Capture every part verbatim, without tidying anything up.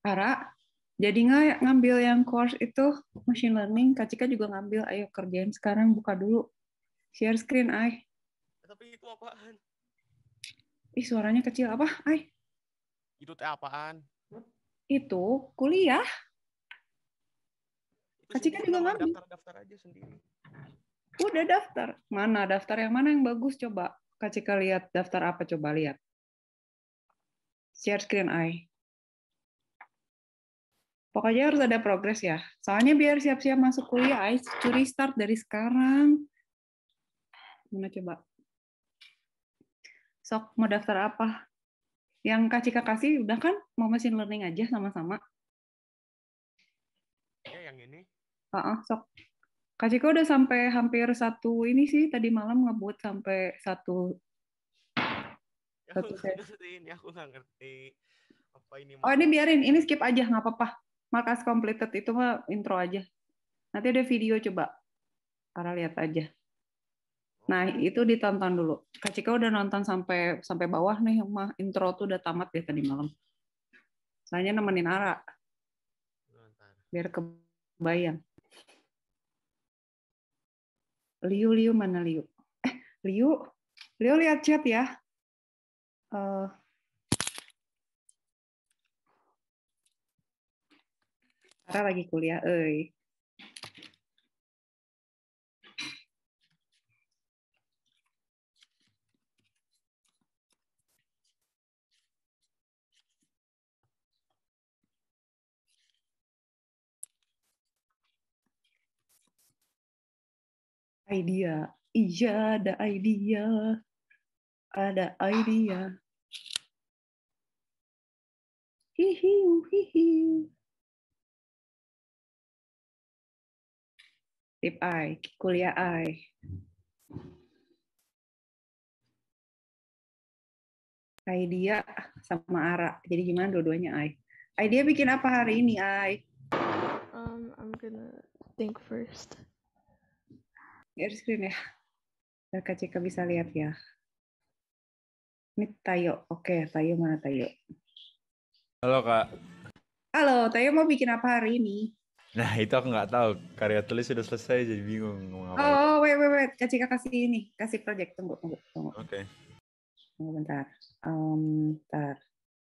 Ara, jadi nggak ngambil yang course itu machine learning? Kak Cika juga ngambil. Ayo kerjain sekarang, buka dulu. Share screen, ay. Tapi itu apaan? Ih, suaranya kecil apa? Ay, Itu teh apaan? itu kuliah. Itu Kak Cika sendiri juga namanya ngambil. daftar-daftar aja sendiri. Udah daftar. Mana daftar yang mana yang bagus? Coba. Kak Cika lihat daftar apa? Coba lihat. Share screen, ay. Pokoknya harus ada progres ya. Soalnya biar siap-siap masuk kuliah, ay. Curi start dari sekarang. Mana coba? Sok, mau daftar apa? Yang Kak Cika kasih udah kan? Mau machine learning aja sama-sama. Ya yang ini. Heeh, sok. Kak Cika udah sampai hampir satu ini sih. Tadi malam ngebuat sampai satu. Ya, aku satu nggak set. ngerti ini. Aku nggak ngerti. Apa ini Oh ini mah? biarin. Ini skip aja. Nggak apa-apa. Markas completed. Itu mah intro aja. Nanti ada video coba. Para lihat aja. Nah, Oh, itu ditonton dulu. Kak Cika udah nonton sampai sampai bawah nih, mah intro tuh udah tamat ya tadi malam. Soalnya nemenin Ara, bentar. biar kebayang. Liu, Liu mana Liu? Eh, Liu, Liu lihat chat ya. Eh, Ara lagi kuliah, eh. Idea, iya ada idea, ada idea. Hihiu, hihiu. Tip I, kuliah I. Idea sama Ara. Jadi gimana dua-duanya I? Idea bikin apa hari ini I? Um, I'm gonna think first. Share screen ya. Biar Kak Cika bisa lihat ya. Ini Tayo. Oke, Tayo mana Tayo? Halo Kak. Halo, Tayo mau bikin apa hari ini? Nah itu aku nggak tahu. Karya tulis sudah selesai jadi bingung mau ngapain. Oh, wait, wait, wait. Kak Cika kasih ini. Kasih project. Tunggu, tunggu, tunggu. Oke. Okay. Tunggu bentar. Um, bentar.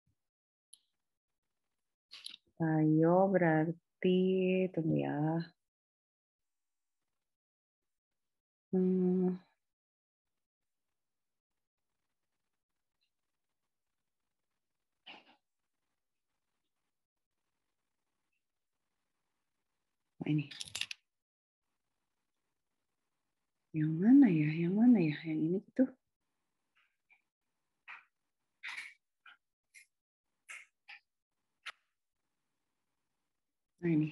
Tayo berarti, tunggu ya. Hmm. Oh, ini. Yang mana ya? Yang mana ya? Yang ini tuh. Nah ini.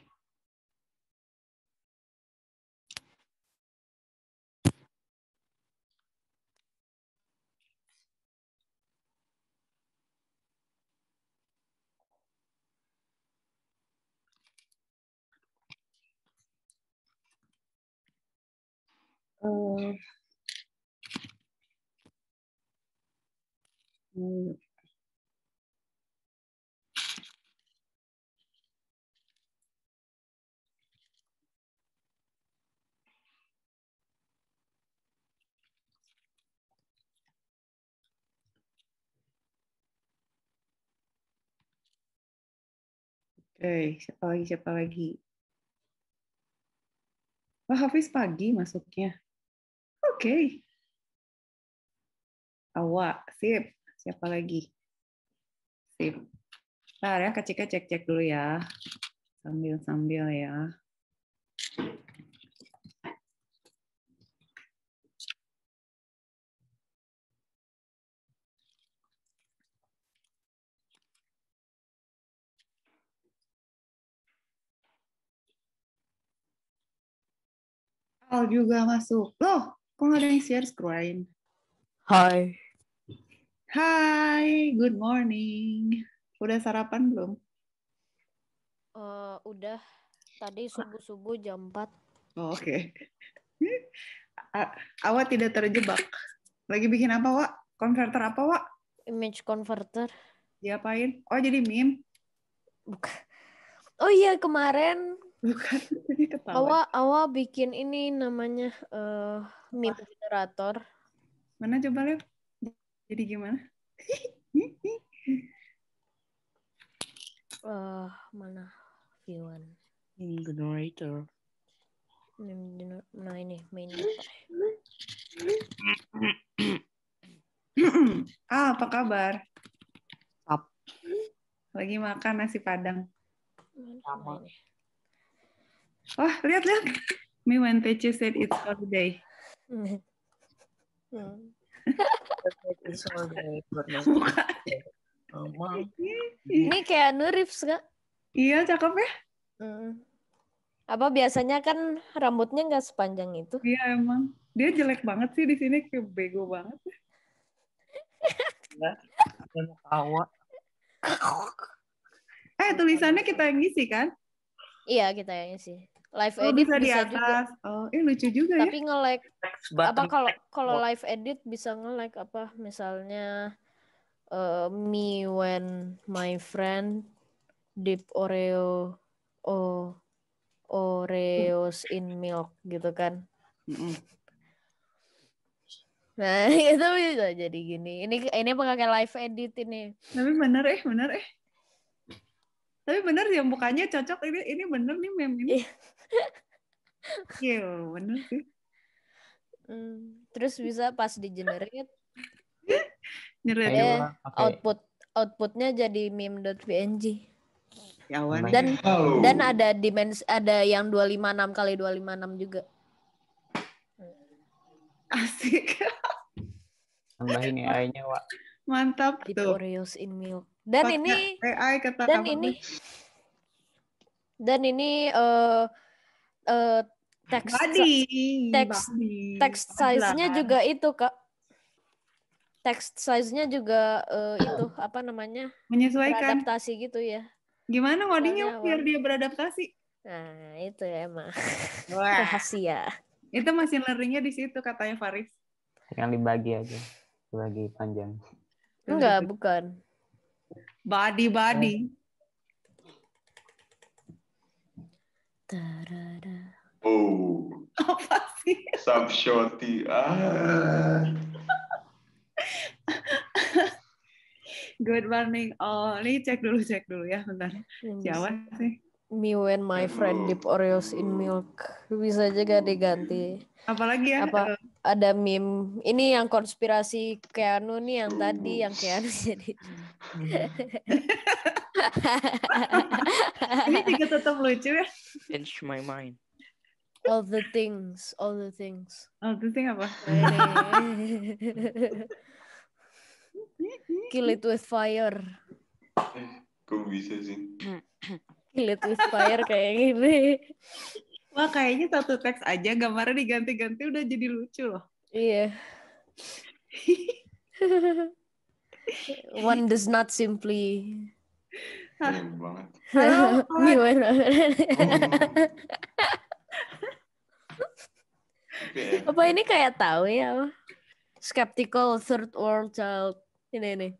Uh, Oke, okay. Siapa lagi? Siapa lagi? Wah, Hafiz pagi masuknya. Oke. Okay. Awak, sip. Siapa lagi? Sip. Bentar ya, Kak Cika cek-cek dulu ya. Sambil-sambil ya. Al juga masuk. Loh, kok nggak ada yang share screen? Hi. Hai, good morning. Udah sarapan belum? Uh, udah tadi subuh-subuh jam empat. Oh, Oke. Okay. Awak tidak terjebak. Lagi bikin apa, Wak? Converter apa, Wak? Image converter. Diapain? Oh, jadi meme. Bukan. Oh iya kemarin Bukan, ini ketawa. Awa Awa bikin ini namanya eh meme generator. Mana coba lihat. Jadi gimana? Eh mana viewan? Meme generator. Meme gener- Nah ini main apa? Ah, apa kabar? Up. Lagi makan nasi Padang. Mana ini? Wah, lihat lihat. Me when Teacher said it's holiday. Hmm. It's all day, but no- Bukan. Emang. Ini kayak Reeves kak. Iya, cakep ya? Hmm. Apa biasanya kan rambutnya nggak sepanjang itu? Iya emang. Dia jelek banget sih di sini, kayak bego banget. Ya, saya mau tawa. Eh, tulisannya kita yang ngisi kan? Iya kita yang sih. Live Oh, edit bisa di bisa juga. atas. Oh, eh lucu juga ya. Tapi nge-like Text apa button. kalau text kalau box. live edit bisa nge-like apa misalnya eh, me when my friend dip Oreo oh Oreos in milk gitu kan. Mm-mm. Nah, itu bisa jadi gini. Ini ini pakai live edit ini. Tapi bener eh, bener eh. Tapi bener yang mukanya cocok ini ini bener nih meme ini. Iya. Iya, bener sih. Hmm, Terus bisa pas di generate Nyeret. Ayo eh lah, pakai output outputnya jadi meme.png. Ya awan. Dan dan ada dimensi ada yang dua lima enam kali dua lima enam juga. Asik. tambahin A I-nya, Wak. Mantap Dip tuh. Oreos in milk. Dan Pakai ini A I kata dan apa ini tuh? dan ini eh eh teks Body. teks- Body. text size-nya Padahal. juga itu Kak. Text size-nya juga eh, itu apa namanya? Menyesuaikan. Beradaptasi gitu ya. Gimana ngodingnya Soalnya biar awal- dia beradaptasi? Nah, itu ya emang Wah. rahasia. Itu machine learning-nya di situ katanya Faris. Tinggal dibagi aja. Dibagi panjang. Enggak, bukan. Body body. Tarada. Oh, Apa sih? sub shorty. Ah. Good morning. Oh, ini cek dulu, cek dulu ya, bentar. Siapa sih? Me when my friend dip Oreos in milk. Bisa juga diganti. Apalagi ya? Apa? eh, Ada meme. Ini yang konspirasi Keanu nih yang tadi yang Keanu jadi. ini juga tetap lucu ya. Change my mind. All the things, all the things. Oh, itu sih apa? Nah, ini. Kill it with fire. Kok bisa sih? Kill it with fire kayak gini. Wah, kayaknya satu teks aja gambarnya diganti-ganti udah jadi lucu loh. Iya. One does not simply. Keren banget. Halo, Me when Oke. apa ini kayak tahu ya? apa? Skeptical third world child. Ini nih.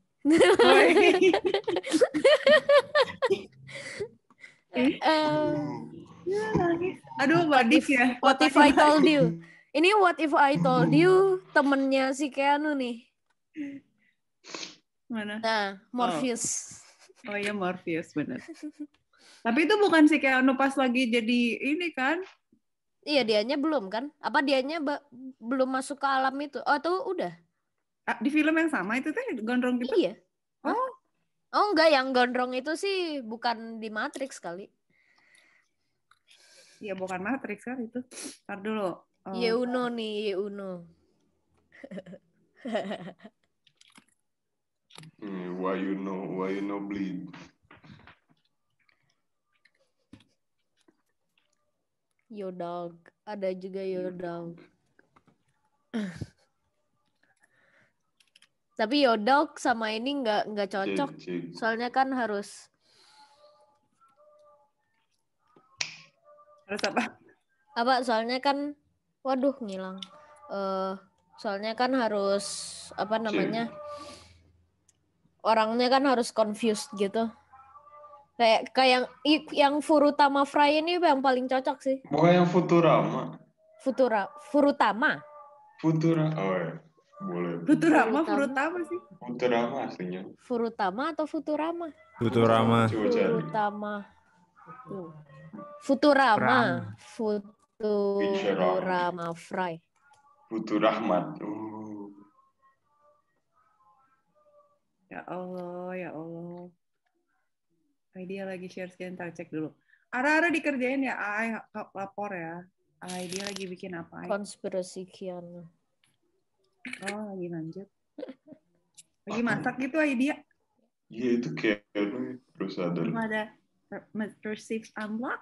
Ya, nangis. Aduh, badis ya. What if I told you? Ini what if I told you temennya si Keanu nih. Mana? Nah, Morpheus. Oh iya, Morpheus, bener. Tapi itu bukan si Keanu pas lagi jadi ini kan? Iya, dianya belum kan? Apa dianya ba- belum masuk ke alam itu? Oh, tuh udah. Ah, di film yang sama itu teh gondrong gitu? Iya. Oh. Oh enggak, yang gondrong itu sih bukan di Matrix kali. Iya, bukan Matrix kan itu. Ntar dulu. Oh. Yeuno nih, Yeuno. Hmm, why you know, why you know bleed? Yodog. Ada juga Yodog. Tapi Yodog sama ini nggak nggak cocok. Cik, cik. Soalnya kan harus Harus apa? apa? Soalnya kan, waduh ngilang. Eh, soalnya kan harus apa namanya? Orangnya kan harus confused gitu. Kayak kayak yang yang Furutama Fry ini yang paling cocok sih. Bukan yang Futurama. Futura Furutama. Futura. Oh ya. Boleh. Futurama, Furutama. Furutama sih. Futurama aslinya. Furutama atau Futurama? Futurama. Coba cari. Furutama. Tuh. Futurama. Futurama Fry. Futurahmat. Oh. Ya Allah, ya Allah. Ay, dia lagi share screen, ntar cek dulu. Ara-ara dikerjain ya, Ay, lapor ya. Ay, dia lagi bikin apa? Ay? Konspirasi kian. Oh, lagi lanjut. Lagi masak gitu, Ay, dia. Iya itu kayak apa ya? Terus ada. Cuma ada Perceive Unlock.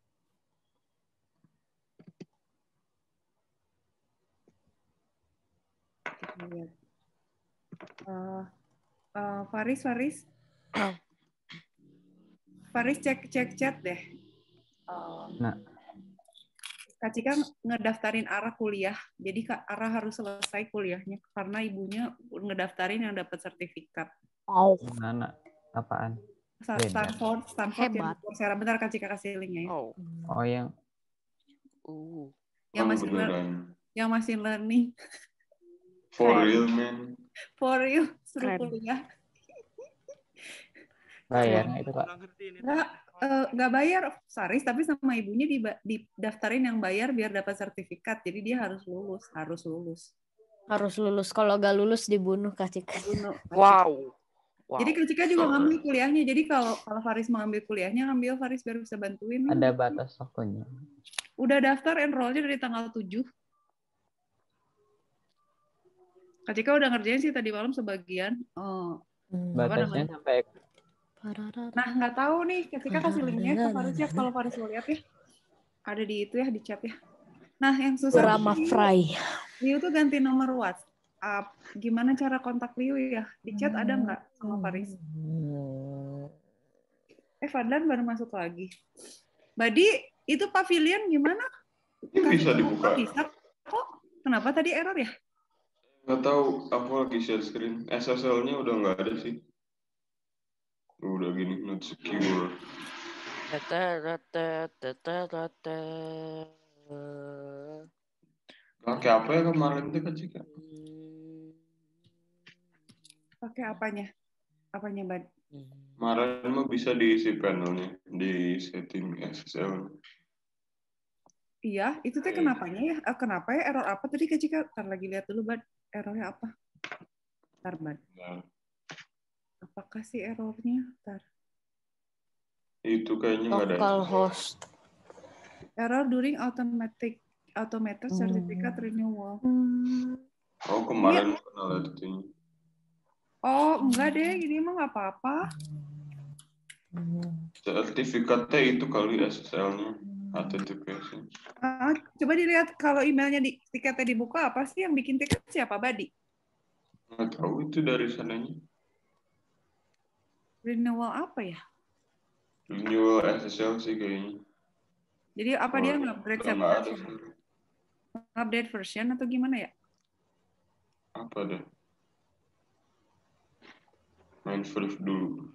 Kita lihat. Uh, uh, Faris, Faris. Oh. Faris cek cek chat deh. Uh, Nah. Kak Cika ngedaftarin Ara kuliah. Jadi Kak Ara harus selesai kuliahnya karena ibunya ngedaftarin yang dapat sertifikat. Oh. Mana? Apaan? Stanford, Stanford yang Hebat. Coursera. Bentar Kak Cika kasih linknya ya. Oh. Oh yang Uh. Yang Oh, masih lear- beneran. yang masih learning. For Keren. real man. For you, suruh Keren. kuliah. bayar nggak itu Kak? Nggak ngerti ini. Nggak, eh, nggak bayar Saris, tapi sama ibunya diba- didaftarin yang bayar biar dapat sertifikat. Jadi dia harus lulus, harus lulus. Harus lulus. Kalau gak lulus dibunuh Kak Cika. Bunuh. Wow. Wow. Jadi Kak Cika juga ngambil kuliahnya. Jadi kalau kalau Faris mau ambil kuliahnya, ngambil Faris biar bisa bantuin. Ada batas waktunya. Udah daftar enrollnya dari tanggal tujuh. Kak Cika udah ngerjain sih tadi malam sebagian. Oh. Hmm. Batasnya sampai Nah, nggak tahu nih. Kak Cika kasih linknya ke Faris ya. Kalau Faris mau lihat ya. Ada di itu ya, di chat ya. Nah, yang susah Furama tuh, Fry. Liu tuh ganti nomor WhatsApp. Gimana cara kontak Liu ya? Di chat ada nggak sama Faris? Eh, Fadlan baru masuk lagi. Badi, itu pavilion gimana? Ini bisa Kasih dibuka. Bisa kok. Kenapa tadi error ya? Nggak tahu, aku lagi share screen. S S L-nya udah nggak ada sih. Udah gini, not secure. Pakai apa ya kemarin tuh Kak Cika? Pakai apanya? Apanya, Bad? Kemarin mah bisa diisi panelnya di setting S S L. Iya, itu teh kenapanya ya? Eh, kenapa ya? Error apa tadi Kak Cika? Ntar lagi lihat dulu, Bad. Errornya apa? Ntar, Bad. Nah, Apakah sih errornya? Ntar. itu kayaknya nggak ada. Localhost. Error during automatic automated certificate renewal. Oh kemarin pernah lihat itu. Oh, enggak deh, ini mah nggak apa-apa. Sertifikatnya itu kali S S L-nya, H T T P S-nya. Ah, coba dilihat kalau emailnya di tiketnya dibuka, apa sih yang bikin tiket siapa, Badi? Nggak tahu itu dari sananya. Renewal apa ya? Renewal S S L sih kayaknya. Jadi apa Oh, dia nge-upgrade udah nggak ada version? sih. Update version atau gimana ya? Apa dah? Main Valve dulu.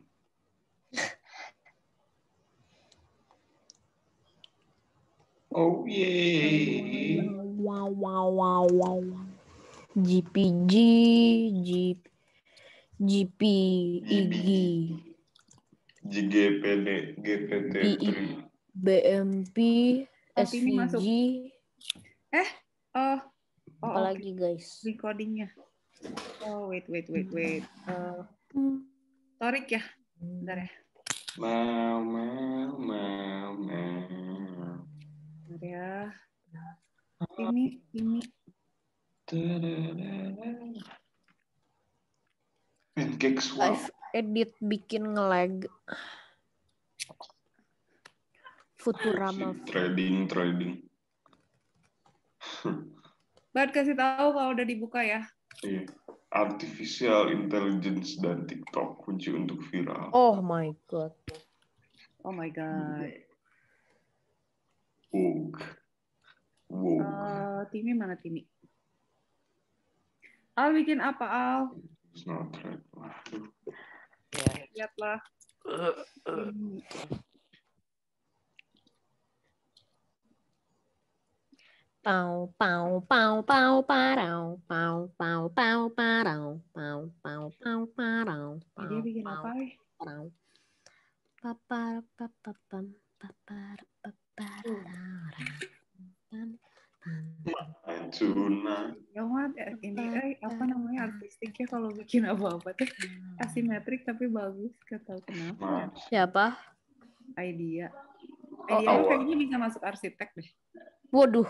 Oh yeah. Wow, wow, wow, wow. G P G, G, G P I G, G G P D, G P T tiga. B M P, Oh, ini masuk. S V G, Eh, oh, oh apalagi guys. recordingnya. Oh, wait, wait, wait, wait. Uh, Torik ya? Bentar ya. Mau, mau, mau, mau. Bentar ya. Ini, ini. Pancake swap. Live edit bikin nge-lag. Futurama. Trading, trading. Bad kasih tahu kalau udah dibuka ya. Iya. Artificial Intelligence dan TikTok kunci untuk viral. Oh my god. Oh my god. Woke. Woke. Uh, Timi mana Timi? Al bikin apa Al? It's not right. Waduh. Lihatlah. Ini. Pau pau pau pau parau pau pau pau parau pau pau pau parau Ini dia bikin apa ya? parau papar papapam papar papararara pam pam Tuna. Ya Mat, ini eh, apa namanya artistiknya kalau bikin apa-apa tuh asimetrik tapi bagus. Gak tahu kenapa. Mas. siapa? Idea. Oh, Idea tuh awal. kayaknya bisa masuk arsitek deh. Waduh.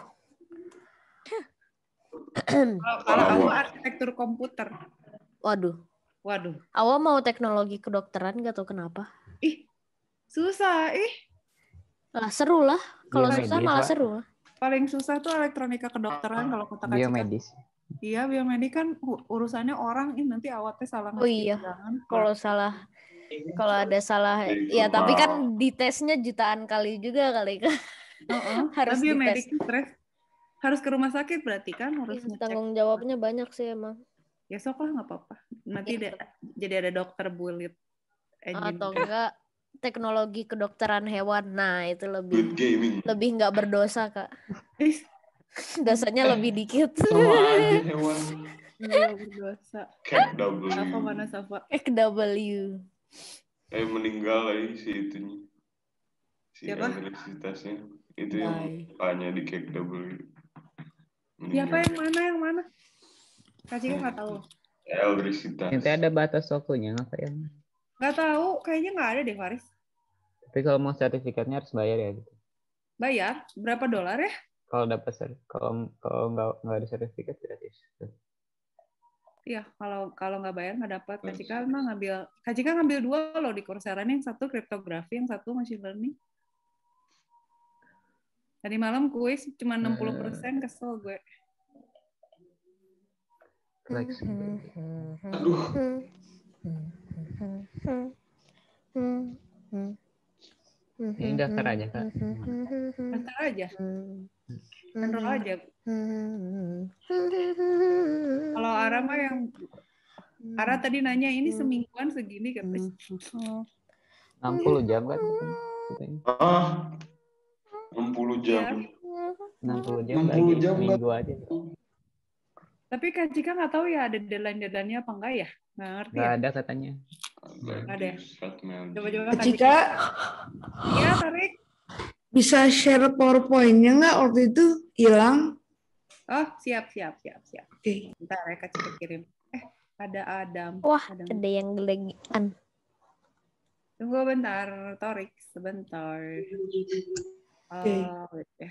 Kalau kalau Awal. aku arsitektur komputer. Waduh. Waduh. Awal mau teknologi kedokteran gak tahu kenapa. Ih, susah. Ih, Lah seru lah. Kalau Biomedis, susah malah Pak. seru lah. paling susah tuh elektronika kedokteran kalau kata Kak Cika. Biomedis. Iya, biomedik kan u- urusannya orang, ih nanti awatnya salah Oh ngasih iya. undangan. Kalau salah, kalau ada salah, ya tapi kan ditesnya jutaan kali juga kali kan. Heeh, harus tapi biomedik dites. tuh stres. Harus ke rumah sakit berarti kan harus Iya, ngecek. tanggung jawabnya banyak sih emang. Ya sok lah nggak apa-apa. Nanti Iya. ada- jadi ada dokter bulit. Engine. Atau enggak teknologi kedokteran hewan. Nah itu Good lebih gaming. lebih nggak berdosa kak. Ih, Dosanya lebih dikit. Sama aja hewan. nggak berdosa. Cat Safa W. mana Safa? X W. Eh meninggal lagi si itunya. Si Siapa? elektrisitasnya. Itu yang Bye. hanya di Cat W. Siapa yang mana yang mana? Kak Cika nggak tahu. Elektrisitas. Nanti ada batas waktunya apa ya? Nggak tahu, kayaknya nggak ada deh Faris. Tapi kalau mau sertifikatnya harus bayar ya gitu. Bayar berapa dolar ya? Kalau dapat ser- kalau kalau nggak nggak ada sertifikat gratis. Iya, kalau kalau nggak bayar nggak dapat. Kak Cika mah ngambil, Kak Cika ngambil dua loh di Coursera, yang satu kriptografi, yang satu machine learning. Tadi malam kuis cuma enam puluh persen, kesel gue. Fleksibel. Aduh. Ini daftar aja kak. Daftar aja, enroll aja. Kalau Ara mah yang Ara tadi nanya ini semingguan segini katanya. enam puluh jam kan? Katanya. Ah, enam puluh jam. enam puluh jam enam puluh lagi jam, seminggu aja. Tapi Kak Cika nggak tahu ya ada deadline-deadline-nya apa enggak ya? Nggak ngerti Nggak ya? ada katanya. Ada. Coba-coba Kak Kak Cika, Cika. Iya, Tarik. bisa share PowerPoint-nya nggak waktu itu hilang? Oh, siap, siap, siap, siap. Oke. Bentar ya Kak Cika kirim. Eh, ada Adam. Wah, Adam. ada yang gelegian. Tunggu bentar, Torik, sebentar. Oke. Oh, ya.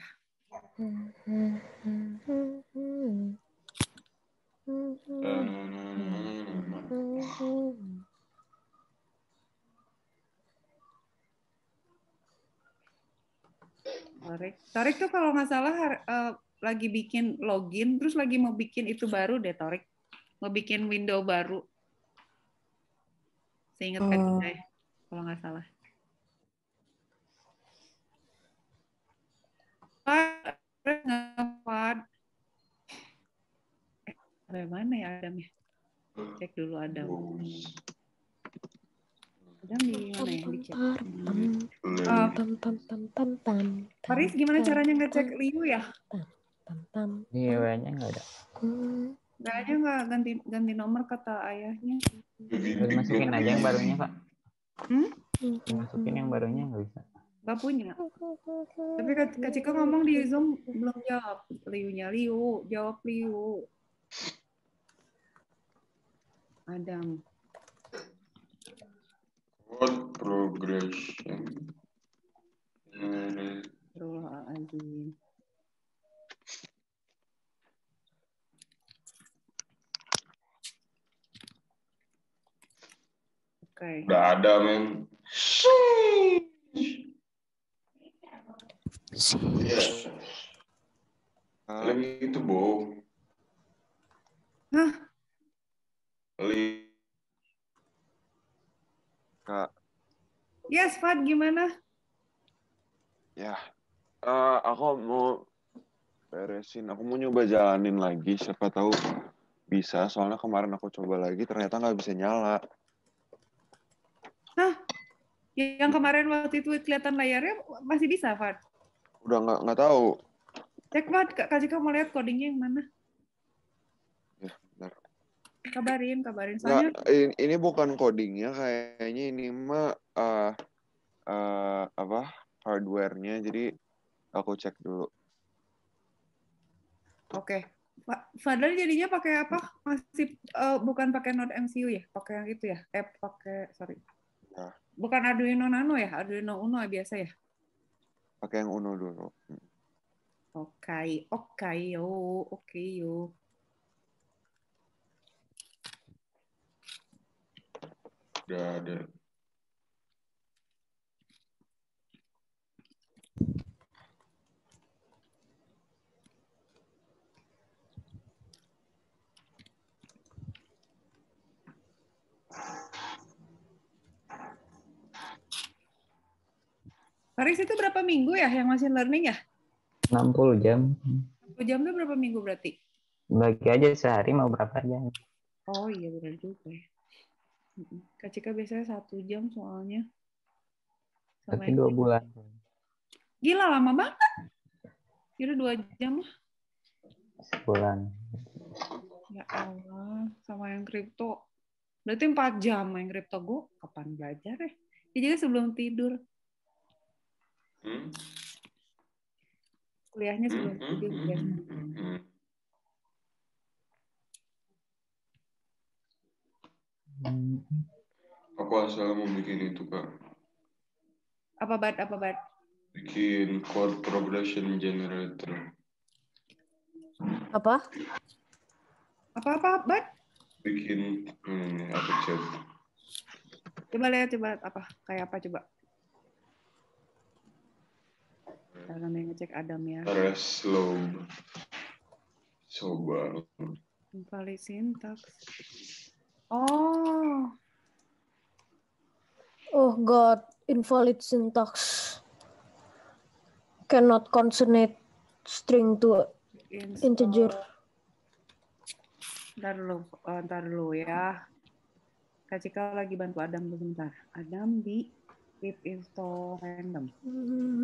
Torik. Torik tuh kalau nggak salah uh, lagi bikin login, terus lagi mau bikin itu baru deh, Torik. Mau bikin window baru. Seingat Kak Oh. Cika ya, kalau nggak salah. Pak, ngefad. Eh, dari mana ya Adam ya? Cek dulu Adam. Adam di mana ya? Di chat. Uh, Pam pam pam pam pam. Faris, gimana caranya ngecek Liu ya? Pam pam. Ini W nya nggak ada. Kayaknya nggak ganti ganti nomor kata ayahnya. Udah masukin aja yang barunya kak. Hmm? Masukin yang barunya nggak bisa. Gak punya. Tapi Kak Kak Cika ngomong di Zoom belum jawab Liu-nya. Liu, jawab Liu. Adam. What progression? Nah, Astagfirullahaladzim. Oke. udah ada men. Iya. Paling itu Bo. Hah? Paling Kak, Yes, Fad, gimana? ya, eh, aku mau beresin. Aku mau nyoba jalanin lagi. Siapa tahu bisa. Soalnya kemarin aku coba lagi, ternyata nggak bisa nyala. Hah? Yang kemarin waktu itu kelihatan layarnya masih bisa, Fad? Udah nggak nggak tahu. Cek, Fad. Kak Cika mau lihat codingnya yang mana? Ya, bentar. Kabarin, kabarin. Nggak, Soalnya ini, ini bukan codingnya, kayaknya ini mah uh, uh, apa hardware-nya. Jadi aku cek dulu. oke. Pak Fadlan jadinya pakai apa? Masih uh, bukan pakai Node M C U ya? Pakai yang itu ya? Eh, pakai sorry. Nah, Bukan Arduino Nano ya? Arduino Uno biasa ya? pakai yang Uno dulu. Oke, oke yo, oke yo. Udah ada. Faris itu berapa minggu ya yang machine learning ya? enam puluh jam. enam puluh jam itu berapa minggu berarti? Bagi aja sehari mau berapa jam. Oh iya benar juga ya. Kak Cika biasanya satu jam soalnya. Sama Tapi dua bulan. Gila lama banget. Kira dua jam lah. Sebulan. Ya Allah, sama yang kripto. Berarti empat jam main kripto. Gue kapan belajar ya? Ya juga sebelum tidur. Hmm? Kuliahnya sebelum Hmm, tidur hmm, biasanya. hmm, hmm. Hmm. Aku asal mau bikin itu, Kak. Apa bat? Apa bat? Bikin chord progression generator. Apa? Apa-apa bat? Bikin ini aku chat. Coba lihat coba apa? Kayak apa coba? Dalam yang ngecek Adam ya. Res slow. Coba. Invalid syntax. Oh. Oh God, invalid syntax. Cannot concatenate string to integer. Ntar dulu, oh, ntar dulu ya. Kak Cika lagi bantu Adam sebentar. Adam di pip install random. Hmm.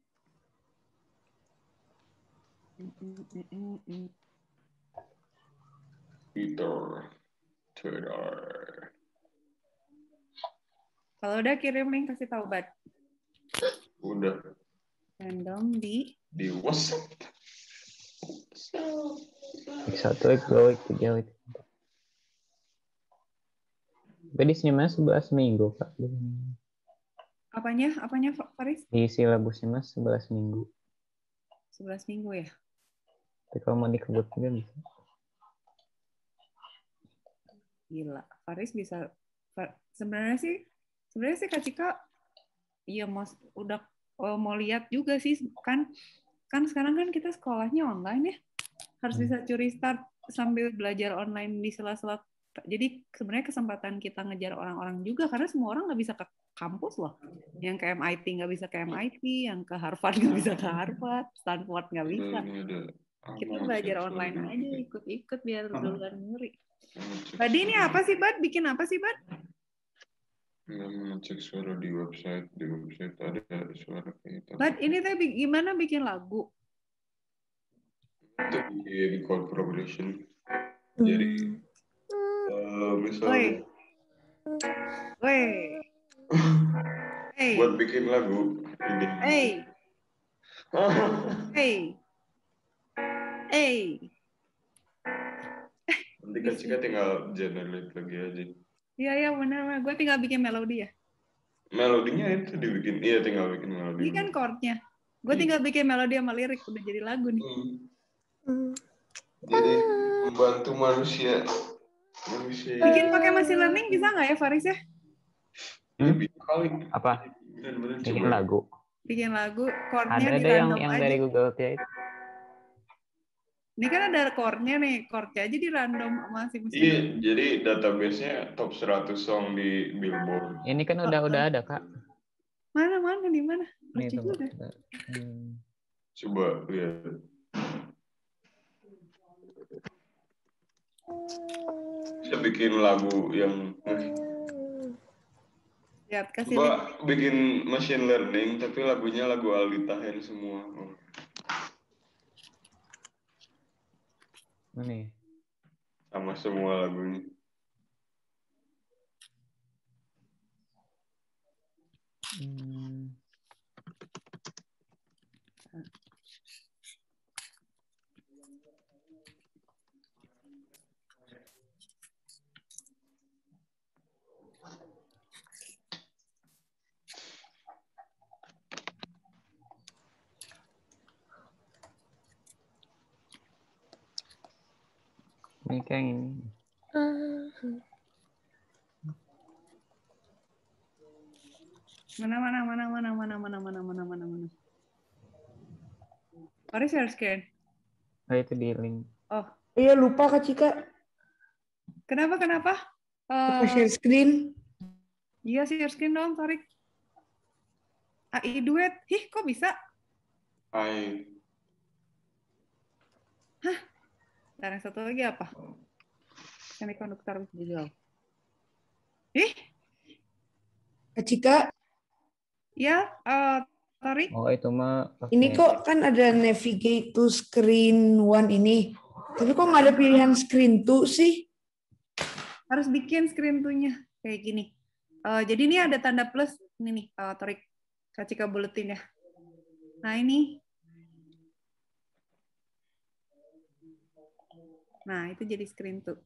Twitter. Twitter. Kalau udah kirim link kasih tahu bat. Udah. Random di Di WhatsApp. X satu, X dua, X tiga, X empat. Tapi di sini mas sebelas minggu Kak. apanya? Apanya Faris? Di silabusnya mas sebelas minggu. sebelas minggu ya? Tapi kalau mau dikebut juga bisa. Gila, Faris bisa. Sebenarnya sih, sebenarnya sih Kak Cika, iya mas, udah oh, mau lihat juga sih kan, kan sekarang kan kita sekolahnya online ya, harus bisa curi start sambil belajar online di sela-sela. Jadi sebenarnya kesempatan kita ngejar orang-orang juga karena semua orang nggak bisa ke kampus loh. Yang ke M I T nggak bisa ke M I T, yang ke Harvard nggak bisa ke Harvard, Stanford nggak bisa. Kita belajar online aja, ikut-ikut biar duluan ngeri. Tadi ini apa sih, Bad? Bikin apa sih, Bad? Nggak ngecek suara di website. Di website ada suara kayak itu. Bad, ini teh gimana bikin lagu? Itu bikin chord progression. Jadi, uh, misalnya... Woi. Hey. Buat bikin lagu. Ini. Hey. Hey. Hey. Nanti Kak Cika tinggal generate lagi aja. Iya, iya benar. Gue tinggal bikin melodi ya. Melodinya itu dibikin. Iya, tinggal bikin melodi. Ini kan chordnya. Gue tinggal bikin melodi sama lirik. Udah jadi lagu nih. Hmm. Jadi membantu manusia. manusia. Bikin pakai machine learning bisa nggak ya, Faris ya? Hmm? Kali. Apa? Bener-bener Bikin coba. lagu. Bikin lagu, chordnya Ada di ada yang random yang aja. dari Google ya itu. Ini kan ada chordnya nih, chordnya aja di random masing-masing. Iya, jadi database-nya top seratus song di Billboard. Ini kan udah udah ada Kak. Mana mana di mana? Ini Lucu tuh. juga. Hmm. Coba lihat. Bisa bikin lagu yang Lihat, kasih link. Coba bikin machine learning tapi lagunya lagu Aldi Taher semua. Oh. Mana ya? Sama semua lagunya. Hmm. Ini kayak ini. Mana mana mana mana mana mana mana mana mana mana. Mari share screen. Oh, itu di link. Oh, Iya lupa Kak Cika. kenapa kenapa? Lupa Eh, share screen. iya share screen dong, Torik. A I duet. Ih, kok bisa? Hai. Dan yang satu lagi apa? Semiconductor digital. Ih, Kak Cika, ya, eh Torik. Oh, itu mah ini pakai kok kan ada navigate to screen one ini. Tapi kok nggak ada pilihan screen two sih? Harus bikin screen two-nya kayak gini. Eh, jadi ini ada tanda plus ini nih, eh, Torik. Kak Cika buletin ya. Nah, ini. Nah, itu jadi screen two.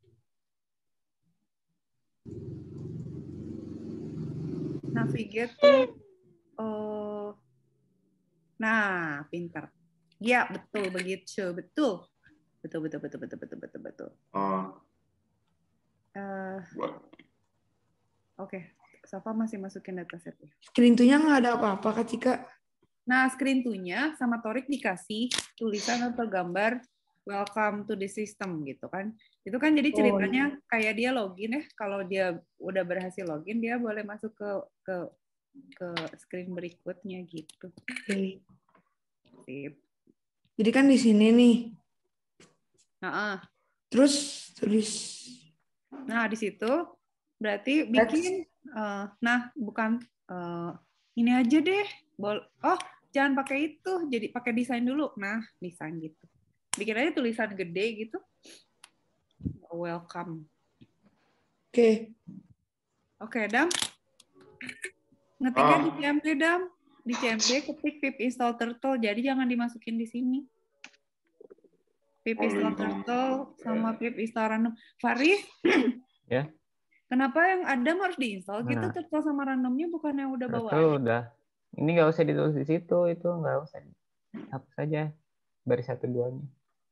Navigate to eh, nah, pintar. Ya, betul begitu, betul. Betul betul betul betul betul betul betul. Oh, Eh, buat. Oke, Safa masih masukin datasetnya. Screen two-nya nggak ada apa-apa Kak Cika. Nah, screen two-nya sama Torik dikasih tulisan atau gambar welcome to the system gitu kan. Itu kan jadi ceritanya kayak dia login ya. Kalau dia udah berhasil login, dia boleh masuk ke ke ke screen berikutnya gitu. Oke. Sip. Jadi kan di sini nih. Nah, ah. Terus tulis. Nah, di situ berarti bikin eh, nah bukan eh, ini aja deh. Bol oh, jangan pakai itu. Jadi pakai desain dulu. Nah, desain gitu. Bikin aja tulisan gede gitu. Welcome. Oke. Oke, Dam. Ngetiknya Ah. di C M D, Dam. Di C M D ketik pip install turtle. Jadi jangan dimasukin di sini. Pip Oh, install gitu. turtle sama pip install random. Faris, ya. kenapa yang Adam harus diinstal gitu Mana? turtle sama randomnya bukan yang udah Itu bawaan? udah. Ini nggak usah ditulis di situ, itu nggak usah. Hapus saja baris satu duanya.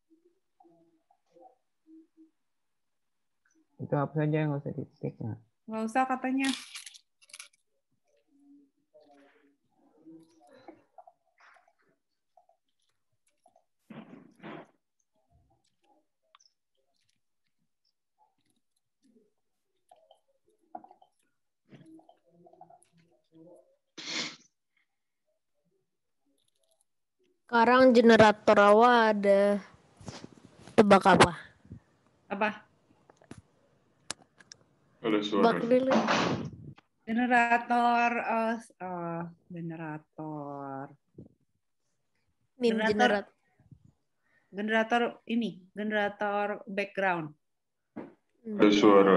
Itu hapus saja, nggak usah diketik. Nah. Nggak usah katanya. Sekarang generator awal ada tebak apa? Apa? Ada suara. Tebak dulu. Generator uh, uh, generator. Meme Generator generator. generator ini, generator background. Ada suara.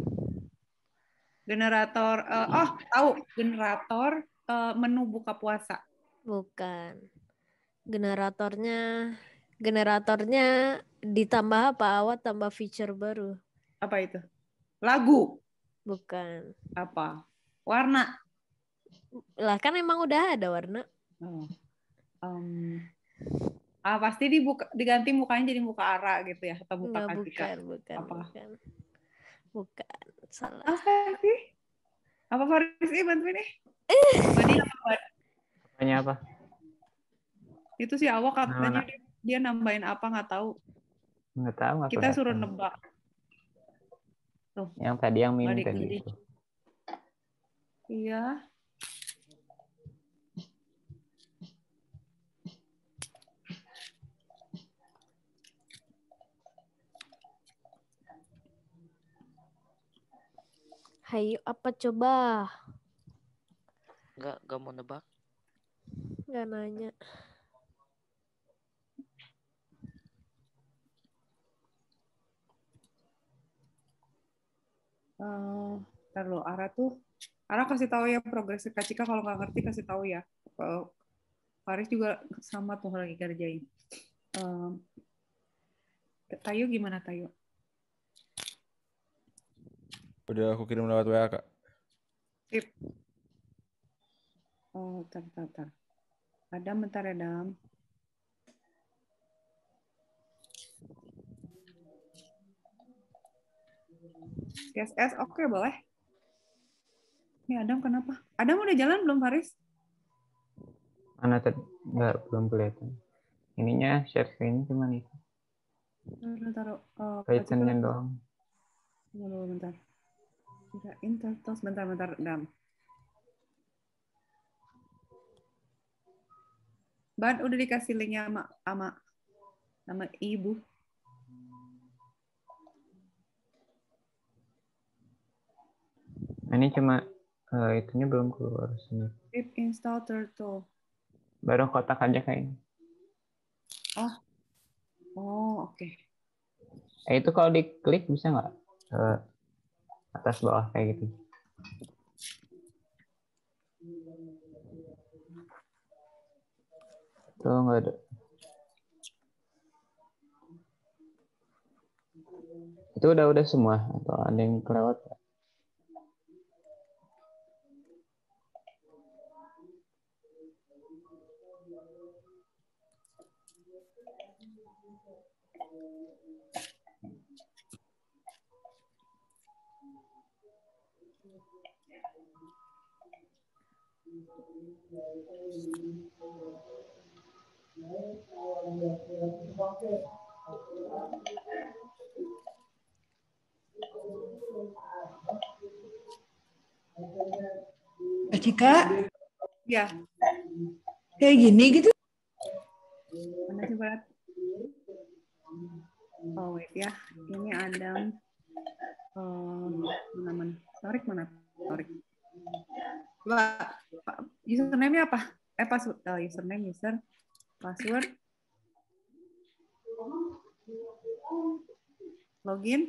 Generator uh, oh, tahu generator uh, menu buka puasa. Bukan. Generatornya generatornya ditambah apa? Awat tambah feature baru. Apa itu? Lagu. Bukan. Apa? Warna. Lah kan emang udah ada warna. Oh. Um, ah pasti dibuka, diganti mukanya jadi muka Ara gitu ya atau muka Enggak, Katika. bukan, bukan, Apa? bukan. Bukan, salah. Apa sih? Apa Faris ini bantuin nih? Badi apa Badi? Apanya apa? Itu si Awak katanya Nah, dia, dia nambahin apa nggak tahu. nggak tahu, nggak Kita suruh kelihatan. nebak. Tuh, Yang tadi yang meme Badi tadi geli. itu. Iya. Hayo apa coba? Nggak, nggak mau nebak. Nggak nanya. Eh, ntar lo, Ara tuh, Ara kasih tahu ya progres Kak Cika, kalau nggak ngerti kasih tahu ya. Eh, Faris juga sama tuh lagi kerjain. Eh, Tayo gimana Tayo? Udah aku kirim lewat W A, Kak. Sip. Oh, tar, tar, tar. Adam, bentar ya, Adam. C S S, oke boleh. Ini Adam kenapa? Adam udah jalan belum, Faris? Mana tadi? Nggak, belum kelihatan. Ininya share screen cuman itu. Taruh, taruh. Oh, Kaitannya doang. Bentar, bentar. Kirain terus, bentar, bentar, Adam. Ban udah dikasih linknya sama, sama, sama ibu. Ini cuma uh, itunya belum keluar sini. Pip install turtle. Baru kotak aja kayaknya. Oh, oh oke. Okay. Eh, itu kalau diklik bisa nggak uh, atas bawah kayak gitu? Tuh nggak ada. Itu udah udah semua atau ada yang kelewat? Kak Cika? Ya. Kayak gini gitu? Mana coba lihat. Oh wait ya, ini Adam. Oh, mana mana? Tarik mana? Tarik. Coba username-nya apa? Eh password, oh, username, user, password, login.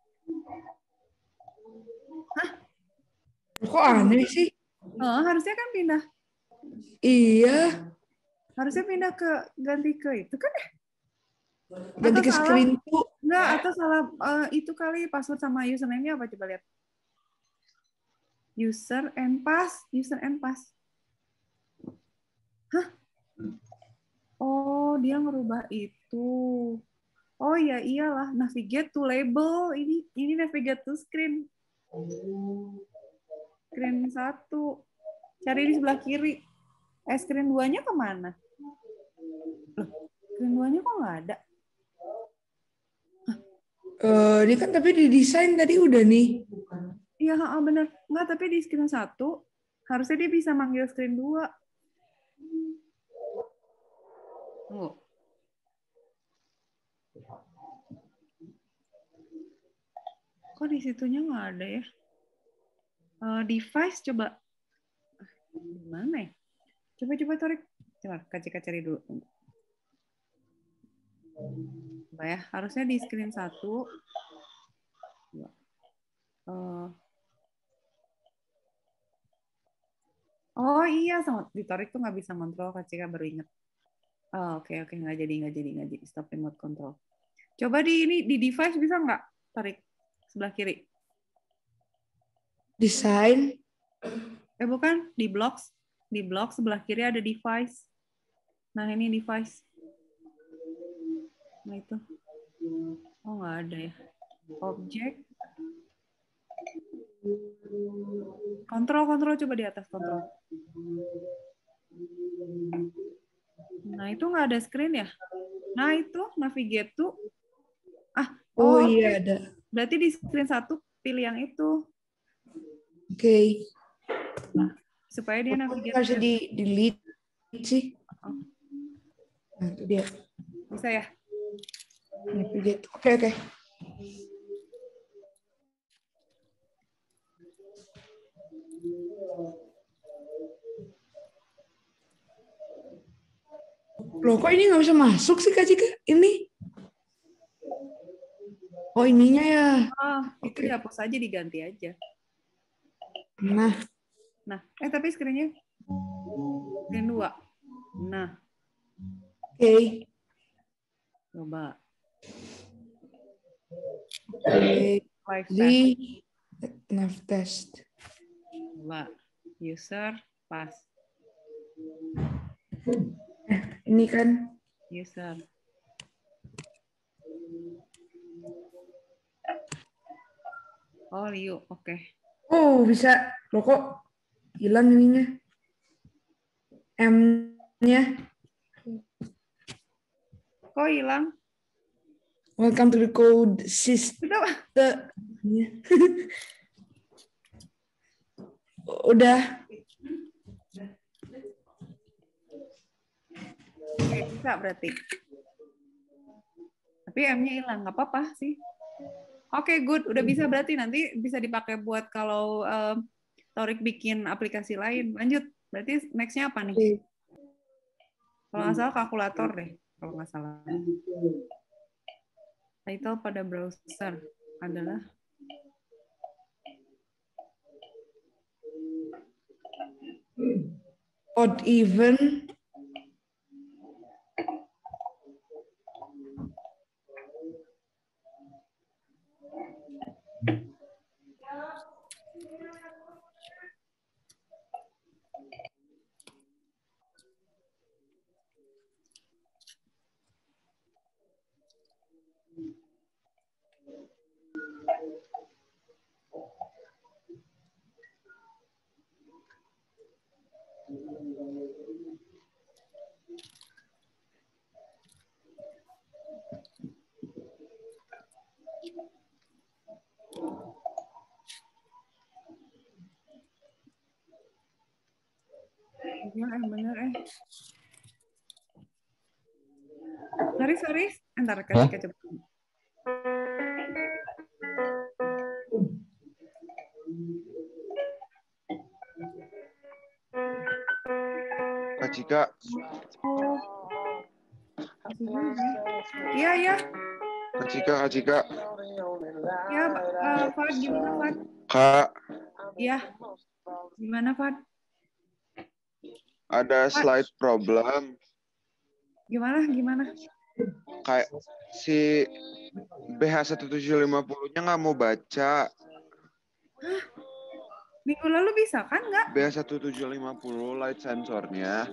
Hah? Kok aneh sih? Oh, harusnya kan pindah. Iya. Harusnya pindah ke ganti ke itu kan ya? Ganti ke screen tuh. Enggak, atau salah uh, itu kali password sama username-nya apa coba lihat. User and pass, user and pass. Hah? Oh, dia ngerubah itu. Oh ya iyalah, navigate to label. Ini ini navigate to screen. Screen satu. Cari di sebelah kiri. Eh, screen duanya kemana? Loh, screen duanya kok nggak ada? Uh, ini kan tapi di desain tadi udah nih. Iya, bener. Nggak, tapi di screen satu, harusnya dia bisa manggil screen dua. Tunggu. Kok di situnya nggak ada ya? Uh, device coba. Gimana ya? Coba-coba tarik. Coba, Kak cari dulu. Coba ya, harusnya di screen satu. Uh, oh iya, sama ditarik tuh nggak bisa kontrol. Kak Cika baru inget. Oh, oke, okay, oke. Okay. Nggak jadi, nggak jadi, nggak jadi. Stop remote control. Coba di ini, di device bisa nggak? Tarik sebelah kiri. Desain. Eh, bukan. Di blocks. Di blok sebelah kiri ada device. Nah, ini device. Nah, itu. Oh, nggak ada ya. Object. Kontrol, kontrol. Coba di atas kontrol. Nah, itu nggak ada screen ya? Nah, itu navigate to. Ah, oh, oh iya ada. Berarti di screen satu pilih yang itu. Oke. Okay. Nah, supaya dia navigate. Harus di delete sih. Oh. Nah, itu dia. Bisa ya? Navigate. Oke, okay, oke. Okay. Loh kok ini nggak bisa masuk sih Kak Cika? Ini? Oh ininya ya. Ah, itu Oke. dihapus aja, diganti aja. Nah, Nah, eh tapi screen-nya screen dua. Nah, oke. coba Oke. live Jadi, test. nav test. Coba user pas Eh, ini kan. user. Oh, Liu, oke. Oh bisa. Loh kok hilang ininya. M-nya. Kok hilang? Welcome to the code system. Itu Udah. Oke, bisa berarti. Tapi M-nya hilang, nggak apa-apa sih. Oke, good. Udah bisa berarti nanti bisa dipakai buat kalau um, Torik bikin aplikasi lain. Lanjut. Berarti next-nya apa nih? Kalau nggak salah kalkulator deh. Kalau nggak salah. Title pada browser adalah Odd even. Iya, eh, bener eh. Sorry, sorry. Ntar kasih ke coba. Kak Cika, Oh. Iya, iya. Kak Cika, Kak Cika. Ya, uh, Fad, gimana Fad? Kak, Iya. Gimana Fad? ada Fad, slide problem. gimana, gimana? Kayak si B H satu tujuh lima nol-nya nggak mau baca. Hah? Minggu lalu bisa kan nggak? B H satu tujuh lima nol light sensornya.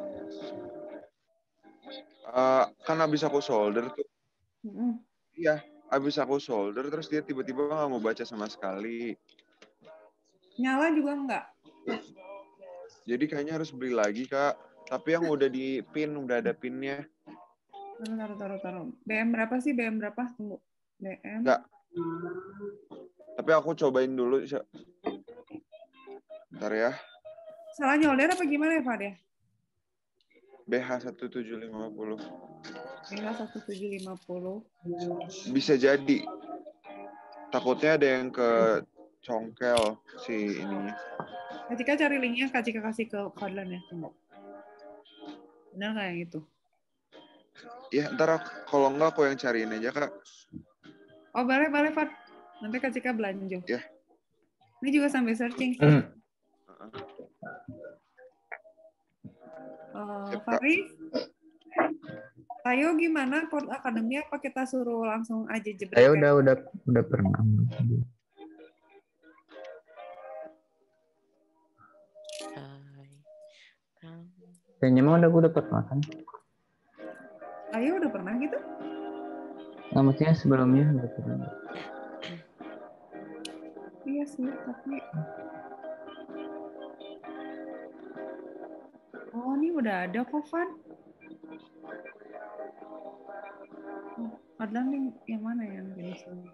Uh, kan habis aku solder tuh. Mm-mm. Iya, habis aku solder terus dia tiba-tiba nggak mau baca sama sekali. Nyala juga nggak? Jadi kayaknya harus beli lagi, Kak. Tapi yang udah di pin, udah ada pinnya. Taruh, taruh, taruh, taruh. B M berapa sih? B M berapa? Tunggu. B M. Nggak. Tapi aku cobain dulu. Bentar ya. Salah nyolder apa gimana ya, Pak ya? B H satu tujuh lima nol. B H satu tujuh lima nol. Bisa jadi. Takutnya ada yang ke congkel si ininya. Kak Cika cari linknya, Kak Cika kasih ke Fadlan ya. Tunggu. Benar nggak yang itu? Ya, ntar aku, kalau enggak aku yang cariin aja, Kak. Oh, boleh, boleh, Fad. Nanti Kak Cika belanja. Ya. Ini juga sambil searching. Uh-uh. Uh, Faris, Tayo gimana? Code Academy apa kita suruh langsung aja jebrek? Saya udah udah udah pernah. Kayaknya mah udah gue dapat makan. Tayo udah pernah gitu? Nggak, maksudnya sebelumnya udah pernah. Iya sih, tapi oh ini udah ada kok, Van. Oh, Fadlan nih yang mana yang jenis ini?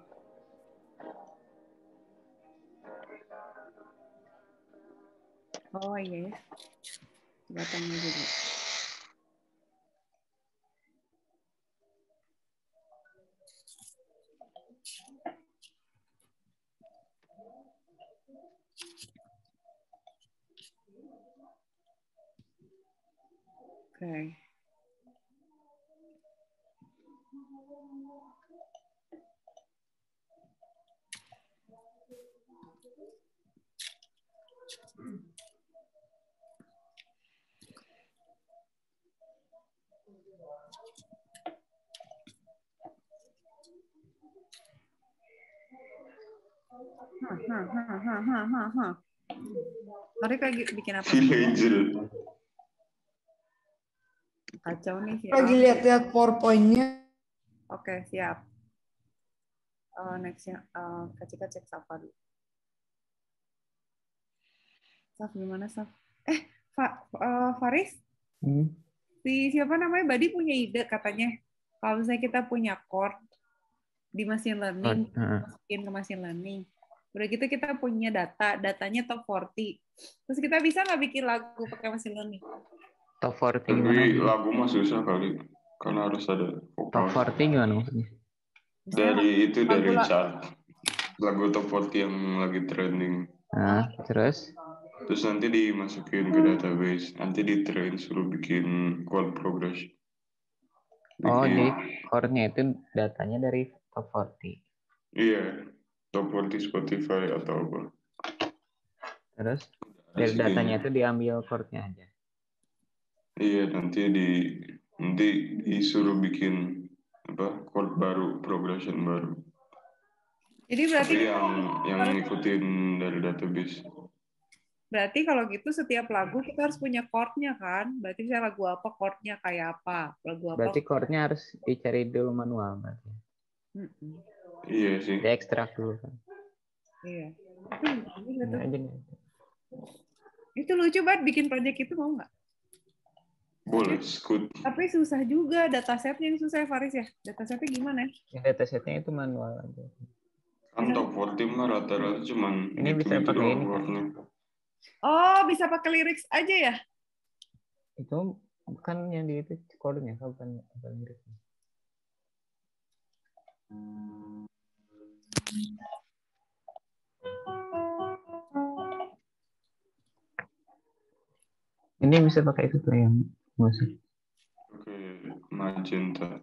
Oh iya ya. Coba tanya dulu. Oke. Okay. Hah, hah, hah, hah, hah, hah, hah. Mari kayak bikin apa? Villager. Kacau nih si Lagi Al. lihat-lihat PowerPoint-nya. Oke, siap. Uh, Nextnya, uh, Kak Cika cek Sapa dulu. Saf, gimana Saf? Eh, Fa, uh, Faris? Hmm. Si siapa namanya? Badi punya ide katanya. Kalau misalnya kita punya chord di machine learning, Chord, uh. masukin ke machine learning. Udah gitu kita punya data, datanya top empat puluh. Terus kita bisa nggak bikin lagu pakai machine learning? Top empat puluh gimana? Tapi lagu mah susah kali. Karena harus ada Top vokal. empat puluh gimana maksudnya? Dari itu, dari lagu- chart. Lagu top empat puluh yang lagi trending. Nah, terus? Terus nanti dimasukin ke database. Nanti di train suruh bikin chord progression. Oh, Bikin- jadi chord-nya itu datanya dari top empat puluh. Iya, top empat puluh Spotify atau apa. Terus dari Segini. datanya itu diambil chord-nya aja. Iya, nanti di nanti disuruh bikin apa chord baru, progression baru. Jadi berarti Tapi yang yang ngikutin dari database. berarti kalau gitu setiap lagu kita harus punya chord-nya kan? Berarti saya lagu apa chord-nya kayak apa? Lagu apa? Berarti chord-nya harus dicari dulu manual berarti. Mm-mm. Iya sih. Diekstrak dulu kan. Iya. Itu, Ini itu, aja nih. itu lucu banget bikin project itu mau nggak? Boleh, skut. Tapi susah juga datasetnya yang susah ya Faris ya. Datasetnya gimana? Yang datasetnya itu manual aja. Kan top empat puluh mah rata-rata cuman Ini bisa gitu-gitu pakai doang ini, kan? chordnya. Oh, bisa pakai lyrics aja ya? Itu bukan yang di itu chord-nya, bukan bukan liriknya. Ini bisa pakai itu tuh yang musik. Oke, magenta.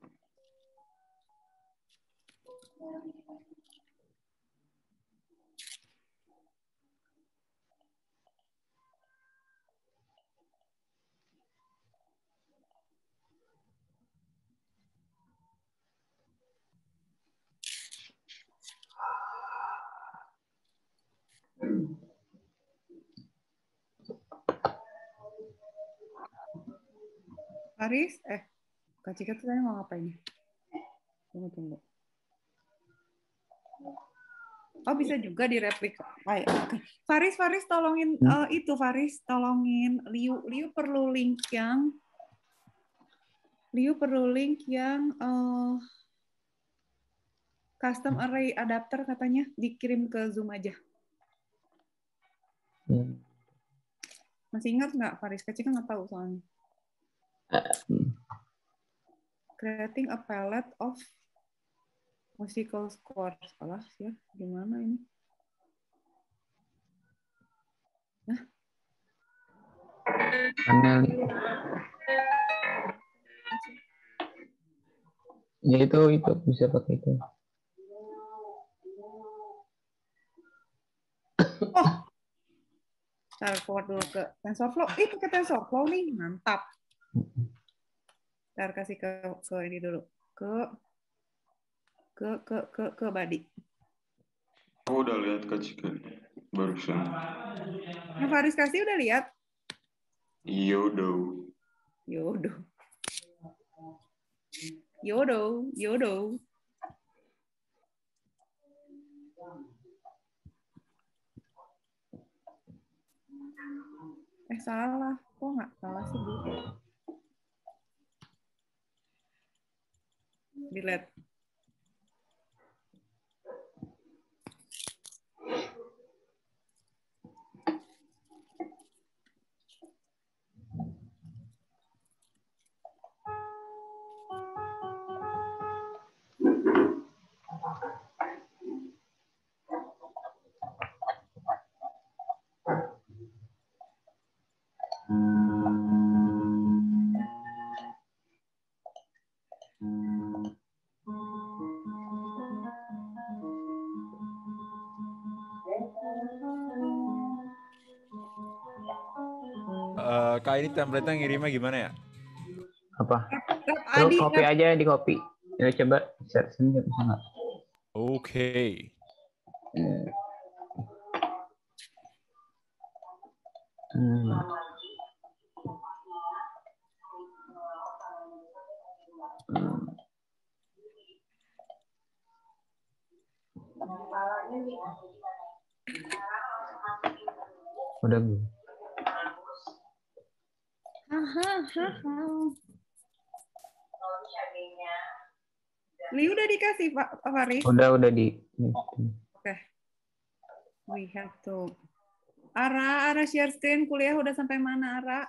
Faris, eh, Kak Cika tuh tadi mau ngapain ya? Tunggu, tunggu. Oh, bisa juga direplika. Oh, ya, oke. Faris, Faris, tolongin Hmm? eh, itu, Faris, tolongin Liu. Liu perlu link yang Liu perlu link yang eh, custom array adapter katanya dikirim ke Zoom aja. Hmm. Masih ingat nggak, Faris? Kak Cika nggak tahu soalnya. Creating a palette of musical scores. Alah, ya, gimana ini? Nah, Panel. Ya itu itu bisa pakai itu. oh, ntar forward dulu ke TensorFlow. Ih, pakai TensorFlow nih, mantap. Ntar kasih ke ke ini dulu, ke ke ke ke ke Badi. Aku udah lihat Kak Cika barusan. Yang Faris kasih udah lihat? Yodo. Yodo. Yodo, Yodo. Eh, salah. Kok nggak salah sih, Bu? Delete. eh, Kak ini template-nya ngirimnya gimana ya? Apa? Rap Lu Adi, copy rap. aja di copy. Ya coba share sini bisa nggak? Oke. Hmm. Hmm. Hmm. Udah belum? Hahaha. Li udah dikasih Pak Faris. Udah udah di. Oke. We have to. Ara, Ara share screen kuliah udah sampai mana Ara?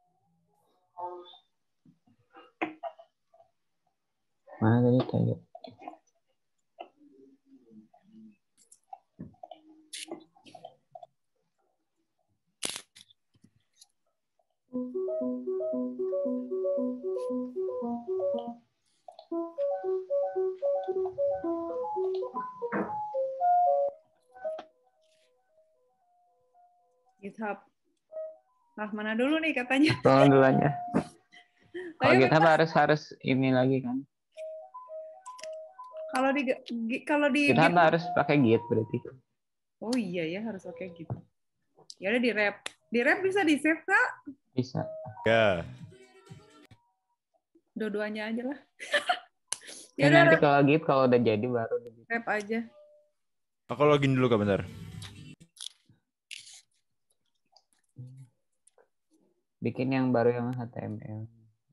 Mana tadi tayo? GitHub. Ah, mana dulu nih katanya? Tolong dulu aja. Kalau Tayo, kita Mas. harus harus ini lagi kan? Kalau di gi- kalau di Kita Git- harus pakai Git berarti. Oh iya ya harus oke gitu. Ya udah di rap. Di rap bisa di save Kak? Bisa. Ya. Dua-duanya aja lah. Ya, Ya udah nanti rap, kalau Git kalau udah jadi baru di- rap aja. Aku login dulu Kak bentar. bikin yang baru yang H T M L.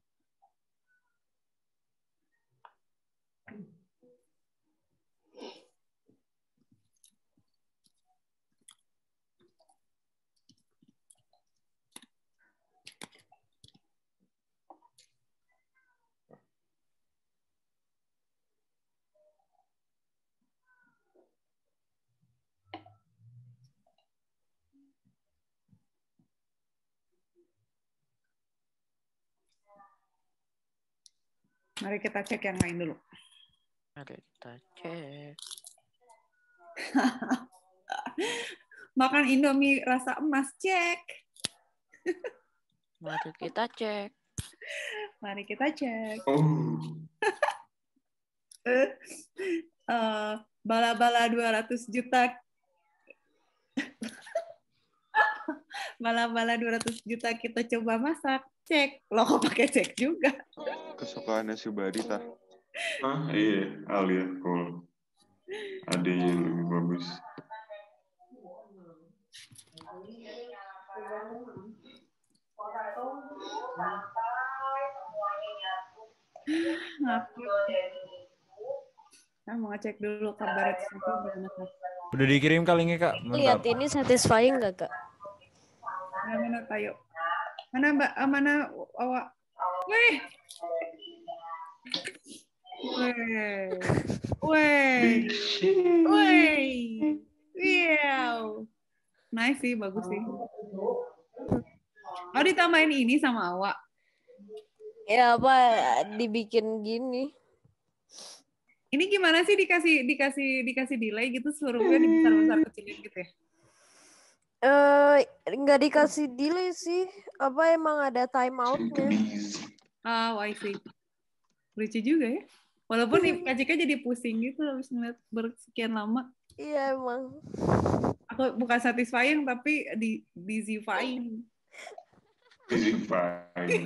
Mari kita cek yang lain dulu. Mari kita cek. Makan Indomie rasa emas, cek. Mari kita cek. Mari kita cek. Oh, Eh, bala-bala dua ratus juta. Bala-bala dua ratus juta kita coba masak. Cek. Lo kok pakai cek juga? Kesukaannya si Barita. ah iya, Alia kalau ada yang lebih bagus. Ngapain? Saya mau ngecek dulu kabar itu gimana Kak? Udah dikirim kali ini Kak. Lihat Mantap. ini satisfying nggak Kak? Mana mana tayo. Mana Mbak? Ah, mana awak? Weh. Weh. Weh. Weh. Wow. Nice sih, bagus sih. Oh, ditambahin ini sama awak. Ya apa dibikin gini? Ini gimana sih dikasih dikasih dikasih delay gitu hurufnya dibesar-besar kecilin gitu ya? Eh nggak dikasih delay sih. Apa emang ada timeoutnya? Oh, I see. Lucu juga ya. Walaupun nih Kak Cika jadi pusing gitu habis ngeliat bersekian lama. Iya emang. Aku bukan satisfying tapi di dizifying. Dizifying.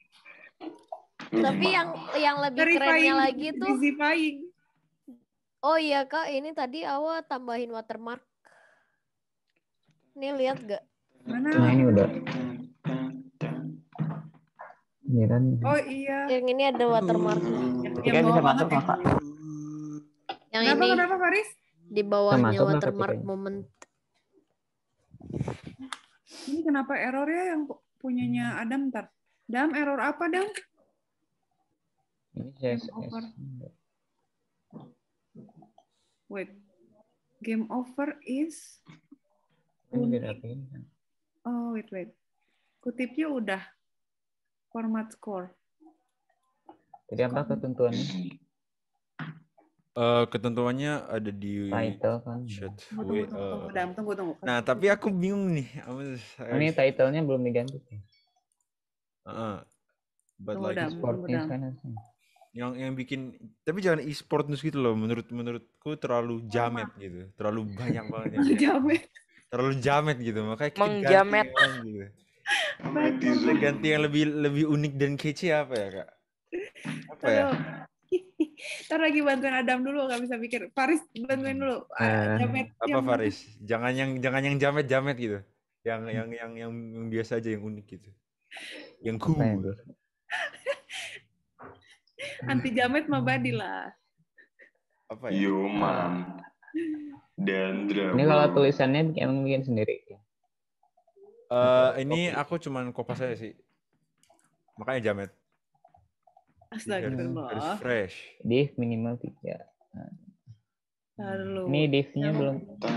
Tapi yang yang lebih kerennya lagi tuh. Dizifying. Oh iya Kak, ini tadi awal tambahin watermark. Nih lihat gak? Mana? Nah ini udah. Ini kan. Oh iya. Yang ini ada watermark. Ini kan bisa masuk nggak, Kak? Yang Kenapa, ini kenapa Faris? di bawahnya Masuk nggak watermark ketikanya? moment. Ini kenapa errornya yang pu- punyanya Adam ntar? Dam, error apa Dam? Ini C S S. over. Wait. Game over is... Ini dirapiin kan. Oh, wait, wait. Kutipnya udah. Format score. Jadi apa ketentuannya? Eh, ketentuannya ada di Title kan. chat. Tunggu, W, tunggu, tunggu, eh. Dam. Tunggu, tunggu. Nah, tapi aku bingung nih. Ini titlenya belum diganti. Uh, but Tunggu like dam, tunggu Sportnya dam. sekarang sih. yang yang bikin tapi jangan e-sport news gitu loh. Menurut menurutku terlalu jamet gitu. Terlalu banyak banget yang kayak Jamet. terlalu jamet gitu. Makanya kita ganti Mengjamet. yang lain gitu. Kita Netizen. ganti yang lebih lebih unik dan kece apa ya, Kak? Apa ya? Aduh. Ntar lagi bantuin Adam dulu, nggak bisa pikir. Faris bantuin dulu. Ah, Eh, Jamet Apa yang Faris? Jangan yang jangan yang jamet-jamet gitu. Yang yang yang yang, yang biasa aja, yang unik gitu. Yang apa yang cool. dulu? anti jamet mah Badi lah. Apa ya? Yo man. Dandra Ini kalau bro. tulisannya bikin- emang bikin sendiri ya. Eh, ini aku cuman kopas aja sih. Makanya jamet. Biar, biar Astagfirullah. fresh. Div minimal tiga. Nah, Lalu. ini divnya belum.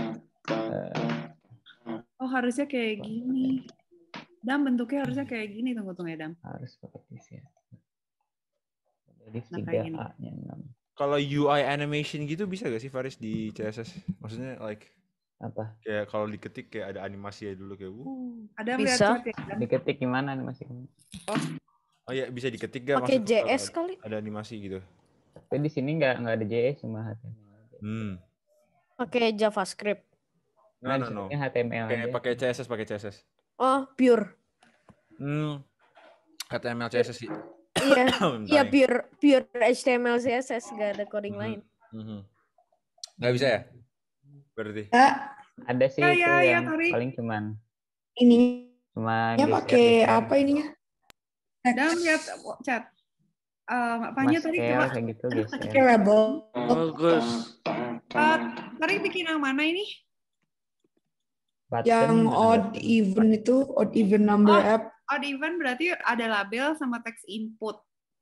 Oh harusnya kayak gini. Dam bentuknya harusnya kayak gini. Tunggu tunggu ya Dam. Harus pakai div ya. Div Nah, tiga kayak gini. A-nya enam. Kalau U I animation gitu bisa gak sih Faris di C S S? Maksudnya like Apa? kayak kalau diketik kayak ada animasi ya dulu kayak wuh. Adam lihat Bisa. chat ya Adam. Diketik gimana nih masih? Oh iya bisa diketik gak Pakai maksudnya J kalau S ada, kali. ada animasi gitu. Tapi di sini nggak nggak ada J S cuma H T M L. Hmm. Pakai JavaScript. No Nah, no di no. sini H T M L Kayak aja. pakai C S S, pakai C S S. Oh, pure. Hmm. H T M L C S S sih. Iya. Iya Bentar nih. pure pure H T M L C S S, gak ada coding Mhm. lain. Mhm. Nggak bisa ya? Berarti. Ya, Ada sih Ya, itu ya, ya, yang Tori. paling cuman ininya cuma pakai apa ininya? Dam lihat chat. Eh, apanya tadi coba. kayak gitu Pakai geser. label. Bagus. Eh, tadi bikin yang mana ini? Button Yang mana odd button? even itu odd even number Oh. app Odd even berarti ada label sama text input.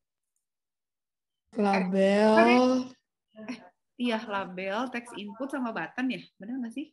label. Iya, label, text input sama button ya. Benar nggak sih?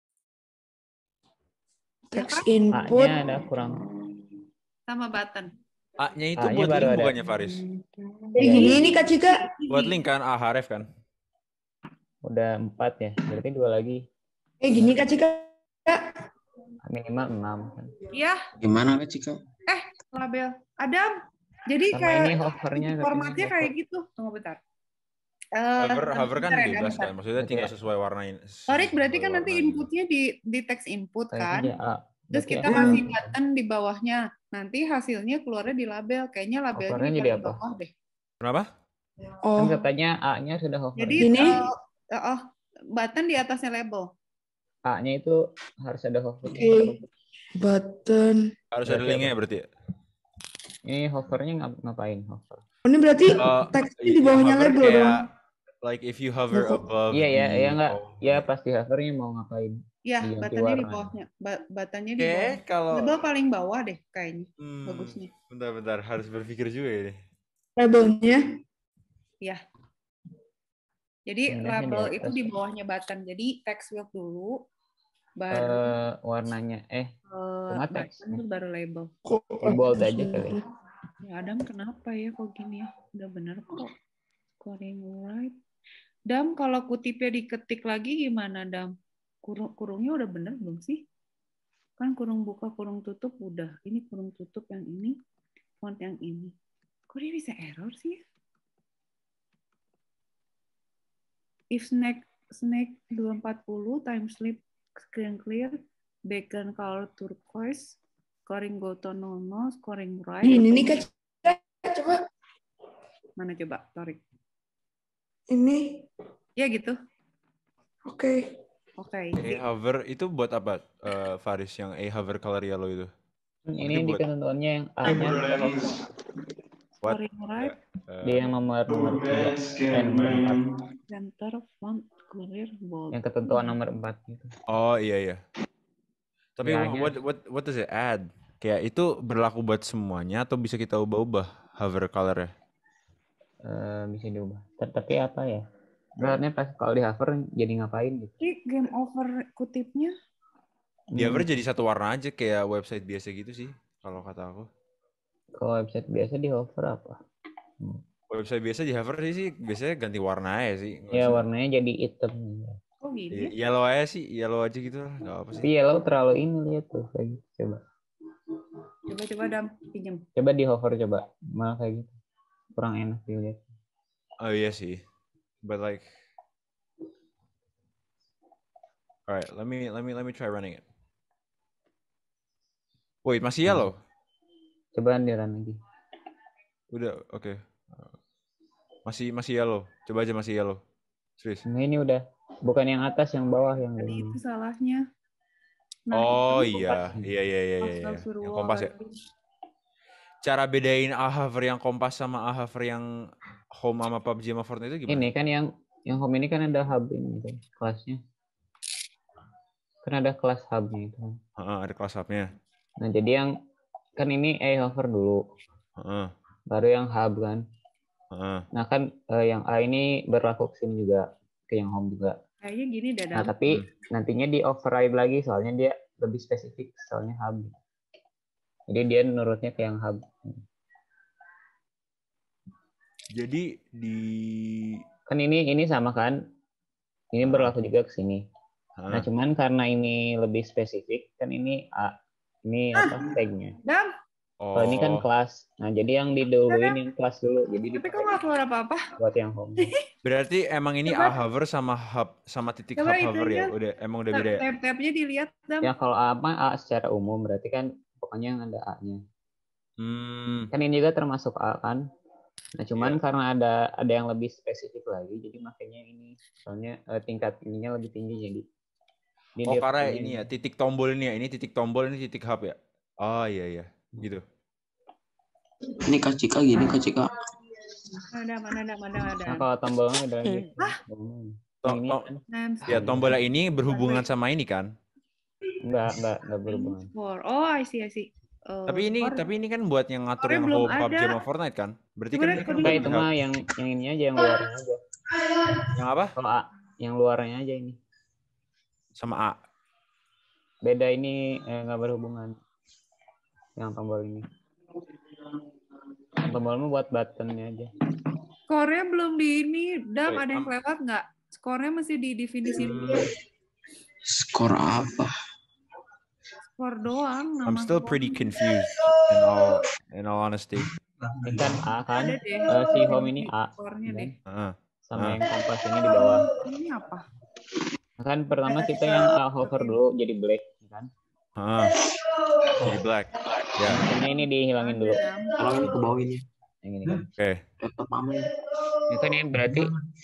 Text kan? input. A-nya ada kurang. Sama button. A-nya itu A-nya buat baru link ada. bukannya Faris? Kayak gini ini Kak Cika. Buat link kan, A Href kan? Udah empat ya. Berarti dua lagi. Kayak gini Kak Cika. Minimal enam kan. Iya, Gimana Kak Cika? label. Adam. Jadi Sama kayak ini hovernya. tapi formatnya ini kayak hover. gitu. Tunggu bentar. Eh, Hover, bentar, hover kan bentar ya, bebas bentar. kan? Maksudnya Berarti tinggal ya. sesuai warnain. Torik berarti sesuai kan nanti warna gitu. inputnya di di text input Kayaknya kan. dia A. Terus Berarti kita A. kasih button di bawahnya. Nanti hasilnya keluarnya di label. Kayaknya labelnya Hovernya di jadi paling apa? bawah deh. Kenapa? Oh, Kan katanya A-nya sudah hover. Jadi Ini? eh, oh, button di atasnya label. A-nya itu harus ada hover. Oke. button. Harus ada Berarti linknya apa? berarti ya? Ini hovernya ngap- ngapain hover? Oh, ini berarti Eh, teksnya i- di bawahnya hover label kayak, dong. like if you hover Loh, kok- above Iya ya, the- ya enggak. oh, Ya pasti hovernya mau ngapain? Ya, Diganti buttonnya di warna. bawahnya. Ba- buttonnya di Oke, bawah. kalau Label paling bawah deh kayaknya. hmm, Bagusnya. bentar-bentar harus berpikir juga ya. nih. Labelnya. Ya. Jadi Pindahnya di label atas. itu di bawahnya button. Jadi text field dulu, baru Eh, warnanya eh eh, cuma teks. button, terus baru label. Kok Di bold aja kali. Ya Adam kenapa ya kok gini ya? Udah bener kok. Scoring right. Dam kalau kutipnya diketik lagi gimana Dam? Kurung kurungnya udah bener belum sih? Kan kurung buka kurung tutup udah. Ini kurung tutup yang ini, font yang ini. Kok dia bisa error sih? If snake snake dua ratus empat puluh time slip screen clear background color turquoise scoring go to nol nol scoring right. Ini nih Kak Cika, coba Mana coba Torik? ini. Ya gitu. Oke. Oke. A hover itu buat apa? eh, Faris yang A hover color yellow itu. Ini di buat- ketentuannya yang A-nya What? Scoring right Eh, dia yang nomor nomor tiga dan nomor empat. center font clear bold. Yang ketentuan nomor empat gitu. Oh iya iya. Tapi Ya-nya. what what what does it add? Kayak itu berlaku buat semuanya atau bisa kita ubah-ubah hover color-nya? Eh, bisa diubah. Tapi apa ya? Berarti pas kalau di hover jadi ngapain gitu? Ini game over kutipnya Di hover jadi satu warna aja kayak website biasa gitu sih kalau kata aku. Kalau website biasa di hover apa? Website biasa di hover sih, sih biasanya ganti warna aja sih. Nggak Ya usah- warnanya jadi hitam. oh gini. Y- Yellow aja sih, yellow aja gitu lah, nggak apa Tapi sih. yellow terlalu ini lihat tuh kayak gitu. Coba. Coba-coba Dam, pinjem. Coba di hover coba. Malah kayak gitu. Kurang enak dilihat. Oh iya sih. But like, alright, let me let me let me try running it. Wait, masih yellow? Coba di run lagi. Udah, oke. Okay. Masih masih yellow. Coba aja masih yellow. Serius. Nah, ini udah. Bukan yang atas, yang bawah yang Tadi ini. itu salahnya. Oh itu iya, iya iya iya iya. iya. Yang kompas ya. Cara bedain Ahaver yang kompas sama Ahaver yang home sama P U B G sama Fortnite itu gimana? Ini kan yang yang home ini kan ada hub ini kan, kelasnya. Kan ada kelas hubnya itu. Heeh, ada kelas hubnya. Nah, jadi yang kan ini A hover dulu. Heeh. Baru yang hub kan. Heeh. Nah, kan eh, yang A ini berlaku ke sini juga, ke yang home juga. Kayaknya gini Dadam. Nah, tapi hmm. nantinya di override lagi soalnya dia lebih spesifik soalnya hub. Jadi dia nurutnya ke yang hub. Jadi di kan ini ini sama kan? Ini uh. berlaku juga ke sini. Uh. Nah, cuman karena ini lebih spesifik kan ini A. Ini ah. apa tagnya. Dam. Oh. Kalau ini kan kelas. Nah, jadi yang diduluin yang kelas dulu. Jadi tapi kok nggak keluar apa-apa? Buat yang home. Berarti emang ini Ahaver sama hub sama titik hub hover ya? Udah emang udah beda ya? Tab-tabnya dilihat, Dam. Ya kalau apa A secara umum berarti kan pokoknya yang ada A-nya. Hmm. Kan ini juga termasuk A kan? Nah, cuman yeah. karena ada ada yang lebih spesifik lagi, jadi makanya ini soalnya uh, tingkat ininya lebih tinggi jadi. Oh, karena ini ya, titik tombol ini ya, ini titik tombol, ini titik hub ya. Oh iya iya, gitu. Ini Kak Cika gini, Kak Cika. Ada mana ada mana ada. Nah, kalau tombolnya ada lagi. Ah. Tom, tom, ya tombolnya ini berhubungan sama ini kan? Enggak, enggak, enggak berhubungan. Oh, I see, I see. Uh, tapi ini or, tapi ini kan buat yang ngatur yang home P U B G sama Fortnite kan? Berarti kan ini kan enggak, itu mah yang yang ini aja, yang luarnya aja. Yang apa? Kalau A, yang luarnya aja ini. Sama A. Beda ini eh, nggak berhubungan. Yang tombol ini. Yang tombolnya buat buttonnya aja. Skornya belum di ini, Dam, ada yang kelewat nggak? Skornya masih di definisi dulu. Skor apa? Skor doang. I'm still pretty confused in all in all honesty. Ini kan A kan, uh, si home ini A. Kan? Uh, sama uh. yang kompas ini di bawah. Ini apa? Kan pertama kita yang A hover dulu jadi black kan? Uh, jadi black. Ya. Yeah. Ini ini dihilangin dulu. Hilangin ke bawah ini. Yang ini kan. Oke. Okay. Laptop aman. Ini kan ini berarti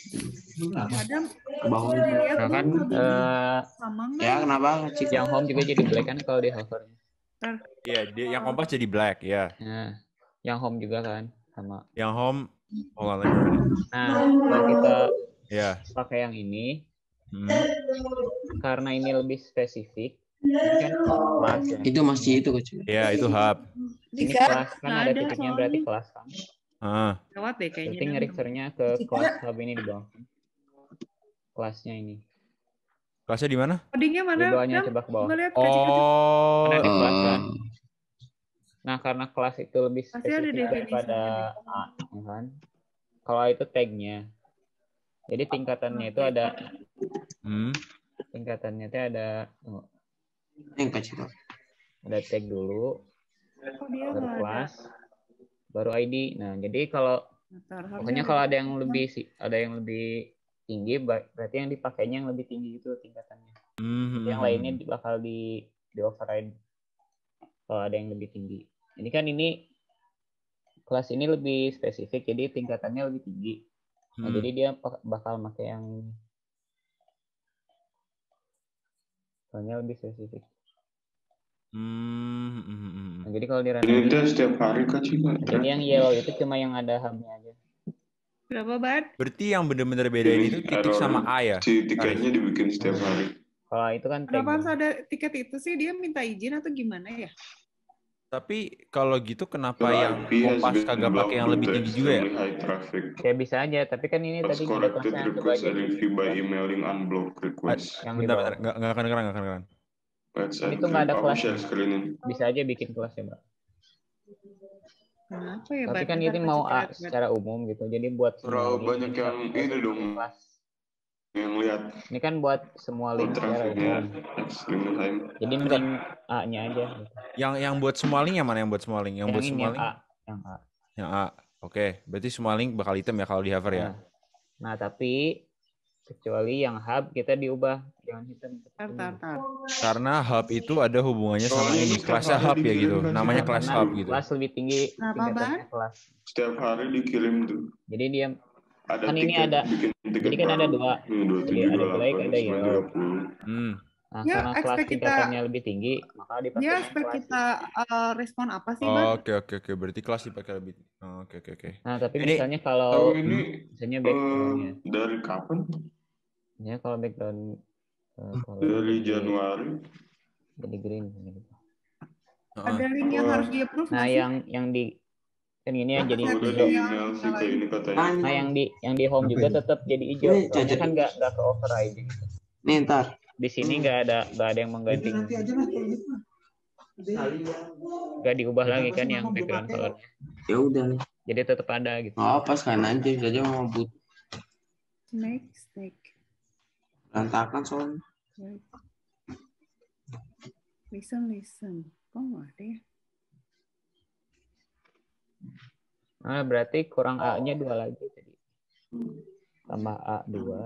Adam ke bawah ini. Nah kan uh, ya kenapa Cik? Yang home juga jadi black kan kalau di hover. Iya, dia yang kompas jadi black, ya. Yeah. Nah, yang home juga kan sama. Yang home, hold on, nah kalau kita yeah. pakai yang ini, hmm. karena ini lebih spesifik, ini kan kelas ya. Itu masih itu kecil. Iya, itu hub. Ini kelas kan ada titiknya berarti kelas kan. Ah. Lewat deh kayaknya. Berarti nge-refernya ke kelas hub ini di bawah. Kelasnya ini. Kelasnya di mana? Codingnya mana? Di bawahnya coba ke bawah. Oh. Ada di kelas kan. Nah, karena kelas itu lebih spesifik daripada A, ya kan? Kalau itu tag-nya. Jadi tingkatannya itu ada hmm. tingkatannya itu ada oh, yang kecil. Ada tag dulu. Oh, baru kelas. Baru I D. Nah, jadi kalau pokoknya kalau ada yang lebih sih, ada yang lebih tinggi berarti yang dipakainya yang lebih tinggi itu tingkatannya. Mm-hmm. Yang lainnya bakal di di override kalau ada yang lebih tinggi. Ini kan ini kelas ini lebih spesifik jadi tingkatannya lebih tinggi. Nah, hmm. jadi dia bakal pakai yang ini. Soalnya lebih spesifik. Hmm. Nah, jadi kalau di ini itu setiap hari kan sih. Jadi yang yellow itu cuma yang ada hubnya aja. Berapa bat? Berarti yang benar-benar bedain itu titik sama A ya? Si tiketnya dibikin setiap hari. Kalau itu kan kenapa harus ada tiket itu sih? Dia minta izin atau gimana ya? Tapi kalau gitu kenapa yang kompas kagak pakai yang lebih tinggi juga ya? Ya bisa aja, tapi kan ini tadi ada kelasnya coba aja. By emailing unblocked request. Yang bentar, bentar, nggak akan keren, nggak akan keren. Itu nggak ada kelas. Bisa aja bikin kelas ya, Mbak. Kenapa ya? Tapi kan ini mau A secara umum gitu, jadi buat terlalu banyak yang ini dong. Kelas. yang lihat. Ini kan buat semua link secara umum. Jadi mending A-nya aja. Yang yang buat semua link yang mana yang buat semua link? Yang, Yang buat ini semua yang link? A, yang A. Yang A. Oke, berarti semua link bakal item ya kalau di hover ya. Nah, nah tapi kecuali yang hub kita diubah jangan hitam. Tar, tar, tar. Karena hub itu ada hubungannya sama Soalnya ini ini kelasnya setiap hub hari ya gitu. dikirim kan Namanya sih, kelas Karena hub gitu. kelas lebih tinggi Kenapa, tingkatannya kelas. Setiap hari dikirim tuh. Jadi dia Ada kan ini tiket, ada bikin tiket jadi kan ada baru. dua. Hmm, dua Jadi tujuh, ada dua black, delapan, ada sembilan yellow. tiga puluh. Hmm. Nah, Ya, karena kelas expect kita tingkatannya lebih tinggi, maka dipakai dia yang expect kelas. kita uh, respon apa sih, Oh, Bang? Oke oke oke, berarti kelas dipakai lebih. Oh, Oke oke oke. Nah, tapi Ini misalnya kalau Tahu ini misalnya eh, backgroundnya, dari kapan? ya kalau background eh, kalau Dari jadi, Januari. jadi green gitu. Heeh. Ada link yang harus di-approve Nah, nggak sih? yang yang di kan ini ya jadi Udah di hijau. email sih ke ini katanya. Nah, yang di yang di home Apa juga itu? tetap jadi hijau. Ini Soalnya cacat. kan nggak nggak ke override gitu. Nih ntar. Di sini nggak ada nggak ada yang mengganti. Nanti aja lah kalau gitu. Nggak diubah lagi kan yang background color. Ya udah. Jadi tetap ada gitu. Oh pas kan aja bisa aja mau but Snake, snake. berantakan soalnya. Right. Listen, listen. Kok nggak ada ya? Nah, berarti kurang A-nya dua lagi tadi. Tambah A dua.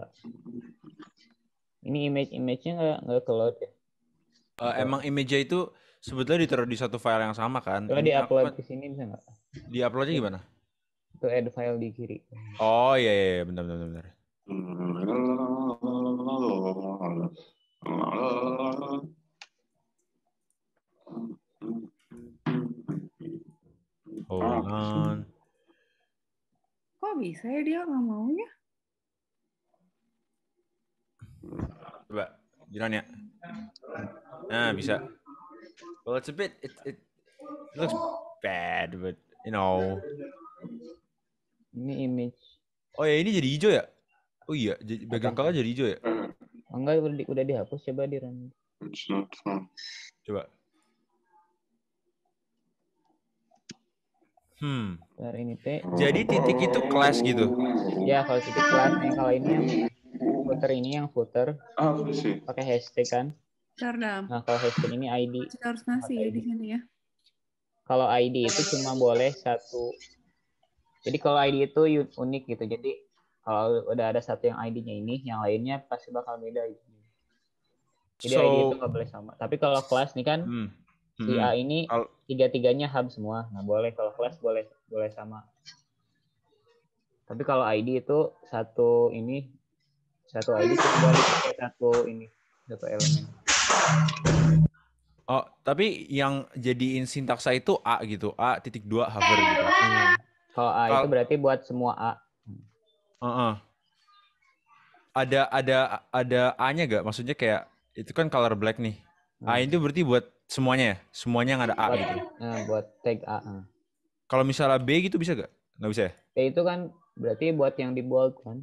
Ini image-image-nya nggak nggak keload ya? Eh, emang image itu sebetulnya ditaruh di satu file yang sama kan? Coba Ini aku di-upload kan- ke sini bisa nggak? Di-uploadnya gimana? Itu add file di kiri. Oh iya iya iya, bentar bentar bentar. Hold on. Kok bisa ya dia nggak mau ya? Coba jalan ya. Nah bisa. Well it's a bit it it, it looks bad but you know. Ini image. Oh ya ini jadi hijau ya? Oh iya, jadi bagian color jadi hijau ya? Oh, enggak udah, di- udah dihapus, coba di run. It's not fun. Coba. Hmm. Bentar, ini T. Jadi titik itu kelas gitu. Ya kalau titik kelas nih, kalau ini yang footer ini yang footer Apa sih? pakai hashtag kan. Bentar, Dam. Nah kalau hashtag ini I D. Kita harus ngasih ya di sini ya. Kalau I D itu cuma boleh satu. Jadi kalau I D itu u- unik gitu. Jadi kalau udah ada satu yang I D-nya ini, yang lainnya pasti bakal beda. Gitu. Jadi So- I D itu nggak boleh sama. Tapi kalau kelas nih kan, Hmm. si Hmm. A ini Al- tiga-tiganya hub semua. Nah boleh kalau kelas boleh boleh sama. Tapi kalau I D itu satu ini satu I D cuma boleh pakai satu ini satu elemen. Oh, tapi yang jadiin sintaksa itu A gitu. A titik dua hover gitu. Hmm. Kalau A itu Kal- berarti buat semua A. Heeh. Ada ada ada A-nya gak? Maksudnya kayak itu kan color black nih. A itu berarti buat semuanya ya? Semuanya yang ada A Buat, gitu. nah, buat tag A. Nah. Kalau misalnya B gitu bisa gak? Nggak bisa ya? T itu kan berarti buat yang di bold kan.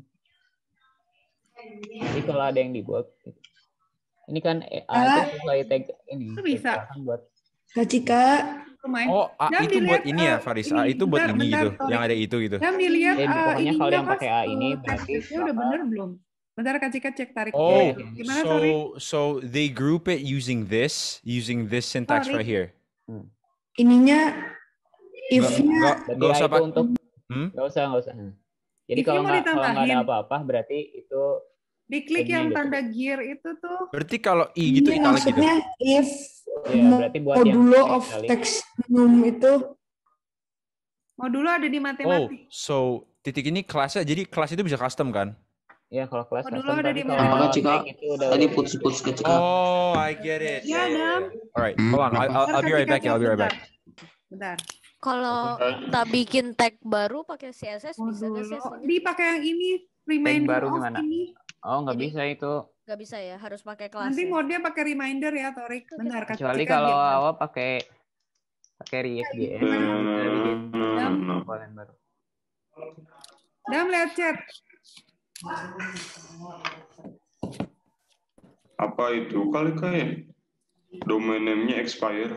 Jadi kalau ada yang di bold. Gitu. Ini kan A Ah. itu sesuai tag ini. Itu bisa. tag A kan buat Kak Cika, Lumayan. Oh, A Dam, itu buat dilihat, ini ya, eh, Faris. ini, A itu buat bentar, ini bentar, gitu. sorry. Yang ada itu gitu. Dam dilihat Eh, uh, pokoknya kalau ininya yang pakai A Mas, ini uh, berarti teksnya udah bener belum? Bentar Kak Cika cek tarik. Oh, Ya, gimana so sorry? so they group it using this, using this syntax Sorry. right here. ininya Nggak, if-nya nggak, berarti nggak A usah itu pak. untuk Hmm? nggak usah nggak usah. Hmm. Jadi If-nya kalau mau nggak kalau nggak ada ditambahin. apa-apa berarti itu Diklik tagnya yang gitu. tanda gear itu tuh. Berarti kalau I gitu ini italic gitu. maksudnya if ya berarti buat yang modulo of italic. text num itu Modulo ada di Oh, matematik. so titik ini kelasnya, jadi kelas itu bisa custom kan? Ya kalau kelas Modulo custom ada tapi di kalau Apakah matematik. Cika tag itu udah tadi udah- putus-putus ke Cika? Oh, I get it. Iya, Yeah, yeah, Dam. yeah. Alright, hold on. I'll, I'll, I'll be right back. ya, I'll be right back. Bentar. Kalau tak bikin tag baru pakai C S S bisa nggak C S Modulo. S-nya? Dipakai yang ini. Reminder baru of gimana? ini. Oh nggak Jadi- bisa itu. Nggak bisa ya, harus pakai kelas. Nanti ya? mode-nya pakai reminder ya, Torik. Bentar, Kak Kecuali Cika kalau diam. awal pakai pakai React J S bisa bikin komponen baru. Dam, lihat chat. Apa itu kali kayak domain name-nya expire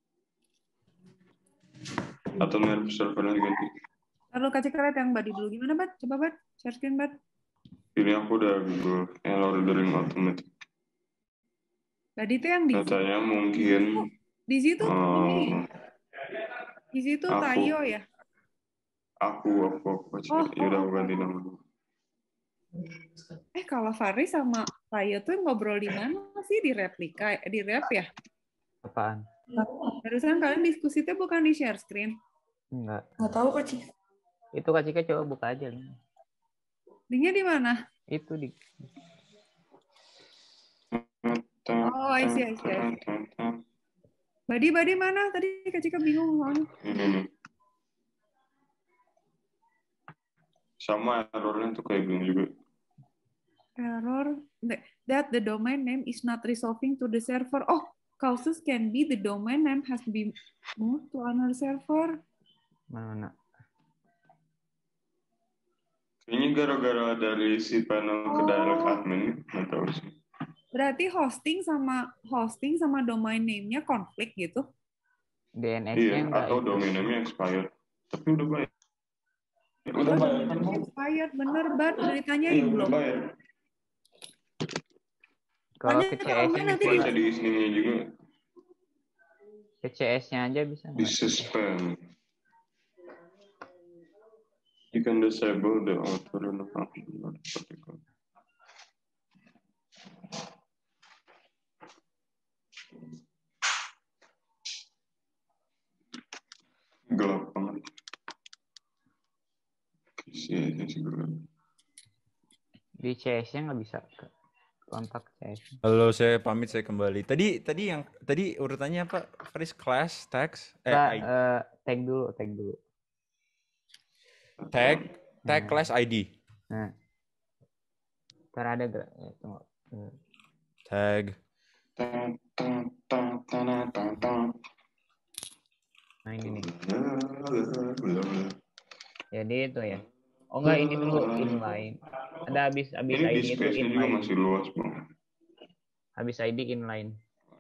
atau nerf servernya ganti? Lalu Kak Cika lihat yang Badi dulu. Gimana, Bat? Coba, Bat. Share screen, Bat. Ini aku udah Google error ordering automatic. Tadi tuh yang di Katanya mungkin di situ ini, eh, di situ aku Tayo ya. aku aku aku Oh, ya oh, udah oh, aku ganti oh. nama. Eh kalau Faris sama Tayo tuh ngobrol di mana sih, di replika, di rep ya? Apaan? Barusan kalian diskusi tuh bukan di share screen. Enggak. Nggak tahu Kak Cika. Itu Kak Cika coba buka aja. Linknya di mana? Itu di Oh, I see, I see, I see. Badi, Badi mana? Tadi Kak Cika bingung soalnya. Ini nih. Sama errornya tuh kayak gini juga. Error that the domain name is not resolving to the server. Oh, causes can be the domain name has been moved to another server. mana-mana. Ini gara-gara dari si panel ke direct admin, nggak tahu sih. Berarti hosting sama hosting sama domain name-nya konflik gitu? D N Iya, S-nya enggak atau itu. domain name-nya expired. Tapi udah bayar. Udah Oh, bayar. expired, bener, Bat. Udah Iya, ditanyain udah belum? bayar. Kalau Makanya ke kalau C S-nya nggak nanti bisa Bisa nggak? di listening-nya juga. Ke C S-nya aja bisa Di nggak? suspend. You can disable the auto run function. Gelap banget. Isi aja sih gelap. Di C S-nya nggak bisa ke kontak C S. Halo, saya pamit, saya kembali. Tadi tadi yang tadi urutannya apa? Faris, class, tags, eh Nggak, I D. eh, tag dulu, tag dulu. Tag, tag, Nah. class, I D. Nah, ntar ada gak? Ya, tunggu. Eh, Tag. Tan, tan, tan, tan, tan, tan. Nah ini nih. Ini Jadi itu ya. Oh enggak, ini dulu inline. Ada habis habis I D di itu space-nya juga inline. masih luas banget. Habis I D inline.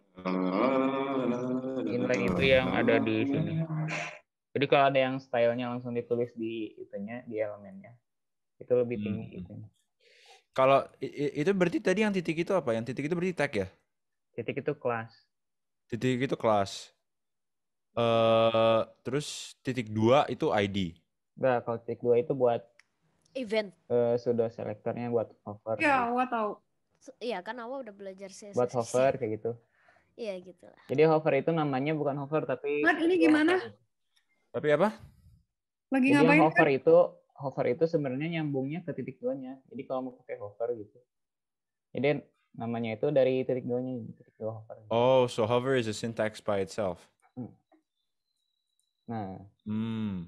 Inline itu yang ada di sini. Jadi kalau ada yang stylenya langsung ditulis di itunya, di elemennya, itu lebih tinggi Hmm. itu. Kalau i- i- itu berarti tadi yang titik itu apa? Yang titik itu berarti tag ya? Titik itu kelas. Titik itu kelas. Eh terus titik dua itu I D. Enggak, kalau titik dua itu buat Event. eh, pseudo selectornya buat hover. Ya, Awa tahu. So- Iya kan Awa udah belajar C S S. Buat hover kayak gitu. Iya gitu lah. Jadi hover itu namanya bukan hover tapi Mat, ini gimana? Tapi apa? Lagi Jadi yang ngapain? hover itu hover itu sebenarnya nyambungnya ke titik duanya. Jadi kalau mau pakai hover gitu. Jadi namanya itu dari titik duanya, titik dua hover. Oh, so hover is a syntax by itself. Nah, Hmm.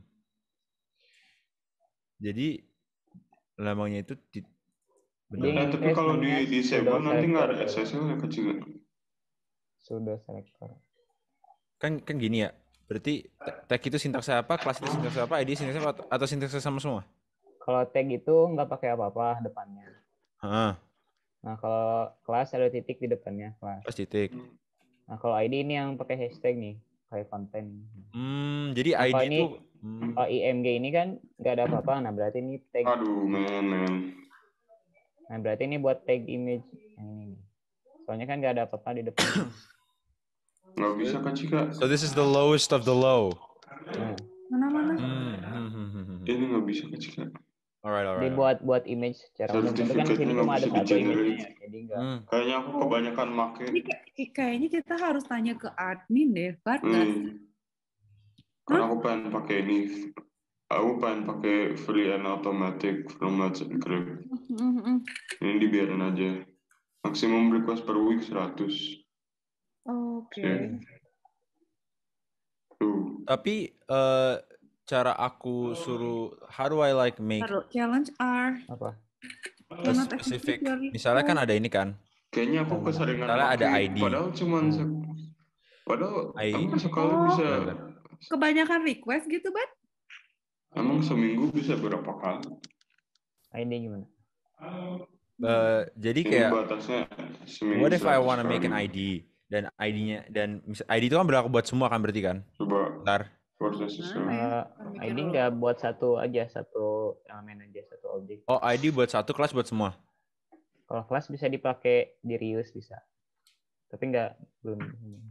Jadi lambangnya itu ti- Dia Nah, benar. tapi kalau di namanya disable pseudo nanti nggak ada selector. S S L ya kecil. pseudo selector. Kan kan gini ya. Berarti tag itu sintaksnya apa, kelas itu sintaksnya apa, I D sintaksnya apa, atau sintaksnya sama semua? Kalau tag itu nggak pakai apa-apa depannya. Heeh. Nah, kalau kelas ada titik di depannya kelas. Pas titik. Nah, kalau I D ini yang pakai hashtag nih, kayak konten. Hmm, jadi Nah, I D kalau ini itu hmm, kalau I M G ini kan nggak ada apa-apa. Nah, berarti ini tag. Aduh, men, men. Nah, berarti ini buat tag image yang ini nih. Soalnya kan nggak ada apa-apa di depan. Nggak bisa kan sih, Kak? so this is the lowest of the low. Nah, Mana-mana? Hmm, hmm, hmm, hmm, hmm. Ini nggak bisa kan sih, Kak? Alright, alright. Jadi buat buat image secara umum itu kan Sertifikatnya sini nggak cuma ada bisa satu di-generate. image-nya ya. Jadi nggak. Hmm. Kayaknya aku kebanyakan make. Ini kayak- kayaknya kita harus tanya ke admin deh, Bat. nggak sih? Hmm. Karena aku pengen pakai ini. Aku pengen pakai free and automatic from Let's Encrypt. Mm, mm. Ini dibiarin aja. Maksimum request per week seratus. Oke. Oke. Tuh. Tapi eh, cara aku suruh how do I like make Taruh challenge R. Apa? a Do not specific, execute your misalnya kan request. ada ini kan, Kayaknya aku keseringan misalnya ada pakai. I D. Padahal cuman se- padahal I- emang sekali Oh. bisa Benar. Kebanyakan request gitu, Bat? emang seminggu bisa berapa kali? I D gimana? Eh, jadi Ini kayak batasnya seminggu what if I seratus wanna make an kali. I D dan I D-nya dan mis- I D itu kan berlaku buat semua kan berarti kan? Coba Bentar. proses sesuai. Mana ya? Eh, Mikir I D dulu. nggak buat satu aja, satu elemen aja, satu objek. Oh, I D buat satu kelas buat semua. Kalau kelas bisa dipakai di reuse bisa. Tapi nggak belum.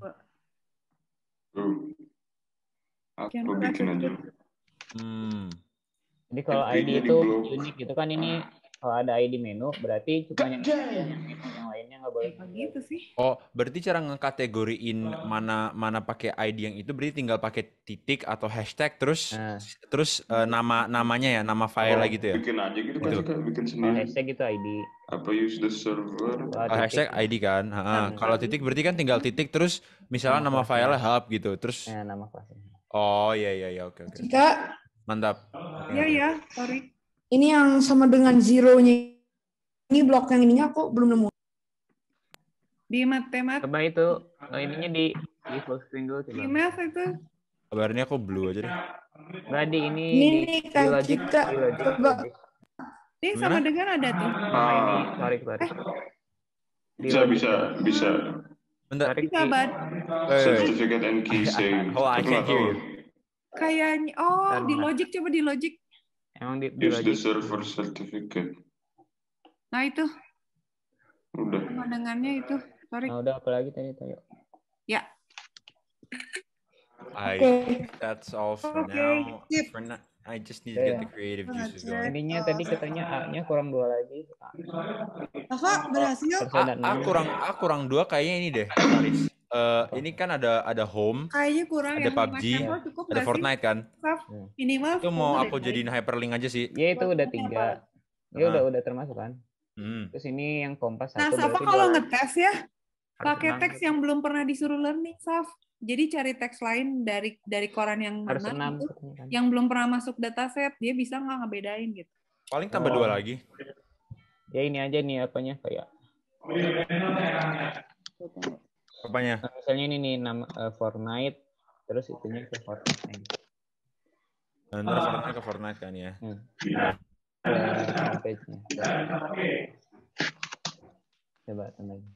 Bro. Aku Canva bikin aja. certificate. Hmm. Jadi kalau I D F B-nya itu di-blok. unik gitu kan ini kalau ada I D menu berarti cuma yang yang menu yang lainnya nggak boleh. Apa gitu sih? Oh, berarti cara ngekategoriin mana mana pakai I D yang itu berarti tinggal pakai titik atau hashtag terus Nah. terus eh, nama namanya ya, nama file Oh, gitu ya. bikin aja gitu Gitu. kan, bikin Kalau sendiri. hashtag itu I D. Apa use the server? Kalau Kalau titik, hashtag I D kan. Heeh. Nah, Kalau titik berarti kan tinggal titik terus misalnya Nama nama kelasnya. filenya hub gitu. Terus ya, nama kelasnya. oh iya iya iya oke oke. Jika Mantap. Oke, Iya oke. ya, sorry. ini yang sama dengan zero-nya ini blok yang ininya aku belum nemu. Di matemat, Coba itu oh, ininya di di full screen dulu di coba. math itu. Kabarnya aku blue aja deh. Nggak di ini Ini di, nih di Kak logic, Cika, di logic, coba. logic. Ini Gimana? sama dengan ada tuh. Sama ini, sorry sorry. Eh. Di Bisa, logic, bisa, bisa. Bentar. sorry, Bisa, Ki. Bad. Wait, wait. Certificate and key save. Oh, I Aku can't nggak hear tahu. you. Kayaknya, oh Bentar, di bentar. logic, coba di logic. Emang di, di Use the logic. server certificate. Nah itu, Udah. sama dengannya itu. Sorry. Nah, udah apa lagi tadi Tayo? Ya, I Oke. that's all for Oke, now. sip. For now, I just need to get Yeah. the creative juices going. Intinya tadi katanya A-nya kurang dua lagi. Kakak berhasil? Terus A, ada A enam. kurang A kurang dua kayaknya ini deh, Faris. Eh, ini kan ada ada home, kayaknya kurang ada yang P U B lima G, sampel cukup ada nggak sih? Fortnite kan. Saf, Hmm. minimal Itu mau sepuluh aku deh. jadiin hyperlink aja sih. Ya itu udah tiga. Ya Ah. udah udah termasuk kan. Hmm. Terus ini yang kompas Nah, satu Safa berarti kalau dua. ngetes ya, Harus pakai enam. teks yang belum pernah disuruh learning, Saf. Jadi cari teks lain dari dari koran yang Harus mana enam. gitu, katanya kan. yang belum pernah masuk dataset, dia bisa nggak ngebedain gitu. Paling tambah Oh. dua lagi. Ya ini aja nih apanya kayak. Apanya? Nah, misalnya ini nih nama uh, Fortnite terus itunya ke Fortnite. Nah, ntar Fortnite ke Fortnite kan ya. Hmm. Nah, ke page-nya. Coba tambahin.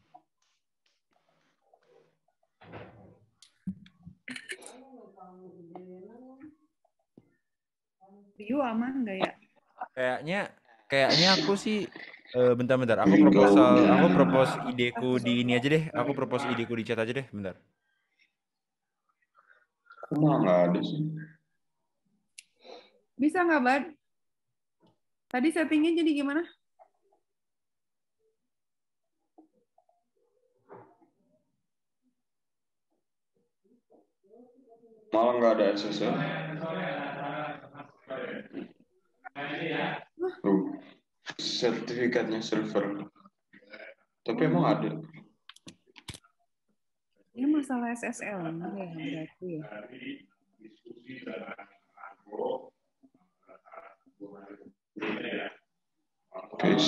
View aman nggak ya? Kayaknya kayaknya aku sih eh, bentar-bentar. Aku proposal, aku propose ideku di ini aja deh. Aku propose ideku di chat aja deh, bentar. Kok malah nggak ada sih? Bisa nggak, Bad? Tadi settingnya jadi gimana? Malah nggak ada S S L. Tuh, sertifikatnya server. Tapi emang ada. Ini masalah S S L ya, berarti ya. Guys.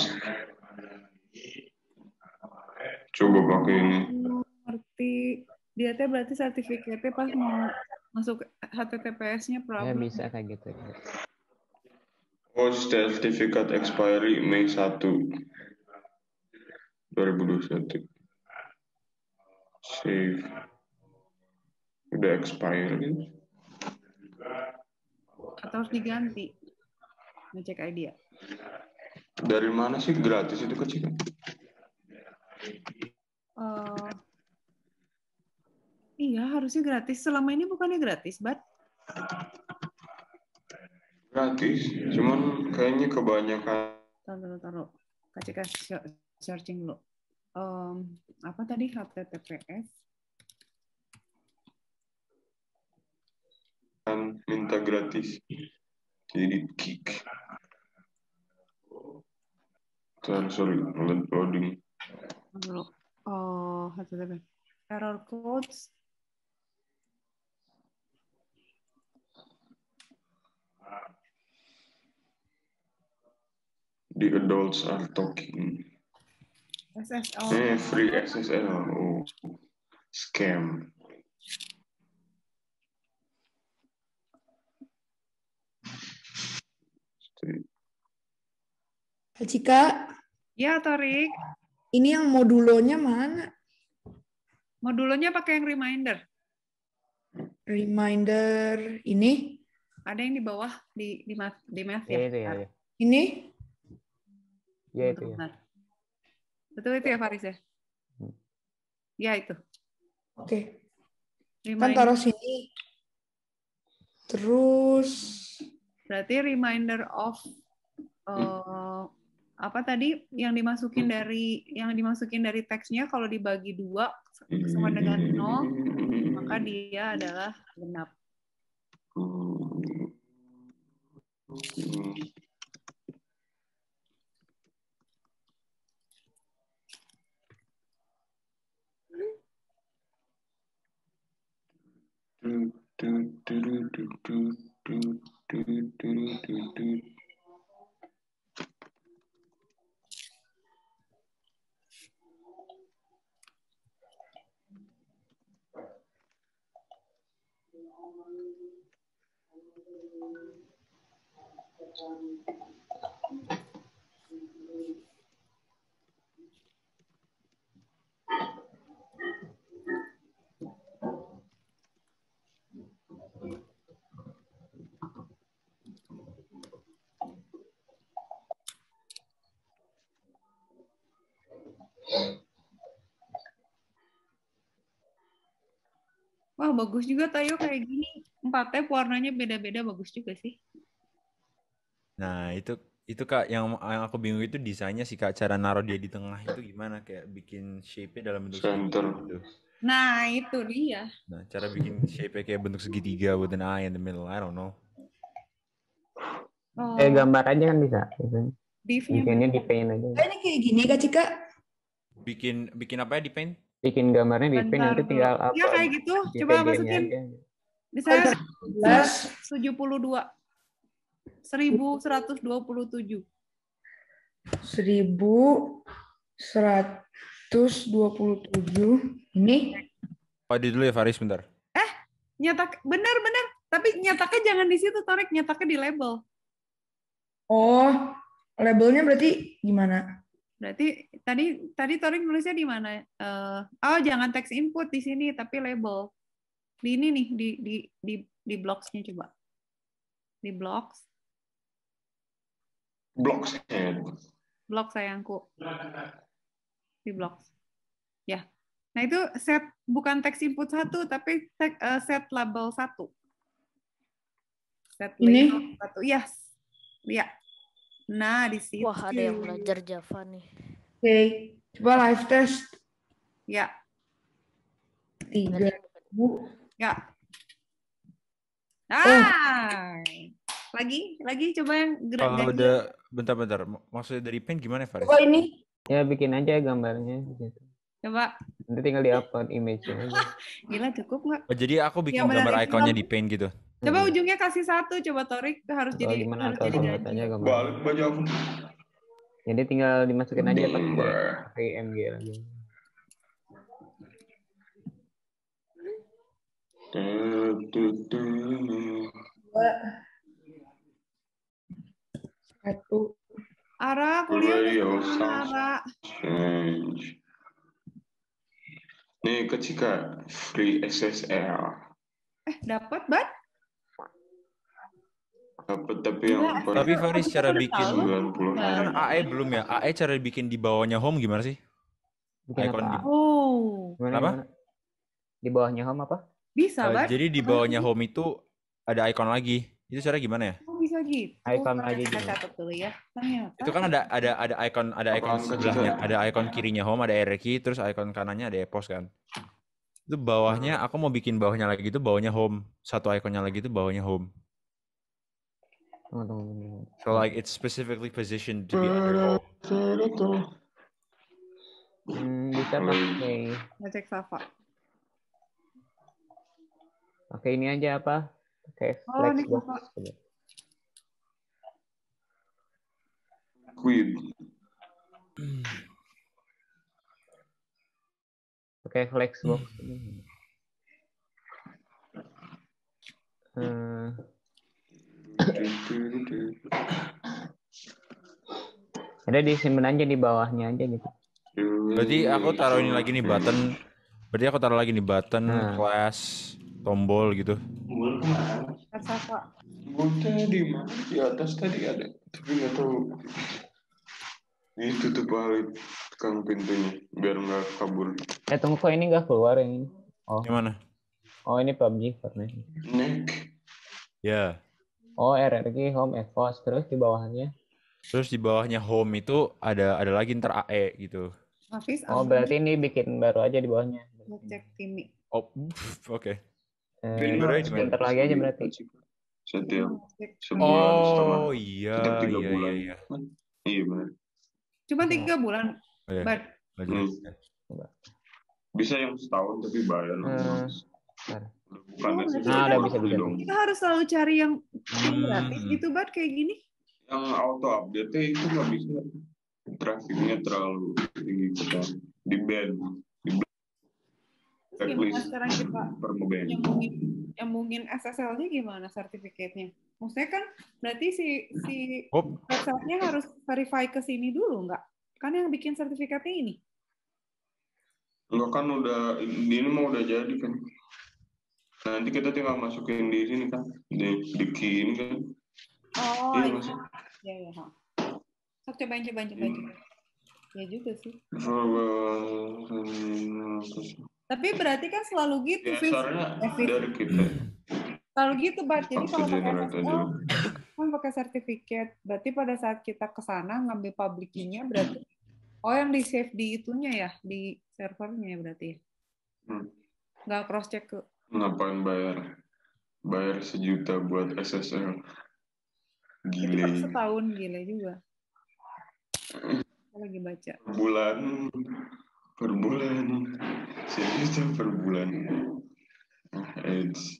Coba pakai ini. Oh, ngerti. Dia teh berarti sertifikatnya pas mau masuk H T T P S-nya Ya problem. bisa kayak gitu. Oh, sertifikat expiry Mei satu dua ribu dua puluh satu. Save. Udah expire gitu. Atau harus diganti. Ngecek I D ya. Dari mana sih gratis itu kecil? Eh, iya, harusnya gratis. Selama ini bukannya gratis, Bat? Gratis, cuman kayaknya kebanyakan. Taruh, taruh, taruh. Kak Cika searching dulu. Um, apa tadi H T T P S? Kan minta gratis. Jadi kick. Sorry, sorry, loading. Dulu. Oh, H T T P. Error codes. The adults are talking. S S L. Eh, free S S L. Oh, scam. Cika, Ya, Torik. ini yang modulonya mana? Modulonya pakai yang reminder. Reminder ini? Ada yang di bawah di di math, di math Ya ya. itu ya. ya. Ini? Ya itu ya. Bentar. Betul itu ya Faris ya? Ya itu. Oke. Kan Reminder. taruh sini. Terus Berarti reminder of uh, apa tadi yang dimasukin dari yang dimasukin dari teksnya kalau dibagi dua sama dengan nol maka dia adalah genap. Wah, bagus juga Tayo kayak gini. Empat tab warnanya beda-beda, bagus juga sih. Nah, itu itu Kak yang yang aku bingung itu desainnya sih Kak, cara naruh dia di tengah itu gimana, kayak bikin shape-nya dalam bentuk Center. segitiga gitu. Nah, itu dia. Nah, cara bikin shape-nya kayak bentuk segitiga with an eye in the middle, I don't know. Oh, Eh gambar aja kan bisa. div-nya Bikinnya di paint aja. ini kayak gini Kak Cika. Bikin bikin apa ya di paint? Bikin gambarnya di paint bentar nanti dulu. tinggal apa? Ya kayak gitu. di Coba P G -nya masukin. aja. Misalnya sebelas tujuh puluh dua. seribu seratus dua puluh tujuh. seribu seratus dua puluh tujuh. Ini Oh, di dulu ya Faris bentar. Nyetak benar-benar, tapi nyetaknya jangan di situ, Torik, nyetaknya di label. oh, labelnya berarti gimana? Berarti tadi tadi Torik nulisnya di mana? Eh, oh, jangan text input di sini, tapi label. Di ini nih, di di di di blocks-nya coba. Di blocks, Blocks head. blok sayangku. Di blocks. Ya. Nah, itu set bukan text input satu, tapi te- eh, set label satu. Set Ini? label satu. Yes. Ya. Nah, di situ. Wah, ada yang belajar Java nih. Oke, coba live test. Ya. Tiga ribu. Ya. Ah. Lagi, lagi coba yang gerak Kalau ganjil. udah bentar-bentar, maksudnya dari paint gimana Faris? Coba ini. Ya bikin aja gambarnya gitu. Coba. Nanti tinggal di-upload image-nya aja. Gila, cukup nggak? Oh, jadi aku bikin Ya, benar, gambar itu ikonnya kamu. di paint gitu. Coba ujungnya kasih satu, coba Torik harus Oh, jadi gimana harus atau jadi buat ganjil. aja gambar. Balik baju aku. Jadi tinggal dimasukin aja pakai Gambar. pakai M G lagi. Dua. Satu. Ara, kuliah udah Radio kemana, sounds Ara? strange. Nih, ketika free S S L. Eh, dapat, Bat? Dapat tapi yang Enggak, per Tapi Faris cara udah bikin tahu. sembilan puluh kan Nah. A E belum ya? A E cara bikin di bawahnya home gimana sih? Bikin Icon apa? di Oh, Gimana, Apa? gimana? Di bawahnya home apa? bisa, Eh, Bat? jadi di bawahnya home itu ada icon lagi. Itu cara gimana ya? Oh, bisa gitu. Icon lagi Kita gitu. catat dulu ya. Ternyata. Itu kan ada ada ada icon ada icon Apaan, Kak sebelahnya, Cika? ada icon kirinya home, ada arrow key, terus icon kanannya ada epos kan. Itu bawahnya aku mau bikin bawahnya lagi itu bawahnya home. Satu ikonnya lagi itu bawahnya home. Tunggu, tunggu, tunggu. So like it's specifically positioned to be under home. Hmm, bisa pakai Ngecek Safa. pakai ini aja apa? Pakai Oh, ini flexbox. Safa. Quid. Pakai flexbox. Hmm. Ada disimpan aja di bawahnya aja gitu. Berarti aku taruh ini lagi nih button. Berarti aku taruh lagi nih button, Nah. class, tombol gitu. Ngecek Safa. Botnya di mana? Di atas tadi ada, tapi nggak tahu. Itu tuh paling Tekan pintunya biar nggak kabur. Eh tunggu kok ini nggak keluar yang ini. Oh. Yang mana? Oh ini P U B G Fortnite. Nek. Ya. Oh R R Q Home Evos terus di bawahnya. Terus di bawahnya home itu ada ada lagi ntar A E gitu. Hafiz, Oh aman. berarti ini bikin baru aja di bawahnya. Ngecek Timi. Oh, oke. Eh, Bikin baru aja sebentar lagi aja berarti. Setiap Ngecek. sebulan setengah. Oh iya, Setiap tiga iya, bulan. iya, iya. Iya benar. Cuma tiga bulan. Oh, iya. But Lanjut. Hmm. Bisa yang setahun tapi bayar. Hmm. Bukan Oh, S S L Nah, udah doang, bisa beli diganti. dong. kita harus selalu cari yang yang Hmm. gratis gitu, Bat, kayak gini. Yang auto update itu nggak bisa. Trafiknya terlalu tinggi kita di ban. Di ban. Terus gimana Checklist sekarang kita per ban. nyambungin nyambungin S S L-nya gimana sertifikatnya? Maksudnya kan berarti si si Oh, website-nya harus verify ke sini dulu nggak? Kan yang bikin sertifikatnya ini. Enggak kan udah ini mah udah jadi kan. Nanti kita tinggal masukin di sini kan di di key ini kan. Oh, Iya iya. masuk. Ya, ya. ha. Sok cobain cobain cobain. cobain. Ya juga sih. Tapi berarti kan selalu gitu, Ya Fis. soalnya Eh, Fis. dari kita. Selalu gitu, Bat. Jadi Waktu kalau pakai generate S S L aja. kan pakai sertifikat. Berarti pada saat kita ke sana ngambil public key-nya berarti oh yang di save di itunya ya, di servernya ya berarti. Hmm. Nggak cross check ke. Ngapain bayar? Bayar sejuta buat S S L. Itu per Gile. setahun gile juga. Saya lagi baca. Per bulan. Per bulan. Sejuta per bulan. Ah, AIDS.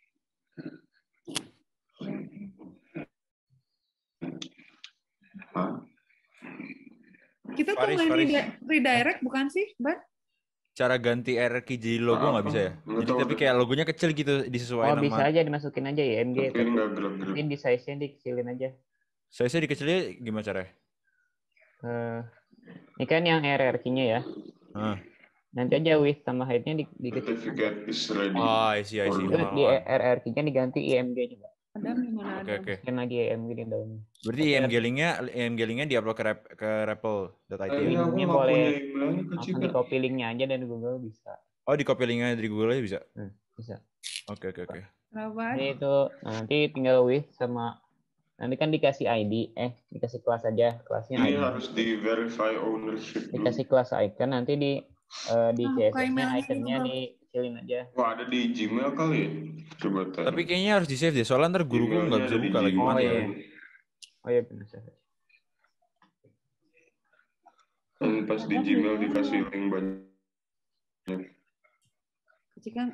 Hah? Kita tuh Faris, main Faris. redi- redirect bukan sih, Bat? Cara ganti R R Q jadi logo nggak Apa? bisa ya? Nggak Jadi tahu tapi deh. kayak logonya kecil gitu Oh disesuaikan bisa sama. aja dimasukin aja I M G. Tapi nggak gerak-gerak. Mungkin di size-nya dikecilin aja. Saya dikecilin gimana caranya? Eh, ini kan yang R R Q-nya ya. Ah. Nanti aja width sama height-nya di, dikecilin. Certificate is ready. Oh, I see, I see. Terus di Oh, oh. R R Q-nya diganti I M G coba. Adam gimana Oke, Adam? oke. Masukin lagi I M G di dalamnya. Berarti I M G linknya I M G linknya diupload ke rep, ke repl.it ya? Ini aku Linknya nggak boleh punya emailnya ke langsung Cika. di copy linknya aja dari Google bisa. Oh, di copy linknya dari Google aja bisa? Hmm, bisa. Oke, oke, oke. Kenapa? Jadi itu nah, nanti tinggal width sama nanti kan dikasih I D eh dikasih kelas aja kelasnya I Ini D. harus di verify ownership dulu. Dikasih kelas icon nanti di eh, di Nah, C S buka S-nya emailnya iconnya juga. dikecilin aja. Wah, ada di Gmail kali ya? Coba taruh. Tapi kayaknya harus di save deh, soalnya ntar guruku Emailnya nggak bisa ada di buka lagi Gmail. Oh, mati iya. ya. Oh iya benar saya. Dan pas di Gmail dikasih link banyak. Kan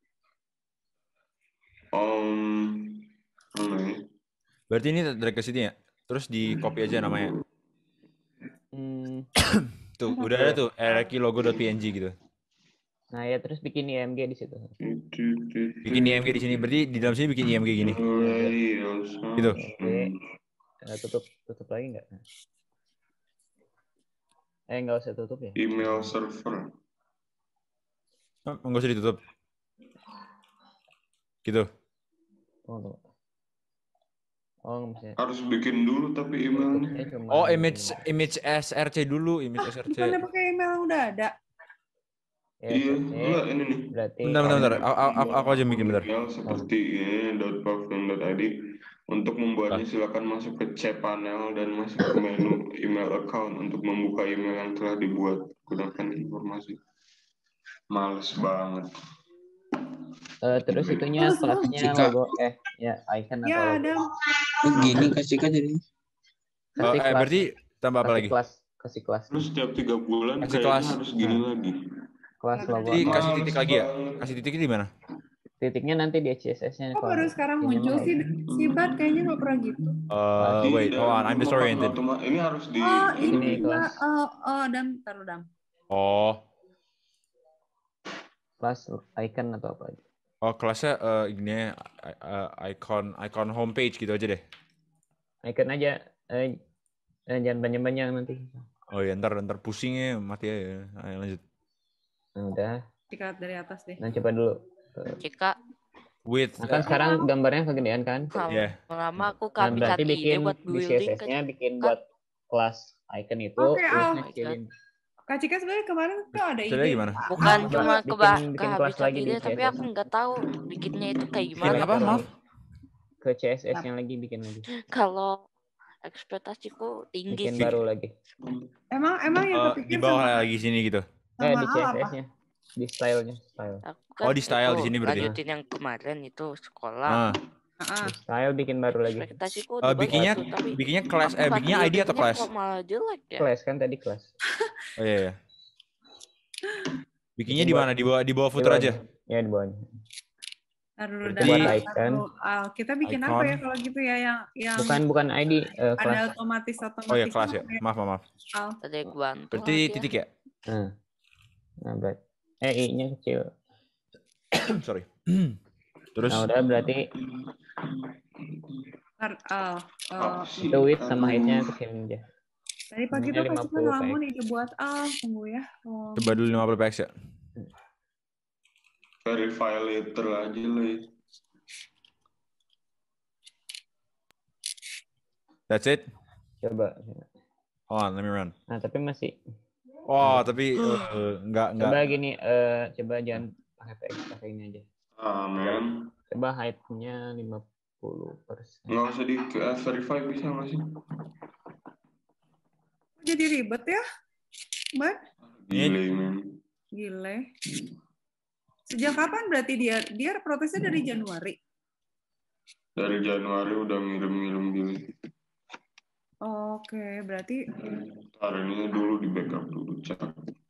Om, mana ya? Berarti ini drag ke sini ya? Terus di copy aja namanya. Hmm, Tuh, udah ada tuh R R Q logo.png gitu. nah ya terus bikin I M G di situ. Bikin I M G di sini, berarti di dalam sini bikin I M G gini. Gitu. Oke. Eh, tutup tutup lagi nggak? Eh nggak usah tutup ya. Email server. Oh, nggak usah ditutup. Gitu. Tunggu, tunggu. Oh nggak bisa. Harus bikin dulu tapi emailnya. Tutupnya cuma Oh, image image S R C dulu, image S R C. bukannya pakai email yang udah ada. ya, Iya, oke. enggak ini nih. Berarti Bentar, bentar, bentar. Aku, aku, aku aja bikin bentar. Email seperti ini .pavlin.id. Untuk membuatnya silakan masuk ke cPanel dan masuk ke menu email account untuk membuka email yang telah dibuat. Gunakan informasi. Males banget. eh, terus itunya Terus, kelasnya Cika. logo eh ya icon atau Ya, logo. Adam. Kok gini kasih kan jadi? Oh, Kasih eh, kelas, berarti tambah apa kasih lagi? kelas kasih kelas Terus setiap tiga bulan Kasih kayaknya kelas. harus gini Hmm. lagi. kelas logo. Jadi apa. kasih titik lagi ya? Kasih titiknya di mana? Titiknya nanti di C S S-nya. Kok baru sekarang muncul sih si Bat kayaknya nggak pernah gitu. Uh, Di wait, hold on, dalam I'm disoriented. otoma- Ini harus di Oh, Ini ini kelas. Mbak. Oh, oh, Dam, taruh Dam. Oh, Kelas icon atau apa aja. oh kelasnya uh, gini uh, icon icon homepage gitu aja deh. Icon aja eh, eh, jangan banyak-banyak nanti. Oh ya, ntar ntar pusingnya mati ya. Ayo lanjut. Nah, udah. Dikat dari atas deh. Nah coba dulu. Cika, With Nah kan sekarang gambarnya kegedean kan. yeah. lama aku Nah, kami berarti cari ide bikin buat di building C S S-nya ke bikin Kak. buat kelas icon itu Oke, terus Al. kecilin. Kak Cika sebenarnya kemarin tuh ada Caranya ide. gimana? Bukan Apa? cuma Bikin- keba bikin kelas kehabisan lagi di ide, tapi C S S. aku nggak tahu bikinnya itu kayak Bikin gimana. apa, lagi. maaf? Ke C S S yang lagi bikin lagi. Kalau ekspektasiku tinggi Bikin sih. baru lagi. Emang emang yang Eh, kepikir di bawah sama, lagi sini gitu. Eh sama di C Al S apa? S-nya. Di stylenya, style. Aku kan Oh, di style itu di sini berarti. lanjutin yang kemarin itu sekolah. Ah. Ah, Di style bikin baru lagi. Ekspektasiku Eh, udah bagus bikinnya tuh, tapi bikinnya kelas aku eh nggak bikinnya tahu I D atau bikinnya kelas? kok malah jelek ya. Kelas kan tadi kelas. Oh iya iya. Bikinnya Bikin di buat- mana? Di bawah di bawah Di footer bawahnya. aja. Ya di bawahnya. taruh Berarti- dan Buat taruh- icon. taruh Al. Kita bikin apa Icon. ya kalau gitu ya yang yang Bukan bukan I D eh, ada kelas. otomatis otomatis. Oh ya kelas ya. Maaf maaf. maaf. Al. Tadi aku bantu Berarti lah dia. titik ya? Nah, nah berarti eh I-nya kecil. Sorry. Terus Nah udah berarti Tar- Al. eh, itu width sama height-nya kecil aja. tadi pagi Ininya tuh Kak Cika lima puluh ngelamun ide buat Al. Tunggu ya. Oh, coba dulu lima puluh px ya. Verify later aja lah ya. That's it. Coba. Hold on, let me run. Nah tapi masih. Oh, tapi eh, enggak enggak. Coba gini, eh coba jangan pakai P X, pakai ini aja. Amin. Coba height-nya lima puluh persen. Nggak usah di eh, verify bisa nggak sih? jadi ribet ya, Mbak? Gile, men. Gile. Sejak kapan berarti dia dia protesnya dari Januari? Dari Januari udah ngirim-ngirim gini. Oke, berarti Ntar ini dulu di backup dulu, cak.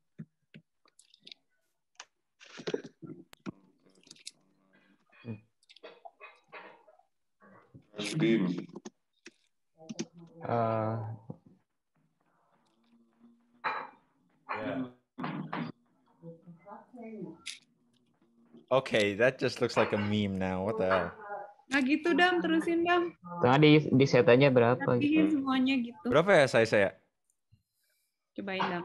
Steam. Eh, Okay, that just looks like a meme now. What the hell? nah gitu Dam, terusin Dam. tengah di di set aja berapa Rapihin gitu. semuanya gitu. Berapa ya saya saya? Cobain Dam.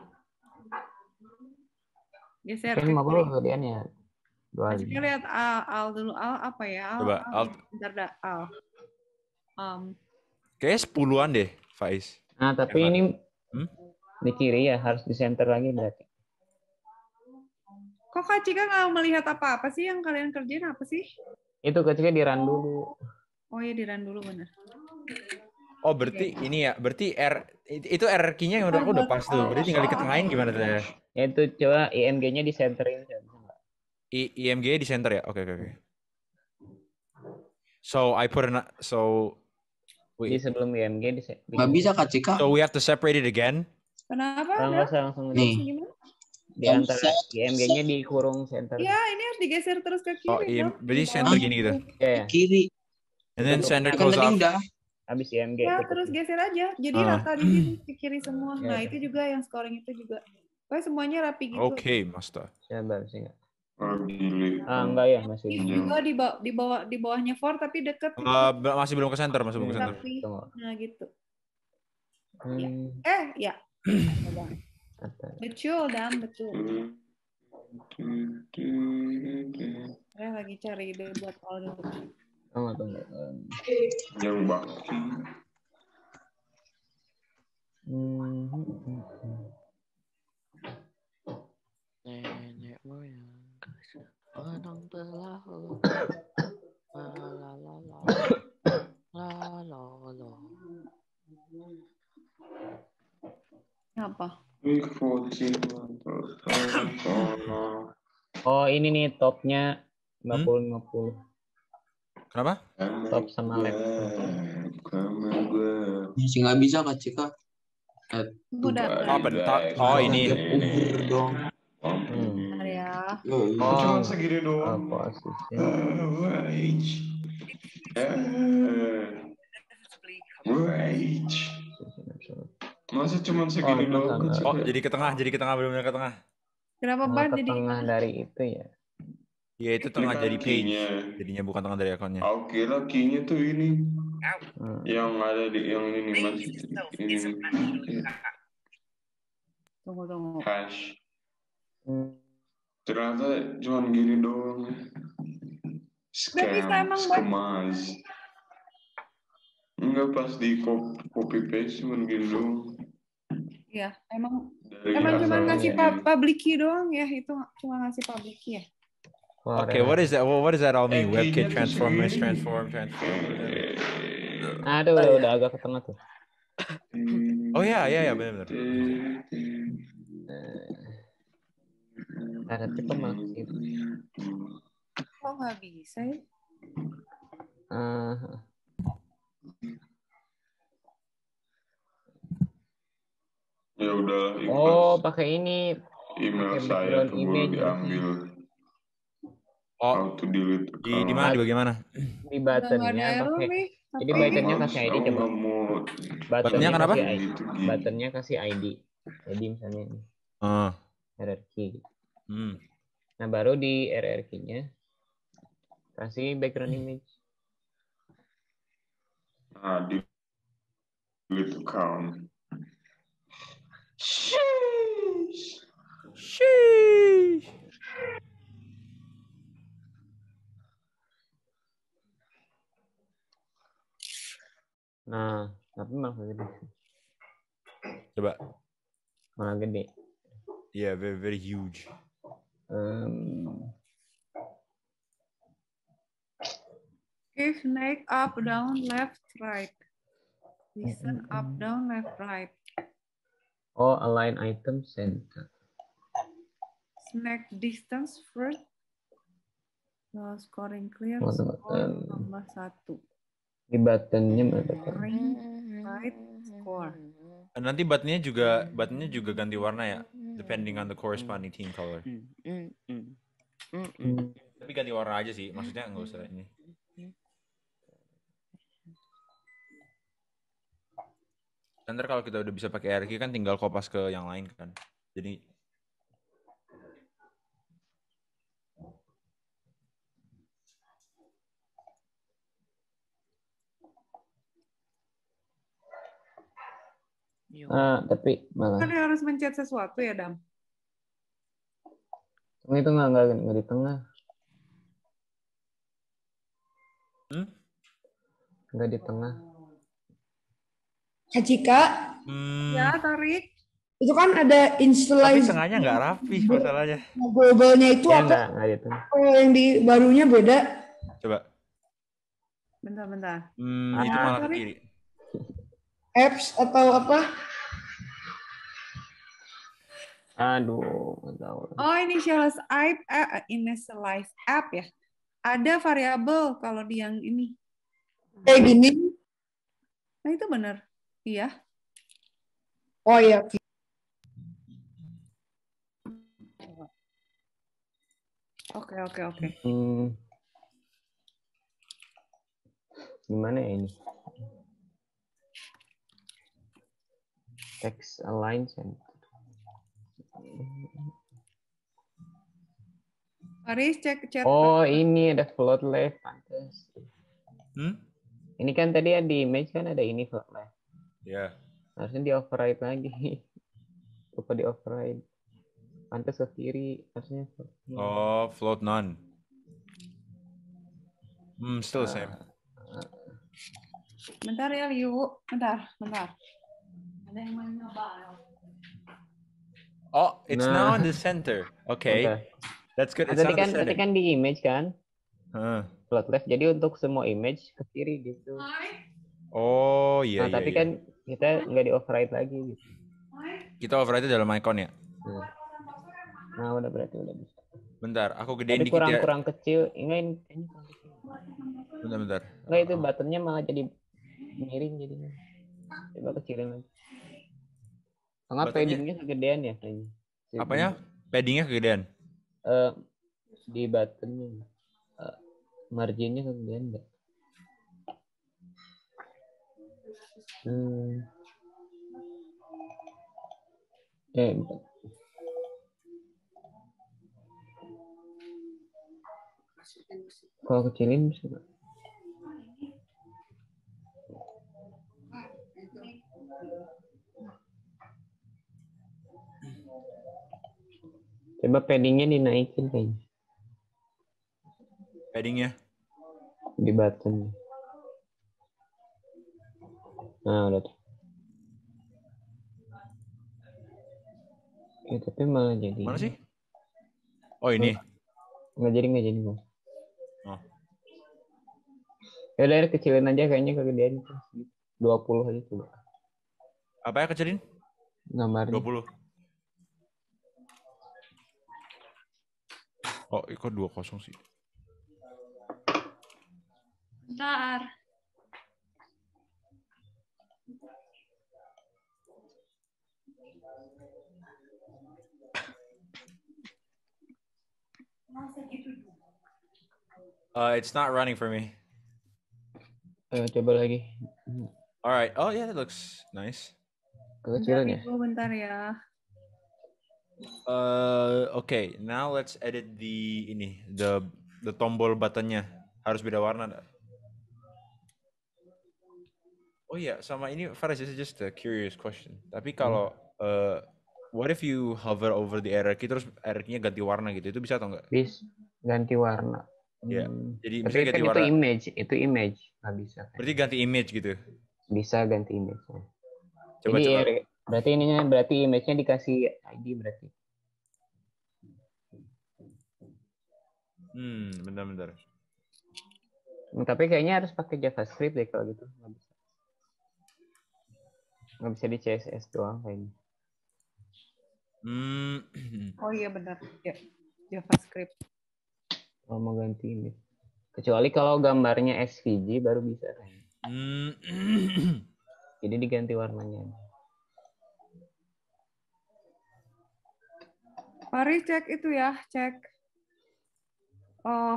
Geser. Kan ke lima puluh kiri. gedean ya. Dua Coba lihat Al, Al dulu. Al apa ya? Al, Coba, Al. Al. Bentar dah, Al. Um, Kayaknya sepuluhan deh, Faiz. Nah tapi ini Hmm? di kiri ya harus di center lagi berarti. kok Kak Cika nggak melihat apa-apa sih yang kalian kerjain apa sih? Itu ketika di run dulu. Oh ya di run dulu bener. Oh, berarti ini ya, berarti R itu R key-nya yang udah udah pas tuh. Berarti tinggal diketengahin gimana tuh ya? Ya itu coba I M G-nya di centerin. I IMG di center ya? Oke oke oke. So I put an so Di wait. sebelum I M G di Nggak bisa Kak Cika. So we have to separate it again. Kenapa? Kalau Dam? nggak usah langsung Nih. Gimana? di antara I M G-nya di kurung center. Ya ini harus digeser terus ke kiri. Oh, iya, Dam. berarti Di center bawah. gini gitu. Ya, ya. Kiri. And then center Kan goes tadi off. udah. Habis I M G. Ya gitu. terus geser aja. Jadi Ah. rata di sini ke kiri semua. Ya, Nah ya. itu juga yang scoring itu juga. Pokoknya semuanya rapi gitu. Oke, Master. Coba sih enggak. Ah, gile. Ah enggak ya masih. Ini juga di bawah di bawah di bawahnya four tapi deket. Eh, be- masih belum ke center, masih belum ke center. Rapi. Tunggu. Nah gitu. Hmm, Eh ya. kata- Betul Dam, betul. Saya lagi cari ide buat all dulu. Tunggu tunggu. Um, Yang bakti. hmm, hmm, hmm, hmm. Nenek moyang kasih orang berlalu. La la la la. La la la. Apa? Oh ini nih topnya lima puluh lima puluh. Kenapa? Top sama lap. Masih nggak bisa Kak Cika. Udah. Oh, bentar. Oh, ini. Uber dong. Hmm. Bentar ya. Oh, iya. Oh, Cuma segini doang. apa asisnya? Wait. Wait. Masa cuma segini Oh, doang? enggak, Oh, jadi ke tengah, jadi ke tengah, benar-benar ke tengah. Kenapa Oh, Ban ke jadi tengah dari itu ya. Iya, itu tengah kan dari page. key-nya. Jadinya bukan tengah dari akunnya. Aku kira key-nya tuh ini. Hmm. Yang ada di yang ini nih, mas. Ini nih. tunggu tunggu. Hash. Hmm. Ternyata cuma gini doang. Udah bisa Scam, emang, Bang? skemas. Enggak pas di cop- copy paste cuma gini doang. Iya, emang Dari Emang cuma asal ngasih login. pub- public key doang ya, itu cuma ngasih public key ya. Okay, what is that? What, what does that all mean? Eh, WebKit kayaknya tuh transform, mesh segini. transform, transform. Aduh, udah, udah agak ke tengah tuh. Oh ya, ya, ya, benar-benar. Nah, tapi kok malah ke situ? Kok nggak bisa ya? Ah, Ya udah oh, ikhlas. pakai ini. Email Pakai saya background keburu image diambil. Oh, How to delete di di account. mana? Di bagaimana? Di Udah nggak ada buttonnya error pakai. nih. Jadi Tapi buttonnya Mas, kasih I D aku coba. nggak mau Buttonnya Buttonnya kenapa? kasih I D. gitu gini. Buttonnya kasih I D. Jadi misalnya ini Ah, R R key. hmm. Nah, baru di R R key-nya kasih background image. Nah, di delete account. Sheesh. Nah, tapi malah gede. Coba. Malah gede. Yeah, very very huge. Um, if snake up, down, left, right. Listen up, down, left, right. oh, align item center. Snack distance first. No, scoring clear, Oh, tunggu, score um, tambah satu. Di buttonnya mana button? Ring, right, score. Nanti buttonnya juga buttonnya juga ganti warna ya, depending on the corresponding team color. Hmm. Tapi ganti warna aja sih, maksudnya nggak usah ini. Ntar kalau kita udah bisa pakai R Q kan tinggal kopas ke yang lain kan. Jadi Ah, tapi malah Kan harus mencet sesuatu ya, Dam? itu nggak nggak nggak di tengah. Hmm? Nggak di tengah. Kak Cika, Hmm, Ya, tarik. itu kan ada tapi initialize tengahnya nggak rapi masalahnya. globalnya itu Ya apa? nggak nggak di tengah. Oh, yang di barunya beda. Coba. Bentar, bentar. Hmm, Ah. itu malah ke Sorry. kiri. Apps atau apa? Aduh, nggak tahu. Oh, initialize app, eh, initialize app ya. Ada variabel kalau di yang ini. Kayak gini. Nah, itu benar. Iya. Oh iya. Oke, oke, oke. Hmm. Gimana ya ini? Text align center. Paris, cek chat. Oh, ini ada float left. Pantes. Hmm? Ini kan tadi di image kan ada ini float left. Ya. Harusnya di override lagi. Lupa di override. Pantes ke kiri. Harusnya. Oh, float none. Hmm, still the same. Bentar ya, Liu. Bentar, bentar. Ada yang mau nyoba. Oh, it's Nah. now in the center. Okay, Bentar. that's good. Nah, It's tadi now in kan the tadi center. kan di image kan Huh. float left. Jadi untuk semua image ke kiri gitu. Oh iya Nah, iya. tapi iya. kan kita nggak di override lagi gitu. Kita override dalam icon ya. Nah, nah udah berarti udah bisa. Bentar, aku gedein Tapi dikit ya. kurang-kurang kecil. Enggak ini kayaknya kurang kecil. Bentar bentar. Enggak itu buttonnya malah jadi miring jadinya. Coba kecilin lagi. Enggak Buttonnya- paddingnya kegedean ya kayaknya. Si- Apanya? Paddingnya kegedean. Eh, di buttonnya. Eh, marginnya kegedean enggak? Hmm. Eh, bentar. Kalau kecilin bisa nggak? Coba paddingnya dinaikin kayaknya Paddingnya. di button. Nah udah tuh. Ya, tapi malah jadi. Mana sih? Oh ini. Nggak jadi nggak jadi Bang. Oh. Ya udah kecilin aja kayaknya kegedean itu. dua puluh aja coba. Apa ya kecilin? Gambarnya. dua puluh. Oh, kok dua kosong sih? Bentar. Uh, it's not running for me. Ayo coba lagi. Alright. Oh yeah, that looks nice. Kekecilan ya. Bentar, bentar ya. Uh, okay. Now let's edit the ini, the the tombol buttonnya harus beda warna. Nggak? Oh iya, sama ini Faris, this is just a curious question. Tapi kalau uh, what if you hover over the arrow key terus arrow key-nya ganti warna gitu, itu bisa atau enggak? Bisa ganti warna. Ya, Hmm. jadi Tapi bisa kan ganti itu warna. image, itu image nggak bisa. Berarti ganti image gitu. Bisa ganti image. Coba Jadi coba. er- berarti ininya berarti image-nya dikasih I D berarti. Hmm, bentar-bentar. Hmm, Tapi kayaknya harus pakai JavaScript deh kalau gitu. Nggak bisa. Nggak bisa di C S S doang kayaknya. Hmm. Oh iya benar. Ya. JavaScript. Kalau mau ganti image. Kecuali kalau gambarnya S V G baru bisa kayaknya. Hmm. Jadi diganti warnanya. Mari cek itu ya, cek. Oh,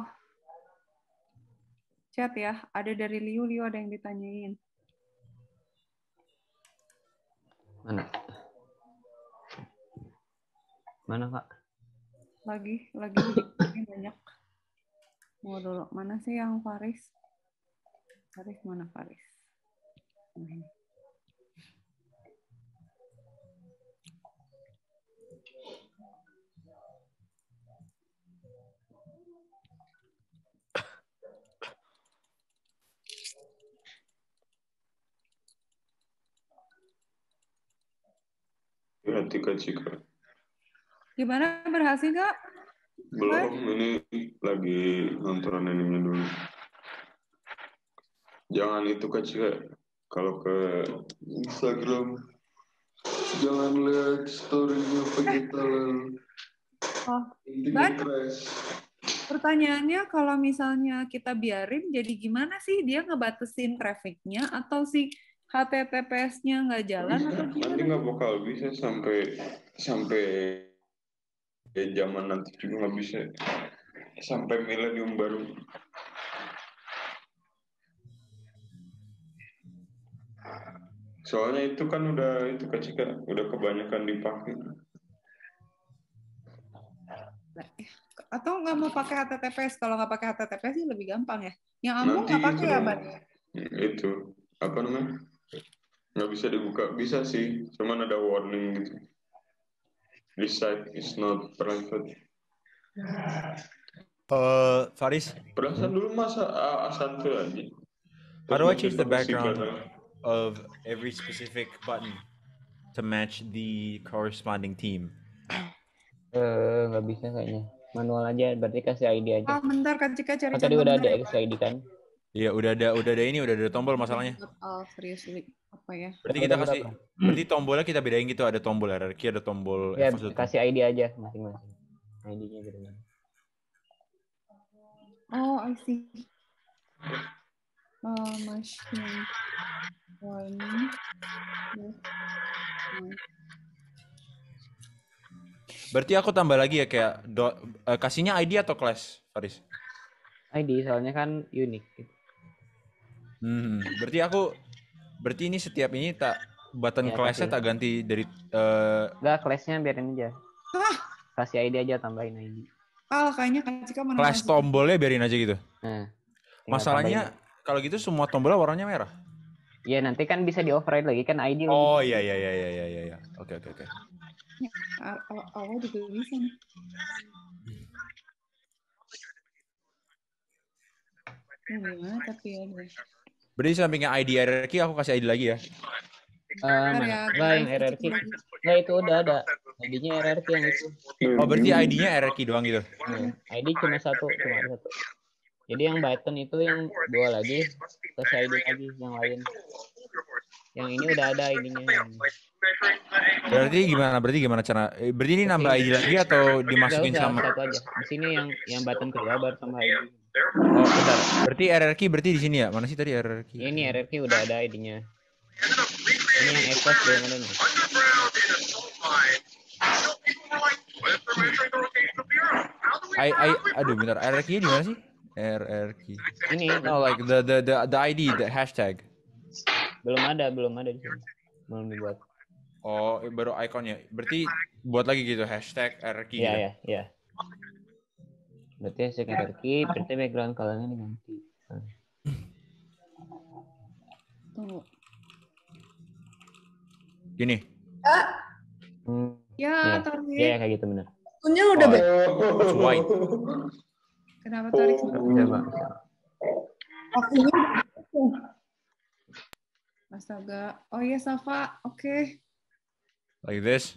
chat ya. Ada dari Liu, Liu ada yang ditanyain. Mana? Mana Kak? Lagi, lagi ini banyak. Mau dulu, mana sih yang Faris? Faris mana Faris? Nah, ini. Berarti Kak Cika. Gimana, berhasil nggak? Belum, ini lagi nonton anime dulu. Jangan itu Kak Cika. Kalau ke Instagram, jangan lihat story-nya Vegeta lalu. Oh, Intinya banyak. crash. Pertanyaannya kalau misalnya kita biarin, jadi gimana sih dia ngebatasin traffic-nya atau si H T T P S-nya nggak jalan Bisa, atau nanti gimana? nggak bakal bisa sampai sampai zaman nanti juga nggak bisa sampai milenium baru. Soalnya itu kan udah itu Kak Cika, udah kebanyakan dipakai. Atau nggak mau pakai H T T P S? Kalau nggak pakai H T T P S sih lebih gampang ya. Yang Ambo Nanti nggak pakai itu ya, dong, Ban? itu apa namanya? Nggak bisa dibuka, bisa sih, cuman ada warning gitu. This site is not private. Uh, Faris, Perasaan dulu masa A satu aja. how do I change the Terus masih background pakai of every specific button to match the corresponding team? Eh nggak bisa kayaknya. Manual aja, berarti kasih I D aja. Ah, bentar Kak Cika cari Kan tadi contoh udah bentar ada ya, X Pak. I D kan? Iya, udah ada udah ada ini, udah ada tombol masalahnya. Oh, seriously. Apa ya? Berarti Udah kita berapa? kasih, berarti tombolnya kita bedain gitu, ada tombol hierarki, ada tombol Ya, F satu. kasih I D aja masing-masing. I D-nya gitu kan. Oh, I see. Oh, machine. One. Berarti aku tambah lagi ya kayak do, uh, kasihnya I D atau class, Faris? I D soalnya kan unik. Gitu. Hmm, berarti aku, berarti ini setiap ini tak button Ya, class-nya kasih. tak ganti dari uh, Enggak, kelasnya biarin aja. Hah? Kasih I D aja, tambahin I D. Ah, kayaknya Kak Cika mana class masuk. tombolnya biarin aja gitu. Nah, tinggal Masalahnya tambahin. kalau gitu semua tombolnya warnanya merah. Iya, nanti kan bisa di override lagi kan I D. Oh lagi. iya iya iya iya iya iya. Oke oke oke. Aw- aw- Awal juga bisa nih. Oh, gimana tapi ya deh. Berarti sampingnya I D hierarki aku kasih I D lagi ya. Eh, Bentar mana? ya, Enggak, yang guys, R R Q. Kak Cika lagi. Enggak, itu udah ada. I D-nya R R Q yang itu. Oh, berarti I D-nya R R Q doang gitu. Nah, I D cuma satu, cuma ada satu. Jadi yang button itu yang dua lagi, plus I D lagi yang lain. Yang ini udah ada I D-nya. Berarti gimana? Berarti gimana cara? eh, Berarti ini nambah I D lagi atau dimasukin Nggak usah, sama? satu aja. Di sini yang yang button kedua baru sama I D. Oh, bentar. Berarti R R Q berarti di sini ya? Mana sih tadi R R Q? Ini R R Q udah ada I D-nya. Ini yang Evos belum ada nih. I I aduh bentar. R R Q di mana sih? R R Q. Ini No, like the the the the I D, the hashtag. belum ada, belum ada di sini. Belum dibuat. Oh, baru ikonnya. Berarti buat lagi gitu hashtag R R Q. Iya, gitu. iya, iya. Berarti hashtag R R Q, berarti background color-nya diganti. Nah. Tunggu. Gini. Hmm. Ya, Ya, Torik. ya kayak gitu benar. Punya udah Oh, beres. it's white. Kenapa Torik? Coba. Waktunya Astaga. Oh iya, Safa. Oke. Like this.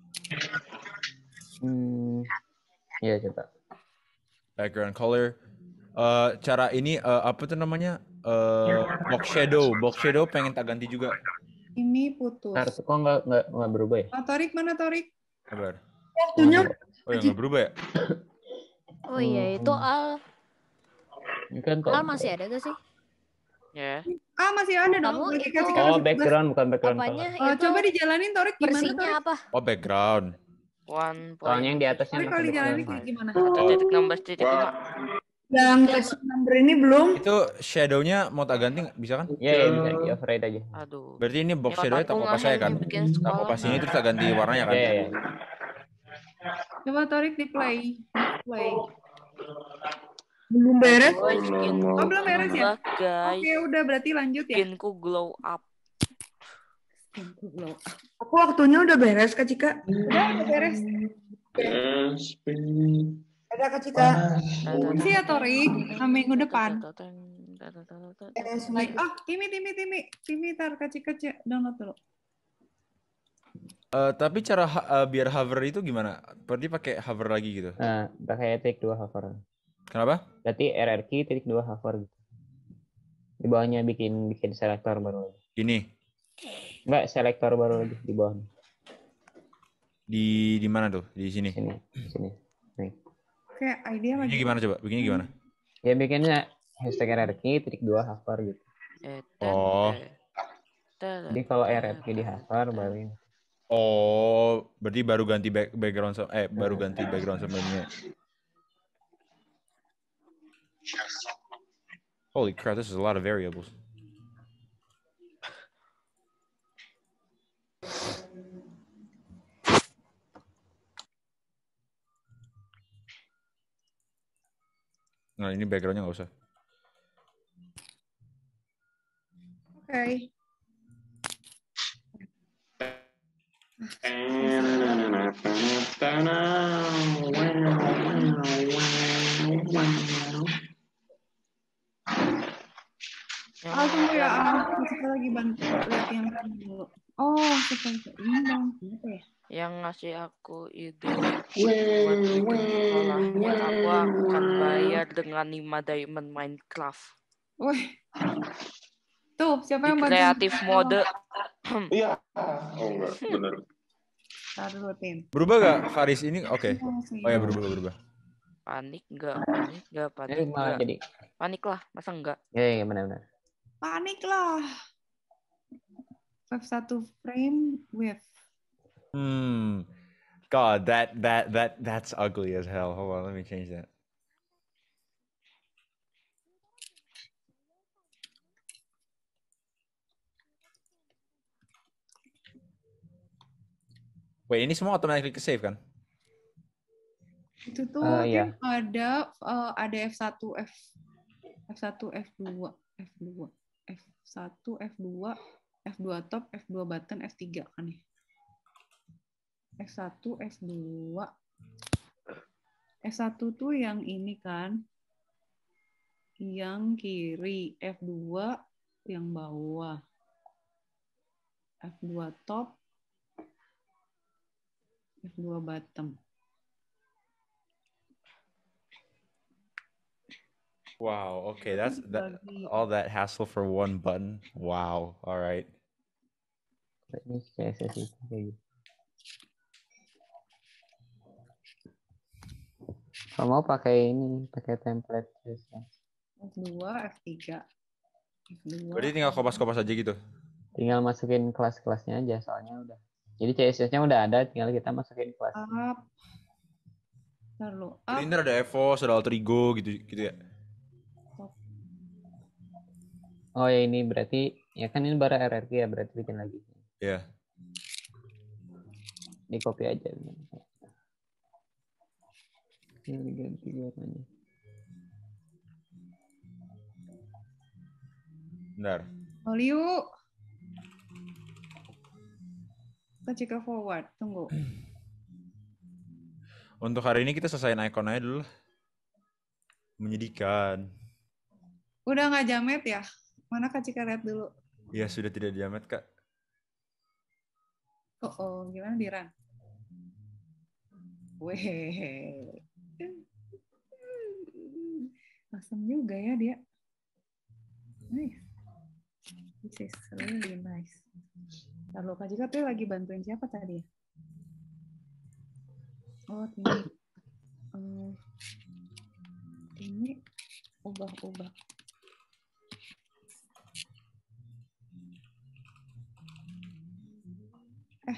Hmm. Iya, coba. Background color. Eh cara ini eh, apa tuh namanya? Eh box shadow. Box shadow pengen tak ganti juga. Ini putus. Ntar, kok nggak nggak nggak berubah ya? Oh, Torik mana Torik? Sabar. waktunya Oh ya nggak berubah ya? Oh iya, itu Al. Ini kan Al masih ada gak sih? Ya. Ah, masih ada dong. Kamu Lagi itu kasih Oh, kasih background bukan background apanya color. Oh, itu coba dijalanin Torik gimana versinya Torik? apa? Oh background. One Soalnya yang di point. atasnya Torik kalau masih dijalanin background. kayak gimana? Satu titik enam belas titik lima. yang versi number ini belum. Itu shadownya mau tak ganti nggak? Bisa kan? Iya, ya, bisa di override aja. Aduh. Berarti ini box Ini shadownya tak otakku apa saya ngehang kan? nih bikin Tak sekolah. apa sini terus tak ganti warnanya kan? Iya, iya, iya. Coba Torik di play. Play. Belum beres. Aduh, skinku Oh, belum beres ya? berubah, guys. Oke, udah berarti lanjut ya. Skinku glow up. Skinku glow. Aku waktunya udah beres Kak Cika. Udah, udah beres. Ada Kak Cika. Masih ya Torik, sama minggu depan. Like, oh, Timi, Timi, Timi. Timi, tar kecil-kecil. Download dulu. Eh, tapi cara ha- eh, biar hover itu gimana? Berarti pakai hover lagi gitu. Nah, pakai titik dua hover. Kenapa? Berarti R R Q titik dua hover gitu. Di bawahnya bikin bikin selektor baru lagi. Ini Enggak, selektor baru lagi di bawah. di di mana tuh? Di sini. Sini, sini. Nih. Kayak idea Ini lagi. gimana coba? Bikinnya gimana? Ya bikinnya hashtag R R Q titik dua hover gitu. Eh, Oh. Jadi kalau R R Q di hover baru ini. Oh, berarti baru ganti back, background sama eh baru ganti background sama ininya. Holy crap, this is a lot of variables. Nah, ini backgroundnya nggak usah. Oke. Ah, tunggu ya, ah. Kita lagi bantu lihat yang ini dulu. Oh, supaya seimbang. Kenapa ya? Yang ngasih aku ide buat bikin sekolahnya aku akan bayar dengan lima diamond Minecraft. Wih. Tuh, siapa Di yang bantu? kreatif mode. Iya. Oh enggak, benar. Taruh tim. Berubah gak Faris ini? Oke. Oh ya berubah berubah. Panik enggak? Panik enggak? Panik Ini malah enggak? jadi. Panik lah, masa enggak? Ya, ya benar-benar. Panik lah. Wave satu frame wave. Hmm. God, that that that that's ugly as hell. Hold on, let me change that. Wait, ini semua automatically ke save kan? Itu tuh Uh, iya. Tim, ada uh, ada F satu F F satu F dua F dua F satu F dua F dua top F dua button F tiga kan ya. F satu F dua F satu tuh yang ini kan. Yang kiri, F dua yang bawah. F dua top F dua bottom. Wow, okay, that's that Bagi all that hassle for one button. Wow, all right. Ini C S S itu kayak gitu. Kalau mau pakai ini, pakai template C S S. F dua, F tiga. F dua. Berarti tinggal kopas-kopas aja gitu. Tinggal masukin kelas-kelasnya aja, soalnya udah. Jadi C S S-nya udah ada, tinggal kita masukin kelas. Up. Lalu up. Ini ada Evos, ada Alter Ego gitu gitu ya. Oh ya ini berarti, ya kan ini baru R R Q ya, berarti bikin lagi. Iya. Di copy aja. Ini ganti warnanya. Bentar. Oh, yuk. Kita forward, tunggu. Untuk hari ini kita selesaiin icon aja dulu. Menyedihkan. Udah nggak jamet ya? Mana Kak Cika lihat dulu. Ya sudah tidak jamet Kak. Oh, oh gimana Diran? Weh. Asem juga ya dia. Nice. This is really nice. Lalu Kak Cika tuh lagi bantuin siapa tadi ya? Oh, ini. Uh, ini ubah-ubah. Eh.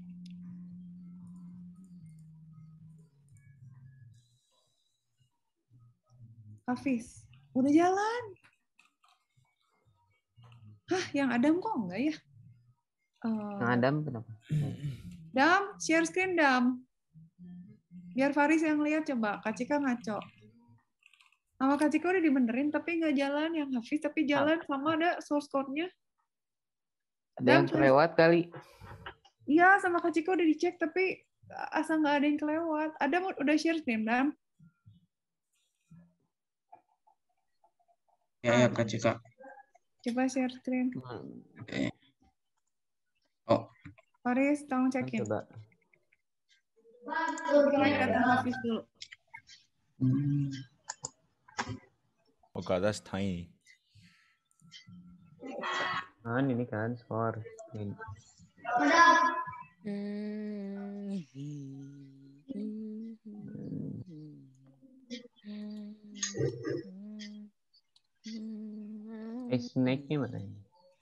Hafiz, udah jalan. Hah, yang Adam kok enggak ya? Uh, Yang Adam kenapa? Dam, share screen Dam. Biar Faris yang lihat coba. Kak Cika ngaco. Sama Kak Cika udah dibenerin tapi nggak jalan. Yang Hafiz tapi jalan sama ada source code-nya. Ada yang kelewat kali. Iya, sama Kak Cika udah dicek tapi asal nggak ada yang kelewat. Ada udah share screen Dam. Ya, ya Kak Cika. Coba share screen. Oke. Oh. Faris, tolong cekin. Coba. Kita lihat Hafiz dulu. Oh god, that's tiny. Kan ini kan skor. Ini. Eh, snake-nya mana ini?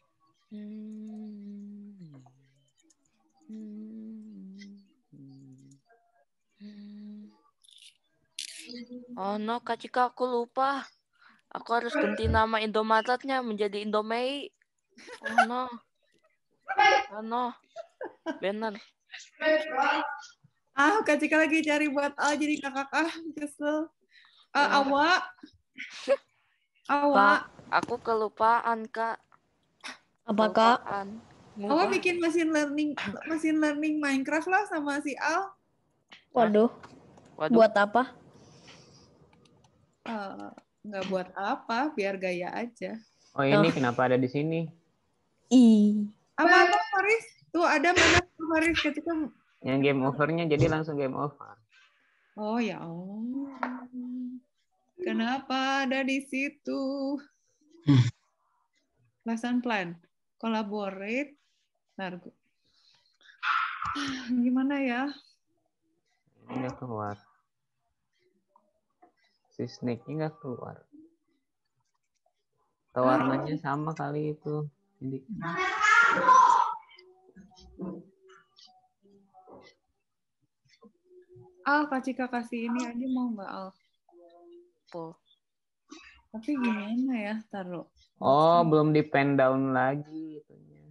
Oh no, Kak Cika, aku lupa. Aku harus ganti nama Indomaretnya menjadi Indomie. Oh no. Oh no. Bener. Ah, Kak Cika lagi cari buat Al jadi kakak ah, kesel. Uh, awak. Awak. Kak, aku kelupaan, Kak. Apa, Kak? Awak bikin mesin learning mesin learning Minecraft lah sama si Al. Waduh. Waduh. Buat apa? Uh, nggak buat apa, biar gaya aja. Oh ini oh. Kenapa ada di sini? I. Apa apa Faris? Tuh ada mana Faris ketika yang game overnya jadi langsung game over. Oh ya Allah. Kenapa ada di situ? Lesson plan, collaborate, nargo. Gimana ya? Ini nggak keluar. Si snake-nya nggak keluar. Atau warnanya sama kali itu. Jadi. Al, Kak Cika kasih ini aja mau nggak Al? Oh. Tapi gimana ya taruh? Oh, belum di pen down lagi itunya.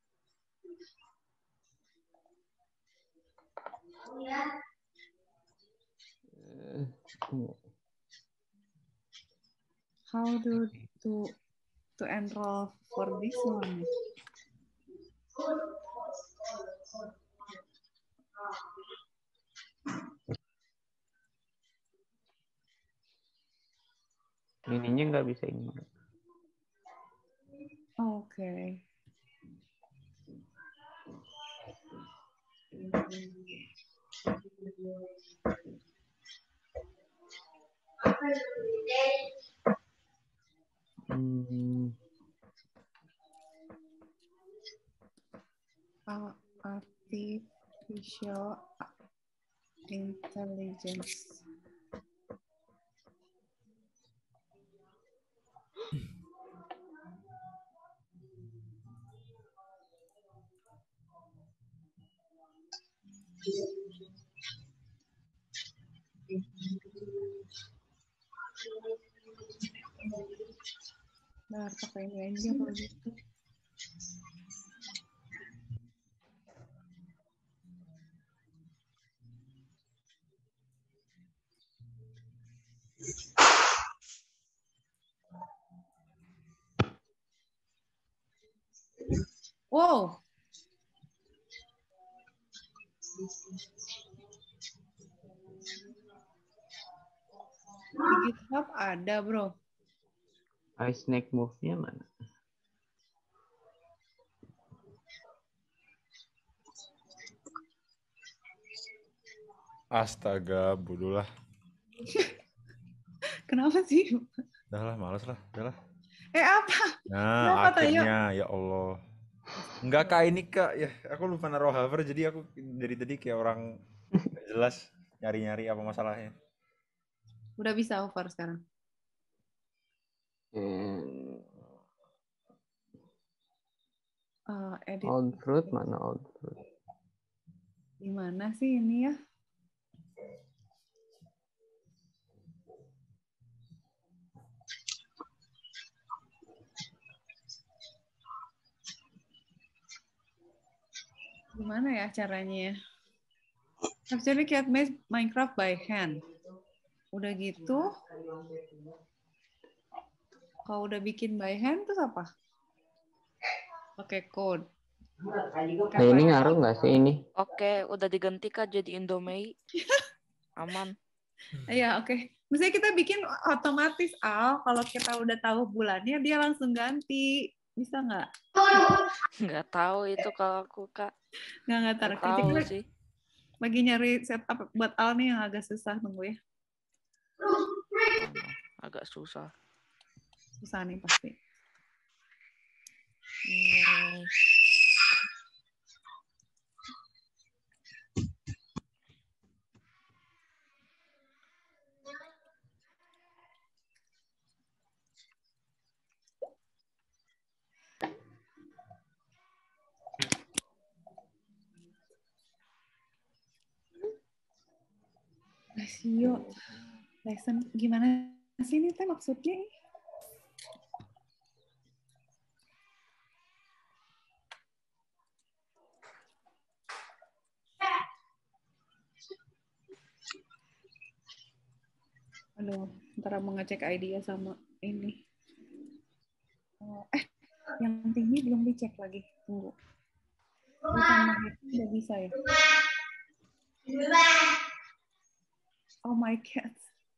How do to to enroll for this one? Ininya nggak bisa ini. Oke. Okay. Hmm. Uh, artificial intelligence. Nah, pakai ini aja kalau gitu. Wow. Di GitHub ada, bro. iSnack move-nya mana? Astaga, bodoh lah. Kenapa sih? Udah lah, males lah. Udah lah. Eh, apa? Nah, Kenapa, akhirnya, ya Allah. Enggak, Kak, ini, Kak. Ya, aku lupa naruh hover, jadi aku dari tadi kayak orang gak jelas nyari-nyari apa masalahnya. Udah bisa over sekarang. Hmm. Uh, edit. Old fruit mana old fruit? Gimana sih ini ya? Gimana ya caranya ya? Actually create Minecraft by hand. Udah gitu, kalau udah bikin by hand terus apa? Pakai code. Nah, ini ngaruh nggak sih ini? Oke, udah diganti Kak jadi Indomie. Aman. Iya, oke. Okay. Misalnya kita bikin otomatis, Al. Kalau kita udah tahu bulannya, dia langsung ganti. Bisa nggak? Nggak tahu itu kalau aku, Kak. Nggak, nggak tahu. Tahu sih. Lagi nyari setup buat Al nih yang agak susah, tunggu ya. Agak susah. Susah nih pasti. Hmm. Rasio, lesson gimana sih ini teh maksudnya? Aduh, ntar mau ngecek idea sama ini. Oh, eh, yang tinggi belum dicek lagi. Tunggu. Sama itu udah bisa ya? Oh my God.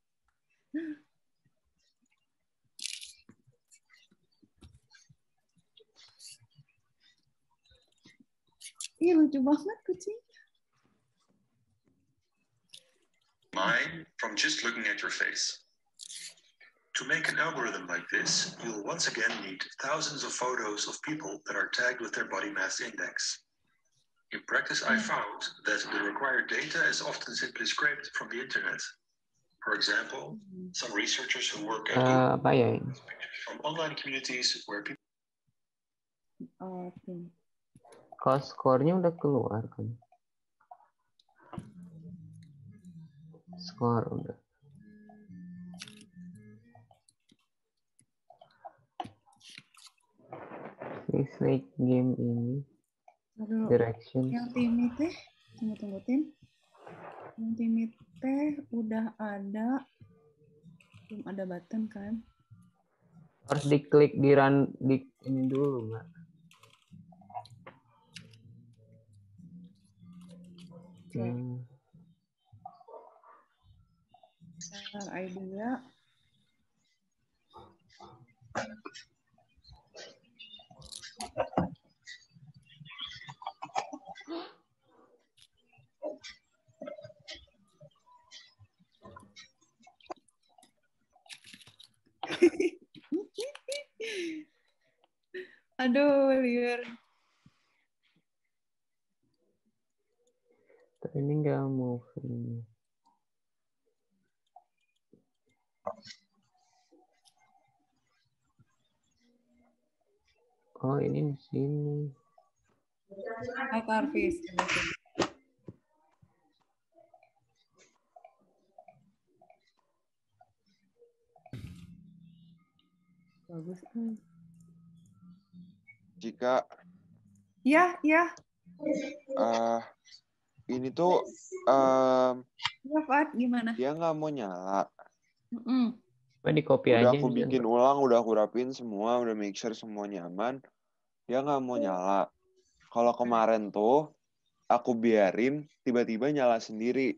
Ih, lucu banget kucing. Mine from just looking at your face. To make an algorithm like this, you'll once again need thousands of photos of people that are tagged with their body mass index. In practice, I found that the required data is often simply scraped from the internet. For example, some researchers who work at uh, apa ya? From online communities where people. Oh, okay. Kalau skornya udah keluar kan? Skor udah. Please like game ini. Aduh, Directions. yang timit teh, tunggu tunggu tim. Yang timit teh udah ada, belum ada button kan? Harus diklik di run di ini dulu nggak? Oke. Okay. Hmm. Start idea. Aduh, liur. Tapi ini nggak moving. Oh, ini di sini. Hai, Tarvis. Bagus. Jika Ya, ya. uh, ini tuh um, Ya, Fat, gimana? dia nggak mau nyala. Mm-mm. Coba di copy Udah aja. aku nih. bikin ulang, udah aku rapin semua, udah make sure semua nyaman. Dia nggak mau nyala. Kalau kemarin tuh aku biarin, tiba-tiba nyala sendiri.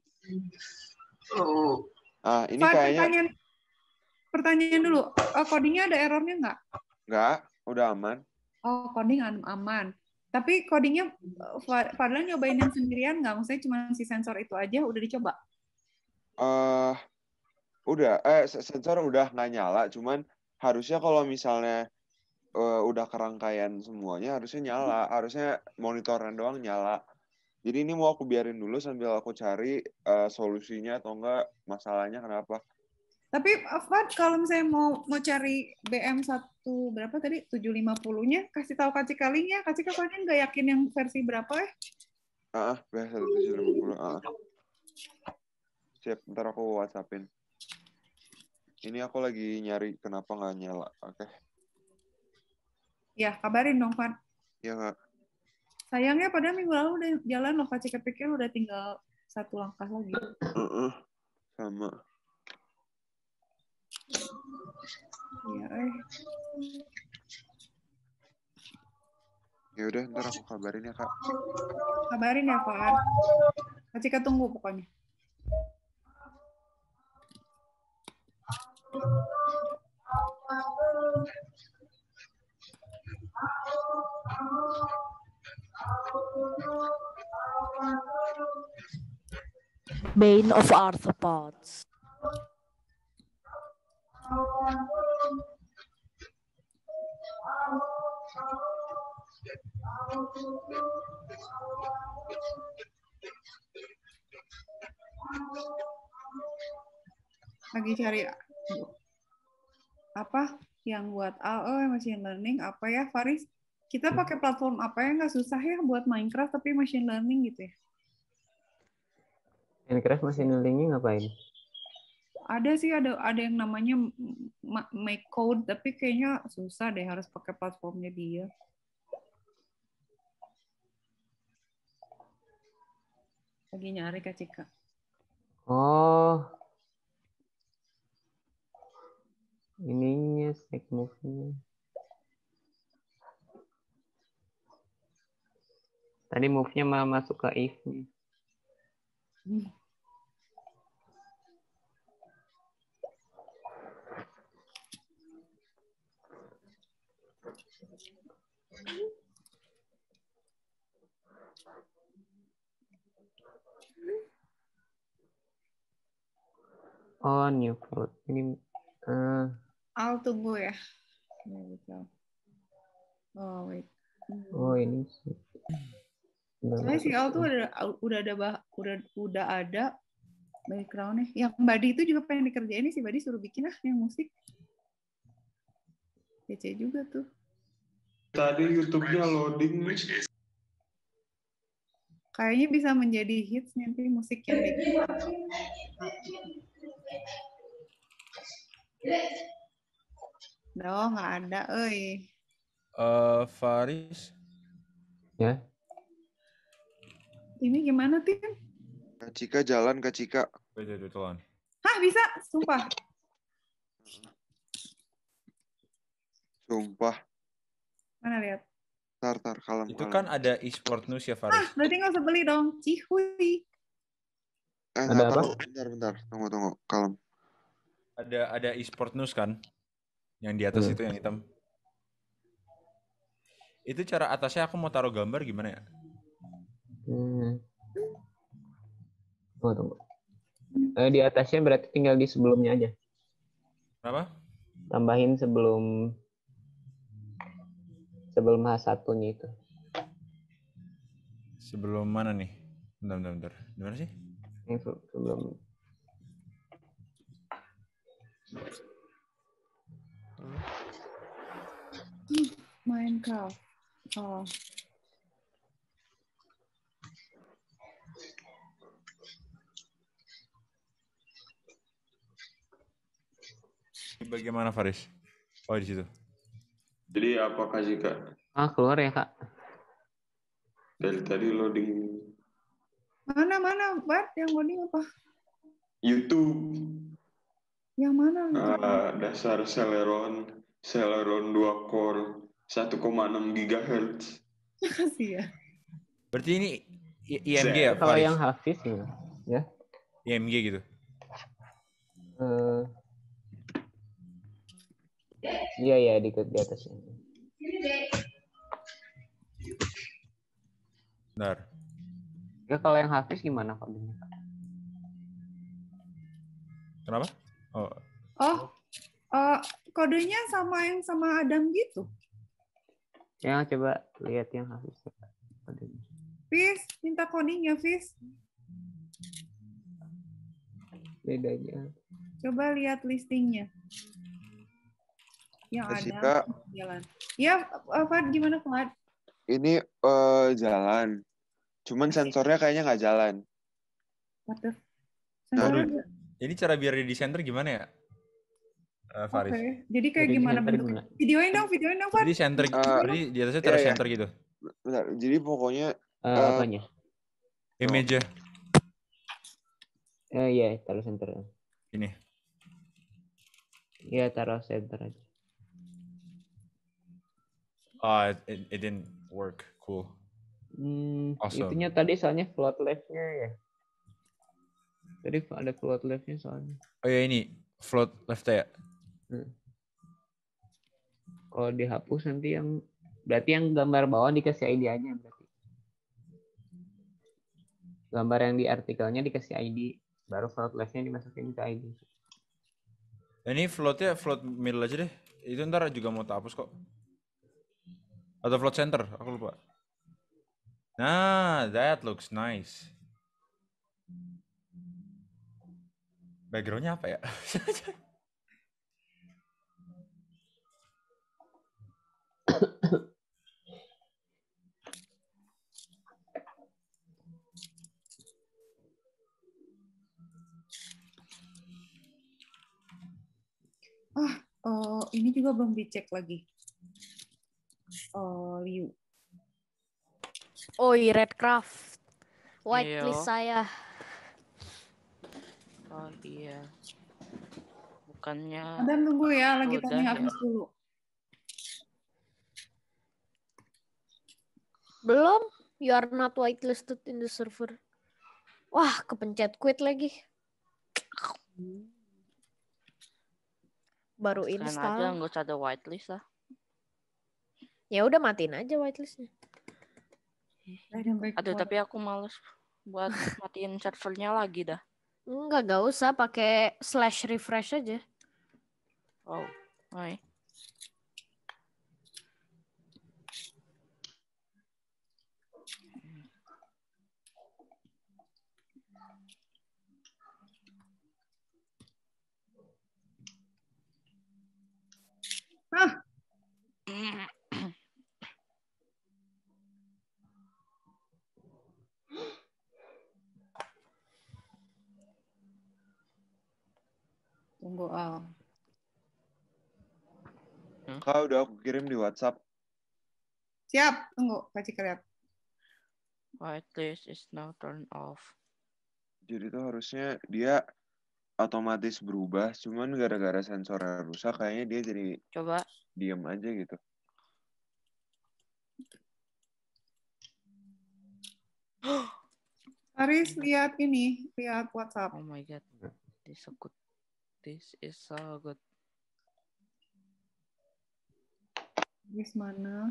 Oh. Ah, ini Fat, kayaknya pertanyaan, pertanyaan dulu. Oh, codingnya ada errornya nggak? nggak, udah aman. Oh, coding aman. Tapi codingnya Fadlan nyobain yang sendirian nggak? Maksudnya cuma si sensor itu aja udah dicoba? Uh, udah, eh sensor udah nggak nyala. Cuman harusnya kalau misalnya uh, udah kerangkaian semuanya, harusnya nyala. Harusnya monitoran doang nyala. Jadi ini mau aku biarin dulu sambil aku cari uh, solusinya atau enggak masalahnya kenapa. Tapi Fad, kalau misalnya mau mau cari B M satu berapa tadi tujuh lima puluh-nya, kasih tahu Kak Cika linknya. Kak Cika soalnya nggak yakin yang versi berapa ya? Ah, B M satu tujuh lima puluh. Ah. Siap, ntar aku WhatsAppin. Ini aku lagi nyari kenapa nggak nyala. Oke. Okay. Ya, kabarin dong, Fad. Ya nggak. Sayangnya padahal minggu lalu udah jalan loh, Kak Cika pikir udah tinggal satu langkah lagi. Uh-uh. Sama. Iya, eh. Ya udah, ntar aku kabarin ya, Kak. Kabarin ya, Pak. Kak Cika tunggu pokoknya. Bane of Arthropods. Lagi cari apa yang buat A I machine learning apa ya, Faris? Kita pakai platform apa ya, nggak susah ya buat Minecraft tapi machine learning gitu ya? Minecraft machine learning-nya ngapain? Ada sih, ada ada yang namanya make code, tapi kayaknya susah deh, harus pakai platformnya dia. Lagi nyari Kak Cika. Oh. Ininya stack move-nya. Tadi move-nya malah masuk ke if-nya. Hmm. Oh, new code. Ini uh, I'll tunggu ya. Oh, wait. Oh, ini sih. Soalnya si Al tuh udah udah ada bah, udah udah ada background-nya. Yang Badi itu juga pengen dikerjain nih, si Badi suruh bikin ah yang musik. D C juga tuh. Tadi YouTube-nya loading. Kayaknya bisa menjadi hits nanti musik yang bikin. Duh, nggak ada, euy. Uh, Faris. Ya. Ini gimana, Tim? Kak Cika jalan, Kak Cika. Betul-betulan. Hah, bisa? Sumpah. Sumpah. Mana lihat? Tar, tar, kalem, Itu kalem. kan ada e-sport news ya, Faris. Ah, berarti nggak usah beli dong. Cihui. Eh, ada apa? Tahu. Bentar, bentar. Tunggu, tunggu. Kalem. Ada ada e-sport news kan? Yang di atas hmm. itu yang hitam. Itu cara atasnya aku mau taruh gambar gimana ya? Hmm. Tunggu, tunggu. Eh, di atasnya berarti tinggal di sebelumnya aja. Kenapa? Tambahin sebelum sebelum H satu-nya itu. Sebelum mana nih? Bentar, bentar, bentar. Gimana sih? Yang se- sebelum Minecraft. Oh. Bagaimana Faris? Oh di situ. Jadi apakah jika ah keluar ya Kak? dari tadi loading Mana mana Bart yang loading apa? YouTube? Yang mana? Ah, dasar Celeron, Celeron dua core, satu koma enam gigahertz. Makasih ya. Berarti ini I- IMG ya Kalau Faris? yang Hafiz gimana? Ya. I M G gitu. Eh, iya ya di di atasnya. Bentar. Ya kalau yang Hafiz gimana Kak? Kenapa? Oh, Oh, eh, kodenya sama yang sama Adam gitu. Ya coba lihat yang Hafiz. Fis, minta codingnya Fis. Bedanya. Coba lihat listingnya. Yang Jessica. ada jalan. Ya, eh, Fad gimana Fad? Ini eh, jalan. Cuman sensornya kayaknya nggak jalan. What the- Nah, sensornya ini cara biar di center gimana ya? Uh, Oke, Faris. jadi kayak Jadi gimana center bentuknya? Videoin dong, videoin dong, Fad. Jadi center, Eh, berarti di atasnya iya, taruh iya. center gitu. Bentar, jadi pokoknya Eh, eh, apanya? Image Eh iya, taruh center. ini. Iya, taruh center aja. Oh, it, it, it didn't work. Cool. Hmm, Awesome. itunya tadi soalnya float left-nya ya. Tadi ada float left-nya soalnya. Oh ya ini float left ya. Hmm. Kalau dihapus nanti yang berarti yang gambar bawah dikasih I D aja berarti. Gambar yang di artikelnya dikasih I D, baru float left-nya dimasukin ke I D. Ini floatnya float middle aja deh. Itu ntar juga mau tak hapus kok. Atau float center, aku lupa. Nah, that looks nice. Backgroundnya apa ya? Ah, oh, ini juga belum dicek lagi. Oh, Liu. Oh, Redcraft. Iya. Whitelist saya. Oh iya. Bukannya Adam tunggu ya, lagi udah tanya ya. Hafiz dulu. Belum. You are not whitelisted in the server. Wah, kepencet quit lagi. Baru Kan aja install. nggak usah ada whitelist lah. Ya udah matiin aja whitelistnya. Aduh, tapi aku males buat matiin servernya lagi dah. Enggak, gak usah pakai slash refresh aja. Oh, hai. Hah? Tunggu Al. Kak udah aku kirim di WhatsApp. Siap, tunggu. Kasih lihat. Whitelist is now turned off. Jadi tuh harusnya dia otomatis berubah, cuman gara-gara sensornya rusak kayaknya dia jadi Coba. diam aja gitu. Haris lihat ini, lihat WhatsApp. Oh my god. This is so good. This is so good. Haris mana?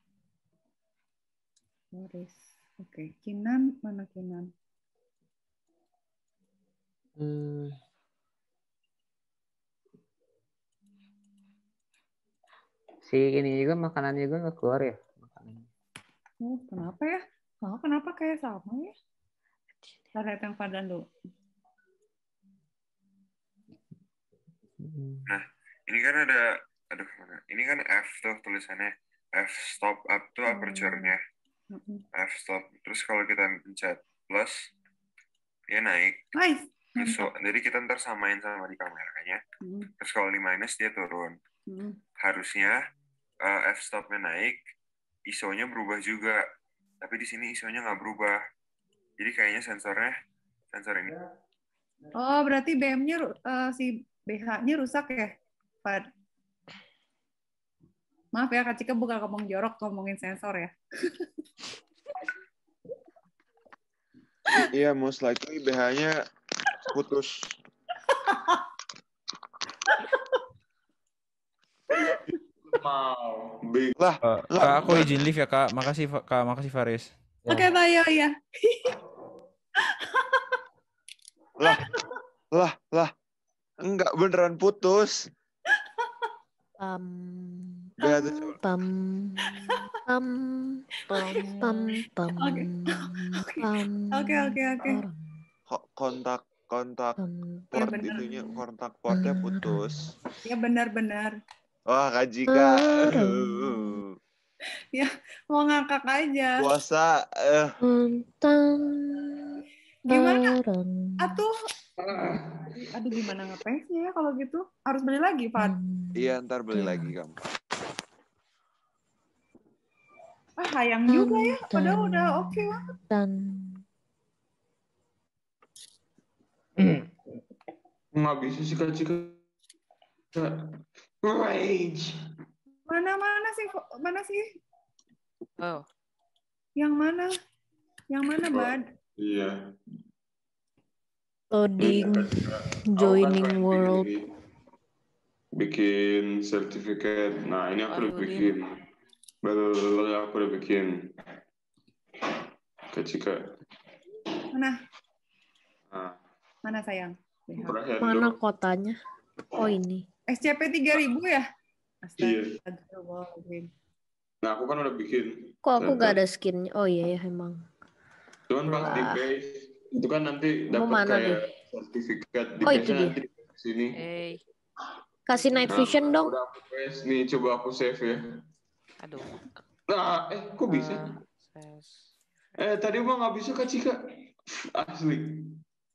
Haris. Oke, Kinan mana Kinan? Hmm. Si ini juga makanan juga nggak keluar ya? Makanan. Oh, kenapa ya? Oh, kenapa kayak sama ya? Kita lihat yang Fadlan dulu. Nah, ini kan ada, aduh mana? Ini kan F tuh tulisannya. F stop up tuh aperture-nya. F stop. Terus kalau kita pencet plus, dia naik. Nice. Terus so, jadi kita ntar samain sama di kameranya. Hmm. Terus kalau di minus dia turun. Hmm. Harusnya uh, f stopnya naik, I S O-nya berubah juga. Tapi di sini I S O-nya nggak berubah. Jadi kayaknya sensornya sensor ini. Oh, berarti B M-nya uh, si B H-nya rusak ya, Fad? Maaf ya, Kak Cika bukan ngomong jorok, ngomongin sensor ya. Iya, most likely B H-nya putus. Mau. Lah, Uh, Kak, aku izin live ya, Kak. Makasih, Kak. Makasih, Faris. Oke, okay, Bayo, ya. lah, lah, lah. Enggak, beneran putus. Pam, B H tuh pam, pam, pam, pam, pam, pam. Oke, oke, oke. Kontak, kontak port ya, itunya, kontak portnya putus. Ya, benar-benar. Wah, Kak Jika. Ya, mau ngakak aja. Puasa. Uh. Gimana? Atuh. Aduh, gimana nge-paste-nya ya kalau gitu? Harus beli lagi, Fad? Iya, ntar beli lagi kamu. Ah, hayang juga ya. Padahal udah oke okay banget. Nggak bisa sih, Kak Cika. Rage. Mana mana sih? Mana sih? Oh. Yang mana? Yang mana, Bad? Iya. Loading, joining world. Bikin sertifikat. Nah, ini aku udah bikin. Baru aku udah bikin. Kak Cika. Mana? Nah. Mana sayang? Mana kotanya? Oh ini. S C P tiga ribu ya? Iya. Astagfirullahaladzim. Nah, aku kan udah bikin. Kok aku gak ada skinnya? Oh iya ya emang. Cuman pas di paste, itu kan nanti dapat kayak deh? sertifikat di oh, itu dia. nanti di sini. Hey. Kasih night vision nah, dong. Udah aku paste nih, coba aku save ya. Aduh. Nah, eh kok bisa? Uh, eh tadi mah nggak bisa Kak Cika. Asli.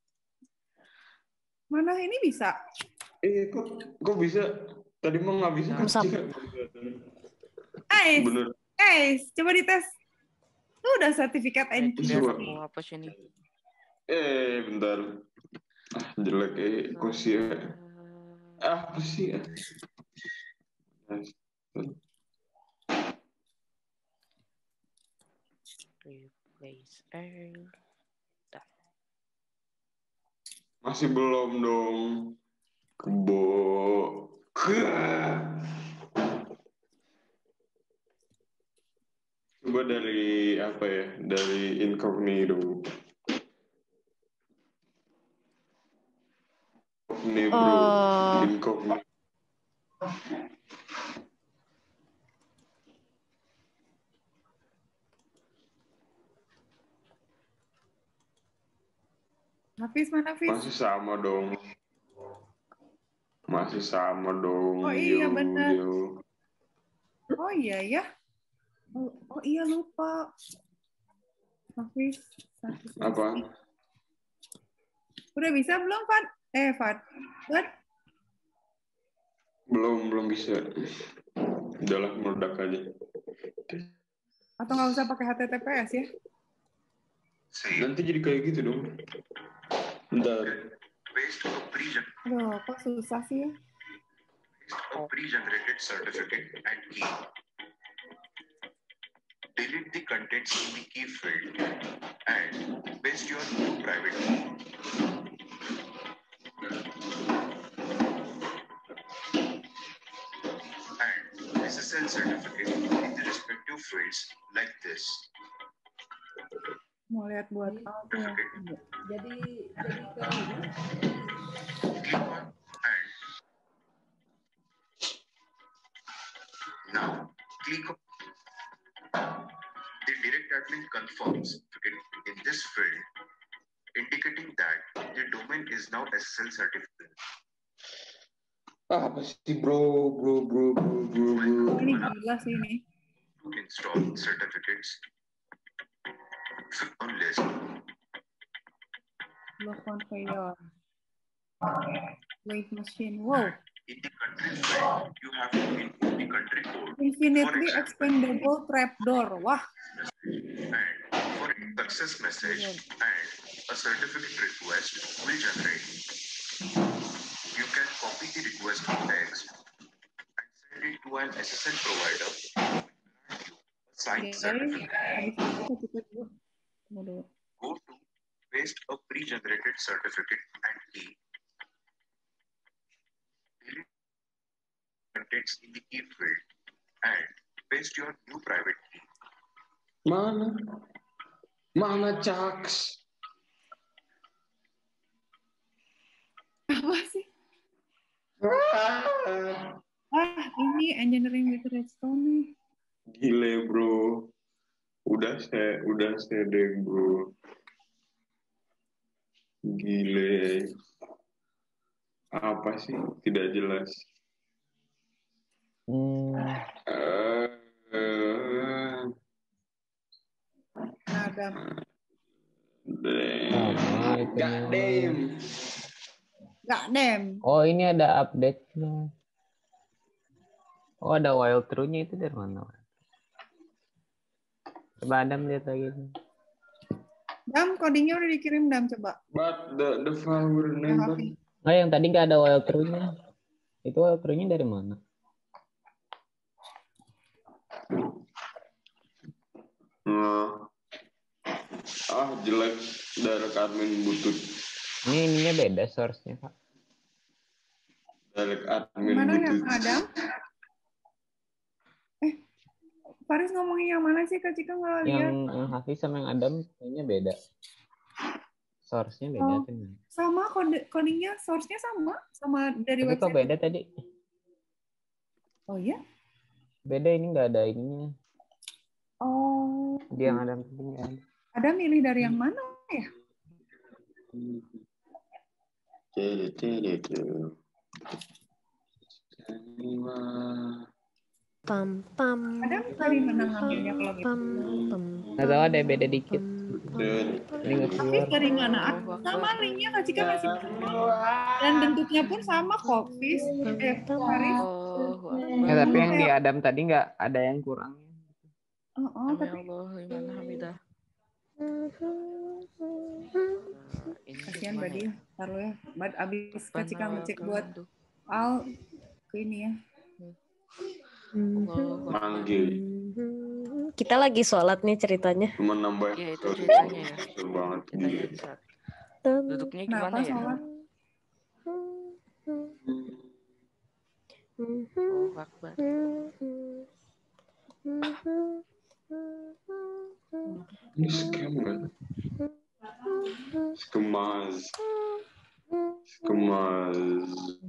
Mana ini bisa? Eh kok kok bisa? Tadi mah nggak bisa Kak Cika. Eh, eh, coba dites. Lu udah sertifikat N Q. Biar apa sih ini? Eh, bentar. Ah, jelek eh, kok sih ya? Ah, apa sih ya? Replace air. Masih belum dong. Kebo. Coba dari apa ya? Dari incognito. Ini bro, oh. incognito. Hafiz mana Hafiz? Masih sama dong. Masih sama dong. Oh iya yo, benar. Yo. Oh iya ya. Oh, oh iya lupa. Hafiz. Hafiz. Apa? Udah bisa belum Fad? Eh Fad. Fad? Belum belum bisa. Udahlah meledak aja. Atau nggak usah pakai H T T P S ya? Nanti jadi kayak gitu dong. Bentar. Aduh, kok susah sih ya? Pre-generated certificate and key. Delete the contents in the key field and paste your new private key. And S S L certificate in the respective fields like this. Mau lihat buat apa ya? Jadi jadi ke Click on and Now, click on the direct admin confirms in, in this field, indicating that the domain is now S S L certificate. Ah, apa sih bro, bro, bro, bro, bro, bro. Ini gila sih ini. To install certificates on list. Look on failure. Wait machine. Wow. In the country field, you have to input the country code. Infinitely expandable trapdoor. Wah. And for a success message and a certificate request will generate. You can copy the request text and send it to an S S L provider. Signed certificate. Go to paste a pre-generated certificate and key. Delete contents in the key field and paste your new private key. Mana? Mana Caks? Apa sih? Ah, ini engineering with redstone nih. Gile bro. Udah saya, udah sedeng bro. Gile. Apa sih? Tidak jelas. Hmm. Uh, uh, Adam. Sama God damn. God damn. Oh, ini ada update-nya. Oh, ada wild true-nya itu dari mana? Coba Adam lihat lagi. Dam, codingnya udah dikirim Dam, coba. But the the file will never. Oh, yang tadi nggak ada wild true-nya. Itu wild true-nya dari mana? Nah. Ah, jelek direct admin butut. Ini ininya beda source-nya, Pak. Direct admin Mana butut. yang Adam? Eh, Faris ngomongin yang mana sih, Kak Cika nggak lihat? Yang, yang Hafiz sama yang Adam kayaknya beda. Source-nya beda. Oh, sama, kode, codingnya, source-nya sama? Sama dari Tapi website? kok beda tadi? Oh iya? Beda, ini nggak ada ininya. Oh. Dia yang Adam tadi nggak ada. Ada milih dari yang mana ya? Pam pam. Ada dari mana ngambilnya kalau gitu? Nggak tahu, ada beda dikit. Ini nggak Tapi keluar. dari mana? Sama linknya Kak Cika kasih. Dan bentuknya pun sama kok, Fis. Eh, Faris. Ya, tapi yang di Adam tadi nggak ada yang kurang. Oh, oh tapi. Gimana Hamidah? Kasihan Badi, taruh ya. Bad abis Kak Cika ngecek buat Al ke ini ya. Manggil. Kita lagi sholat nih ceritanya. Cuma nambah. Iya, itu ceritanya ya. Betul banget. Duduknya gimana Kenapa ya? sholat? Oh, Akbar. Ini scam kan? Skemas. Skemas.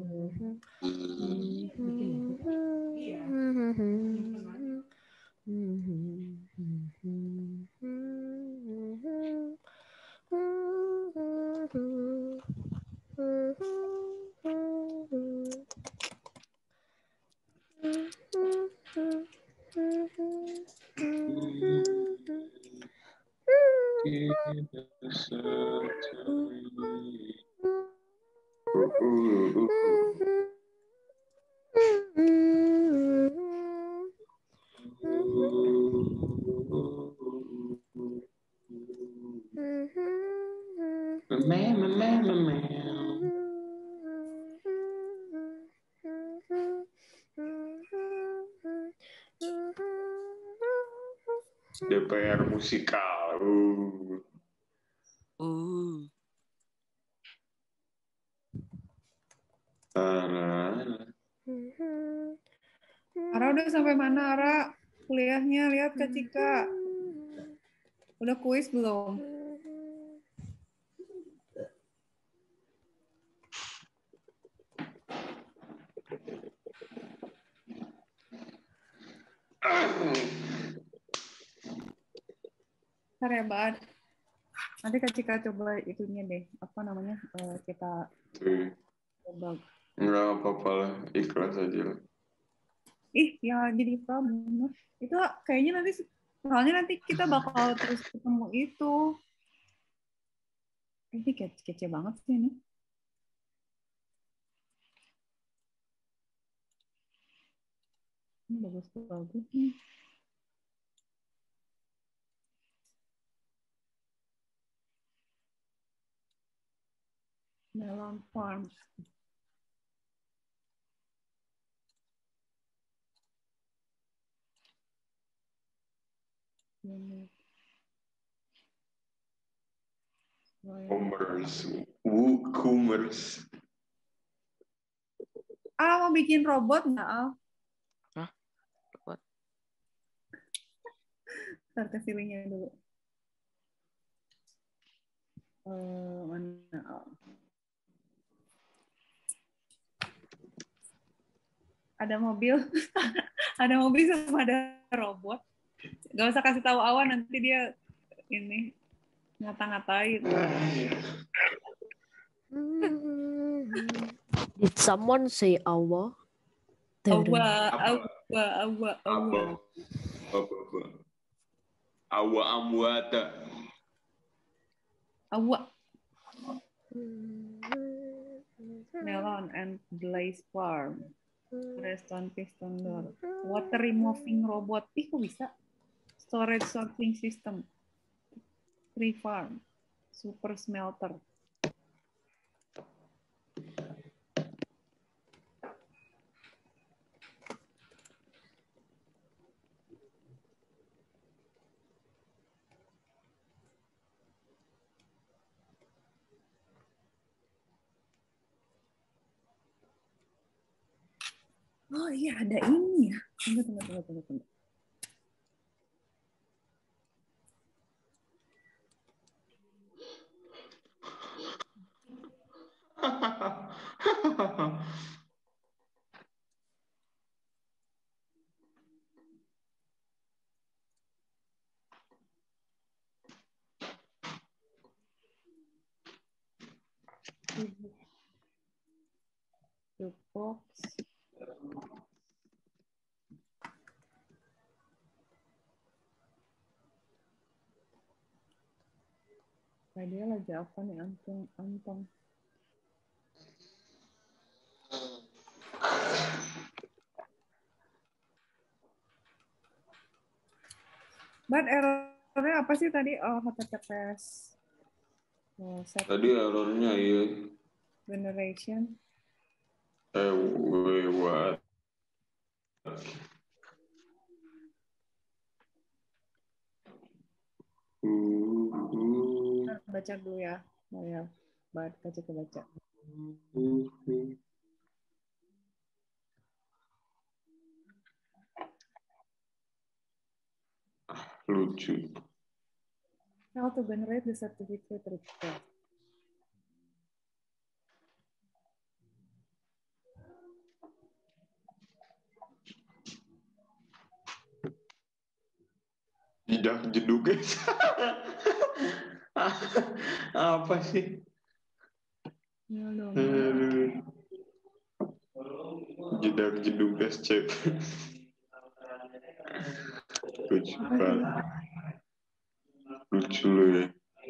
D P R musikal. Uh. Uh. Ara. Ara udah sampai mana Ara? Kuliahnya lihat Kak Cika. Udah kuis belum? Ntar ya, Bad. Nanti Kak Cika coba itunya deh, apa namanya, eh, kita Tuh. coba. Nggak apa-apa lah, ikhlas aja lah. Ih, ya jadi problem. Itu kayaknya nanti, soalnya nanti kita bakal terus ketemu itu. Ini kece, kece banget sih ini. Ini bagus-bagus nih. Melon Farms. Commerce, WooCommerce. Ah, mau bikin robot nggak, Al? Hah? Robot? Ntar kasih linknya dulu. Uh, mana, Al? Ada mobil, ada mobil sama ada robot. Gak usah kasih tahu Awan, nanti dia ini ngata-ngatain. Did someone say awa? Awa, awa, awa, awa. Apa-apa. Awa amwata. Awa. Melon and Blaze Farm. Redstone piston door. Water removing robot. Ih, kok bisa? Storage sorting system. Tree farm. Super smelter. Oh iya, ada ini ya. Tunggu, tunggu, tunggu, tunggu, tunggu. Box. Nah, dia lagi apa nih, Antong? Antong. But errornya apa sih tadi? Oh, H T T P S. Oh, set Tadi errornya ya. generation. Eh, wait, what? Uh, Baca dulu ya. Oh ya, baca baca baca. uh, uh. Ah, lucu. How to generate the certificate request. Jedak jeduk guys. Apa sih? Ya dong. Aduh. Jedak jeduk guys, cek. Lucu banget. Lucu lu ya.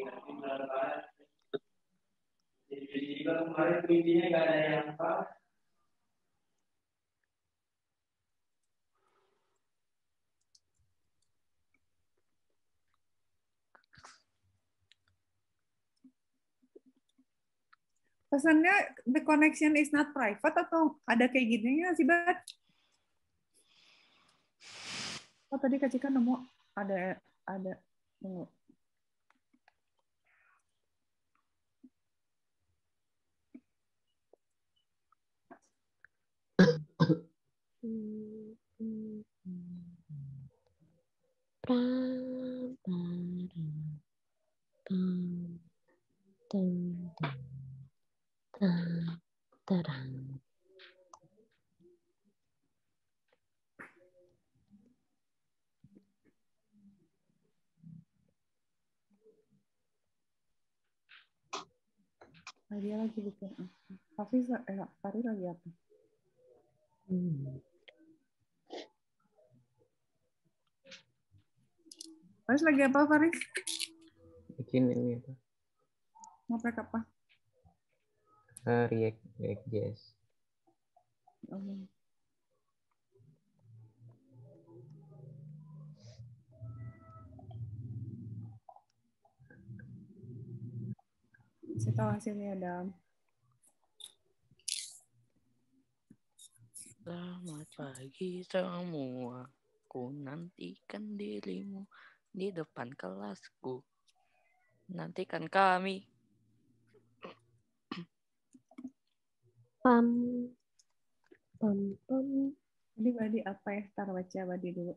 Pesannya the connection is not private atau ada kayak gininya sih, Bat? Oh, tadi Kak Cika nemu ada ada tunggu. Ah, dia lagi bikin apa? Hafiz, eh, Faris lagi apa? Hmm. Faris lagi apa, Faris? Bikin ini apa? Ngoprek apa? Uh, React, React J S. Oh. Saya tahu hasilnya, Dam. Selamat pagi semua, ku nantikan dirimu di depan kelasku. Nantikan kami. Pam, pam, pam. Jadi Badi apa ya? Tar baca Badi dulu.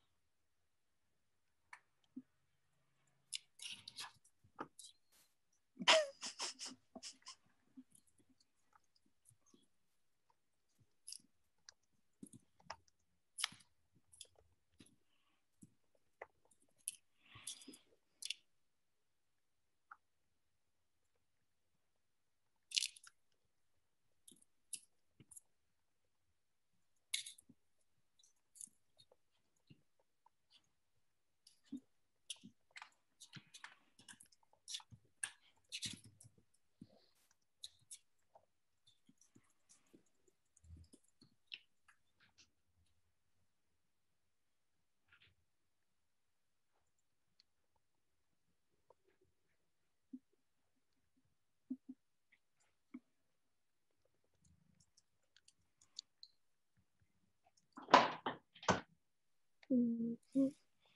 Hmm, hmm,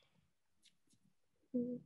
hmm.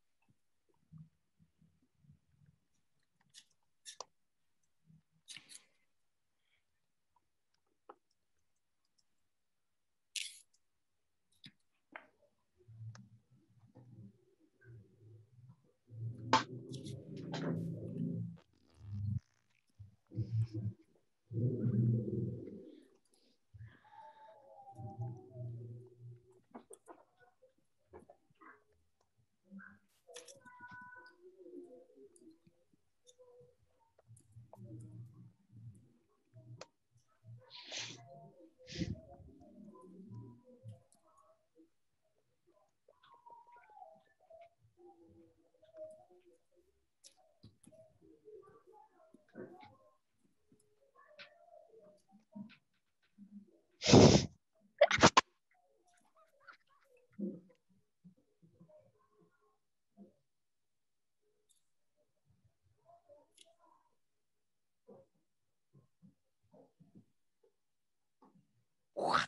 What?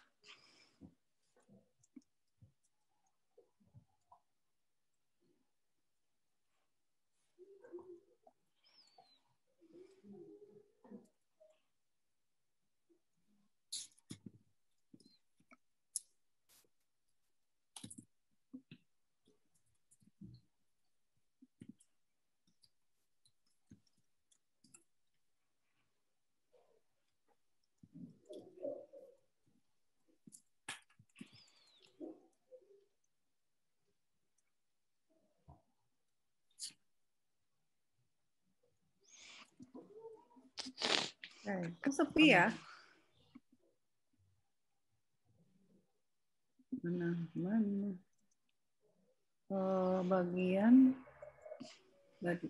Eh, kok sepi ya? Mana, mana? Oh, bagian Badi.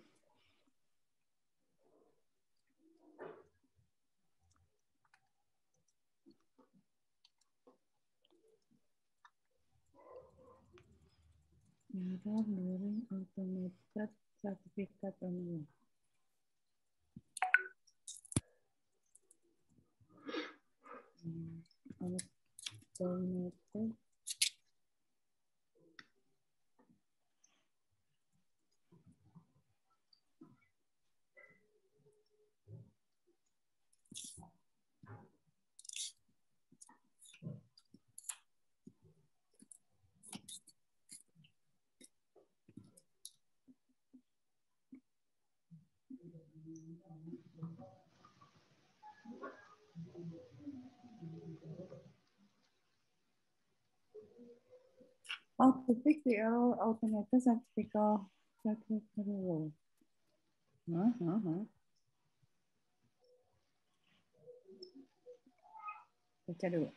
Error during automated certificate only. Hmm, automated. How to fix the error automated certificate certificate rule. Huh, huh, huh. Baca dulu.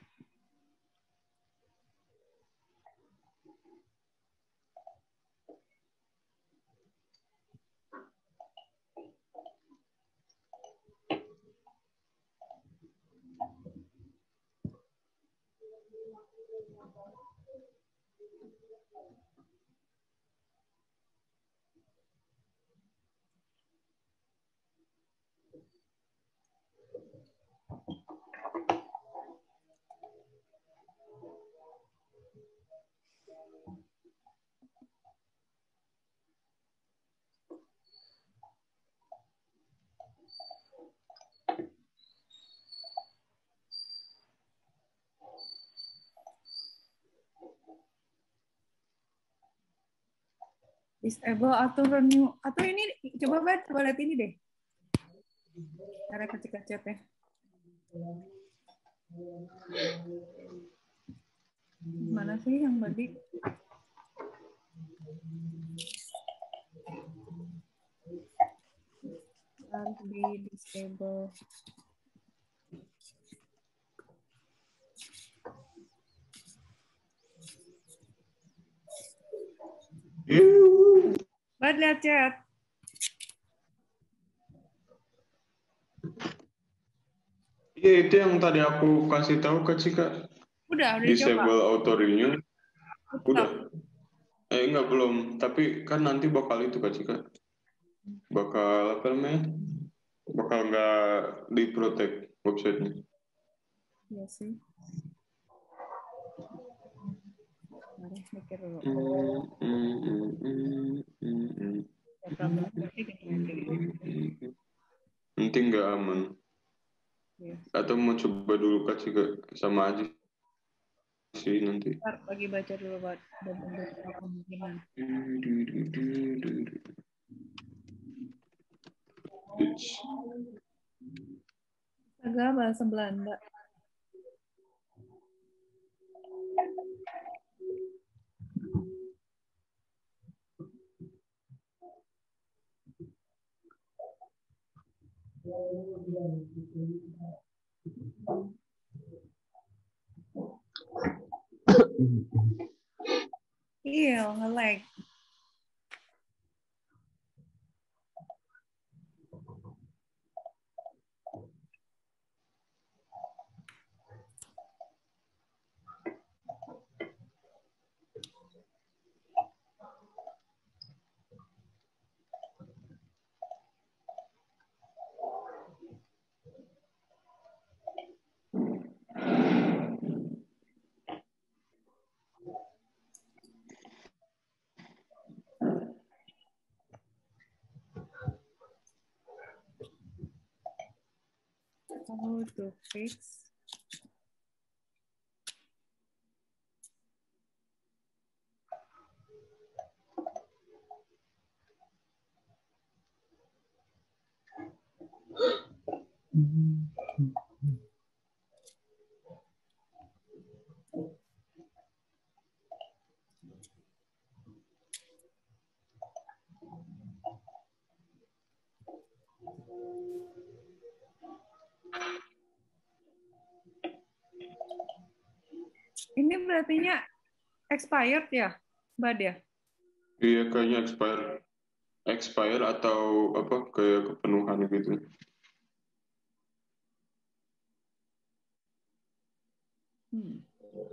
Disable atau renew atau ini coba banget coba lihat ini deh. Cara ketika chat ya. Mana sih yang tadi? Harus di disable. Buat lihat chat. Iya, itu yang tadi aku kasih tahu ke Cika. Udah, udah Disable dicoba. auto renew. Udah. Eh enggak belum, tapi kan nanti bakal itu Kak Cika. Bakal apa namanya? Bakal nggak di-protect websitenya. Iya sih. Mari mikir dulu. Mm, mm, mm, mm, mm, mm. Ya, problem berarti gini nanti. Nanti nggak aman. Iya. Atau mau coba dulu Kak Cika, sama aja sih nanti. Ntar lagi baca dulu buat beberapa kemungkinan. Agak bahasa Belanda. Iya, nge-lag. How to fix ini berartinya expired ya, Mbak ya? Iya kayaknya expire, expire atau apa kayak kepenuhan gitu. Hmm.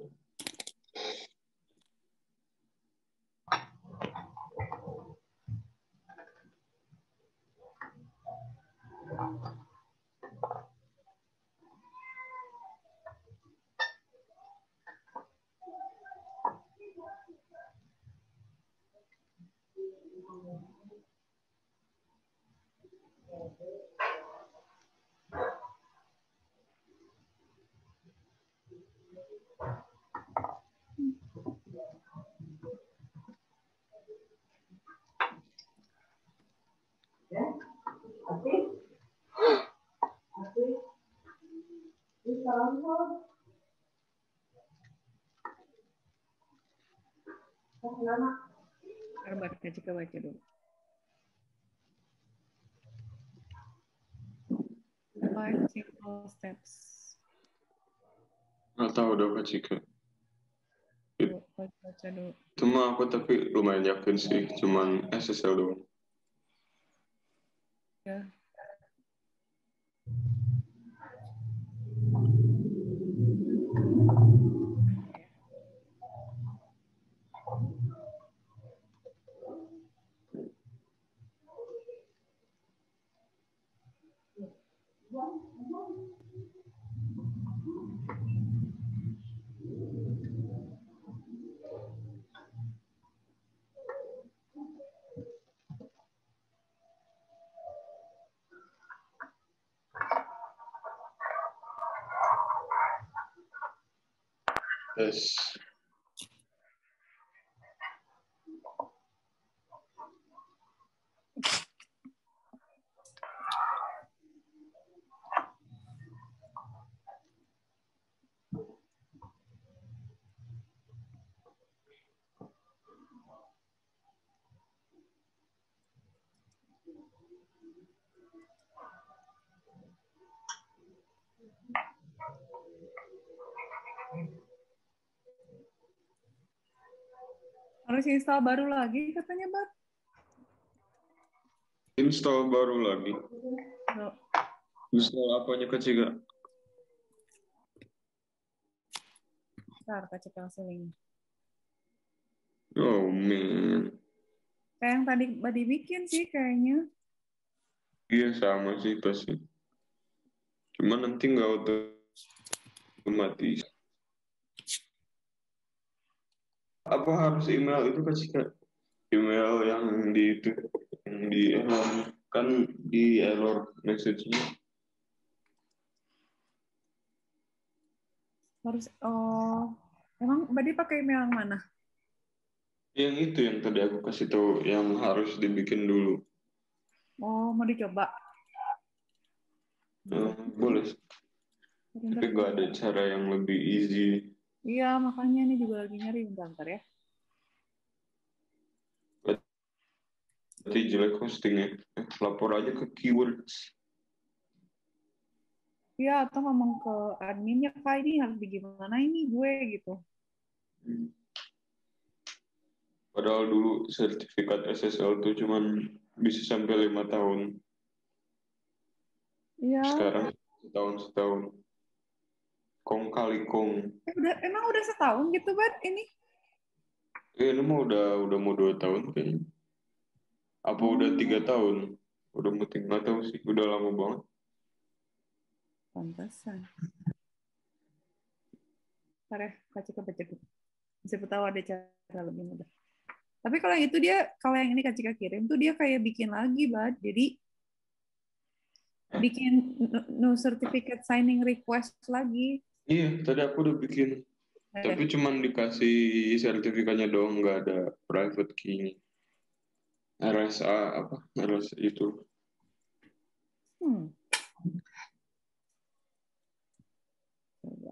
Coba kita baca dulu. Five simple steps. Nggak tahu udah Kak Cika. Coba baca dulu. Cuma aku tapi lumayan yakin sih, cuman S S L doang. Ya. Yes. Harus install baru lagi katanya, Bat. Install baru lagi. No. Install apanya Kak Cika? Ntar kasih kasih link. Oh man. Kayak yang tadi Badi bikin sih kayaknya. Iya sama sih pasti. Cuma nanti nggak otomatis. Apa harus email itu Kak Cika? Email yang di itu, yang di error kan di error message-nya. Harus oh emang Badi pakai email yang mana? Yang itu yang tadi aku kasih tahu yang harus dibikin dulu. Oh, mau dicoba. Uh, boleh. Tapi gak ada cara yang lebih easy. Iya, makanya ini juga lagi nyari bentar ya. Berarti jelek hostingnya. Eh, lapor aja ke keywords. Iya, atau ngomong ke adminnya, Kak, ini harus gimana ini gue gitu. Hmm. Padahal dulu sertifikat S S L tuh cuman bisa sampai lima tahun. Iya. Sekarang setahun setahun. Kong kali kong. Eh, udah, emang udah setahun gitu, Bat, ini? Eh, ini mah udah udah mau dua tahun kayaknya. Apa hmm. udah tiga tahun? Udah mau nggak tahu sih. Udah lama banget. Pantesan. Ntar ya, kaca baca dulu. Siapa tahu ada cara lebih mudah. Tapi kalau yang itu dia, kalau yang ini Kak Cika kirim tuh dia kayak bikin lagi, Bad. Jadi bikin no certificate signing request lagi. Iya, tadi aku udah bikin. Eh. Tapi cuman dikasih sertifikatnya doang, nggak ada private key. R S A apa? R S A itu. Hmm. Coba.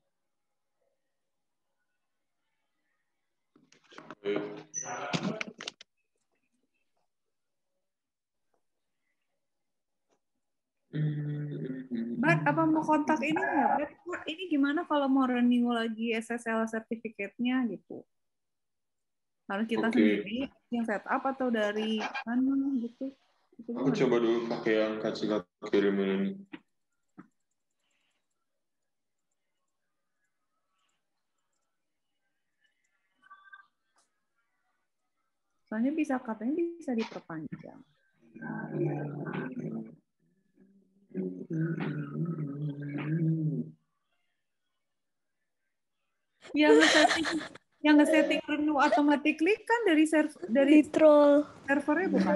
Bat, apa mau kontak ini nggak, Bat? Ini gimana kalau mau renew lagi S S L certificate-nya gitu? Harus kita okay. sendiri yang setup atau dari mana gitu? Itu aku coba dulu pakai yang Kak Cika kirimin ini. Soalnya bisa katanya bisa diperpanjang. Yang nge-setting yang nge-setting renew automatically kan dari server dari troll servernya bukan?